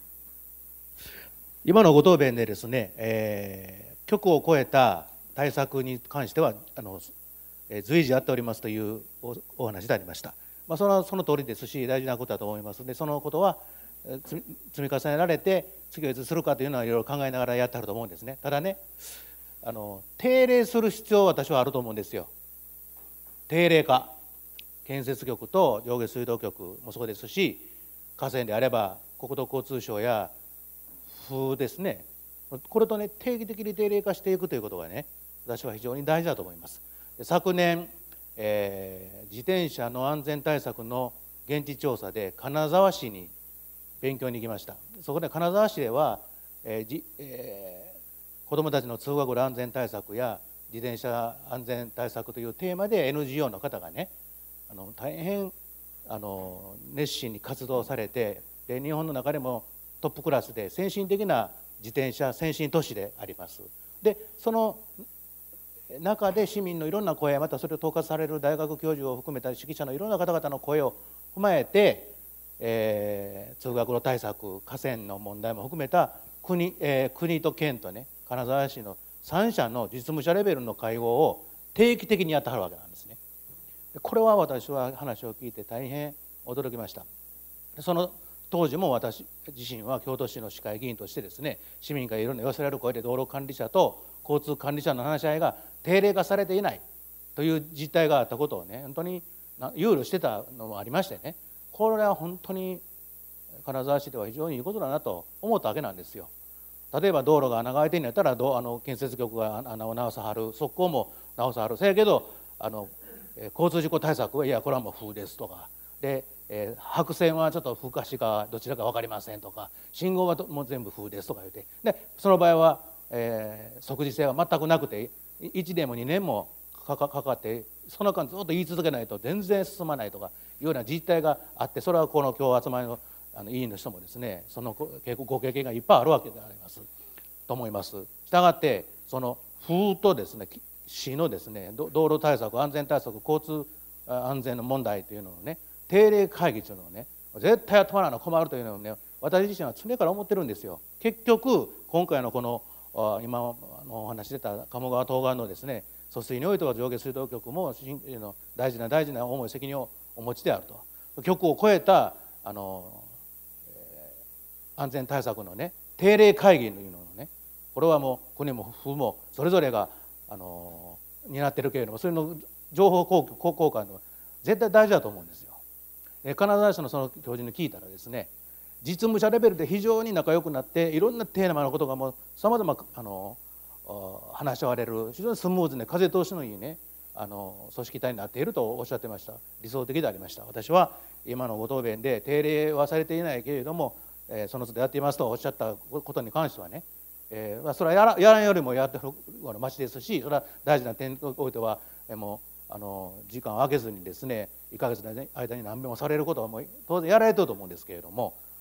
今のご答弁でですね、えー、局を超えた対策に関してはあの、えー、随時やっておりますというお、お話でありました。まあ、それはその通りですし、大事なことだと思いますので、そのことは積み重ねられて次はいつするかというのはいろいろ考えながらやってあると思うんですね。ただね、あの定例する必要は私はあると思うんですよ。定例化、建設局と上下水道局もそうですし、河川であれば国土交通省や風ですね、これとね定期的に定例化していくということがね、私は非常に大事だと思います。昨年、えー、自転車の安全対策の現地調査で金沢市に勉強に行きました。そこで金沢市では、えーじえー、子どもたちの通学路安全対策や自転車安全対策というテーマで エヌジーオー の方がね、あの大変あの熱心に活動されて、で日本の中でもトップクラスで先進的な自転車先進都市であります。でその中で市民のいろんな声、またそれを統括される大学教授を含めた指揮者のいろんな方々の声を踏まえて、えー、通学路対策、河川の問題も含めた 国,、えー、国と県とね、金沢市のさん者の実務者レベルの会合を定期的にやってはるわけなんですね。これは私は話を聞いて大変驚きました。その当時も私自身は京都市の市会議員としてですね、市民からいろんな寄せられる声で道路管理者と交通管理者の話し合いが定例化されていないという実態があったことをね、本当に憂慮してたのもありましてね、これは本当に金沢市では非常にいいことだなと思ったわけなんですよ。例えば道路が穴が開いてるんやったらどあの建設局が穴を直さはる、側溝も直さはる、せやけどあの交通事故対策はいやこれはもう風ですとかで、えー、白線はちょっと風かしかどちらか分かりませんとか、信号はもう全部風ですとか言って、でその場合は、えー、即時性は全くなくていちねんもにねんもか か, かかってその間ずっと言い続けないと全然進まないとかいうような実態があって、それはこの今日集まりのあの委員の人もですね、そのご経験がいっぱいあるわけでありますと思います。したがってその風とですね、市のですね道路対策、安全対策、交通安全の問題というのをね、定例会議というのをね、絶対やってもらわな困るというのをね、私自身は常から思ってるんですよ。結局今回のこの今のお話出た鴨川東岸のですね疎水においては上下水道局も大事な大事な重い責任をお持ちであると、局を超えたあの安全対策のね定例会議というのをね、これはもう国も府もそれぞれがあの担ってるけれども、それの情報交換は絶対大事だと思うんですよ。金沢市のその教授に聞いたらですね、実務者レベルで非常に仲良くなっていろんなテーマのことがもうさまざまあの話し合われる、非常にスムーズで風通しのいいねあの組織体になっているとおっしゃってました。理想的でありました。私は今のご答弁で定例はされていないけれども、えー、その都度やっていますとおっしゃったことに関してはね、えー、それはやらやらんよりもやってる町ですし、それは大事な点においては、えー、もうあの時間を空けずにですねいっかげつの間に何遍もされることはもう当然やられてると思うんですけれども、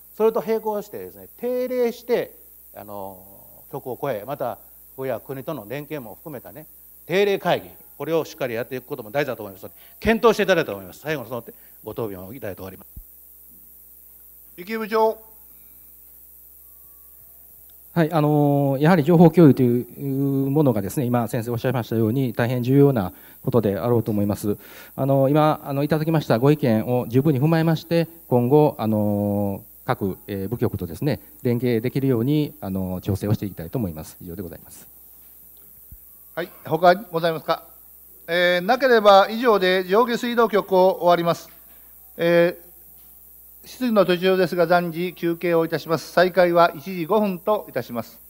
それと並行してですね、定例してあの局を超え、また府や国との連携も含めたね、定例会議、これをしっかりやっていくことも大事だと思いますので、検討していただいたと思います。最後のそのご答弁をいただいて終わります。 池部長。 はい、あのやはり情報共有というものがですね、今先生おっしゃいましたように大変重要なことであろうと思います。あの今あのいただきましたご意見を十分に踏まえまして、今後あの各部局とですね連携できるようにあの調整をしていきたいと思います。以上でございます。 はい、他にございますか。えー、なければ以上で上下水道局を終わります。えー質疑の途中ですが、暫時休憩をいたします。再開はいちじごふんといたします。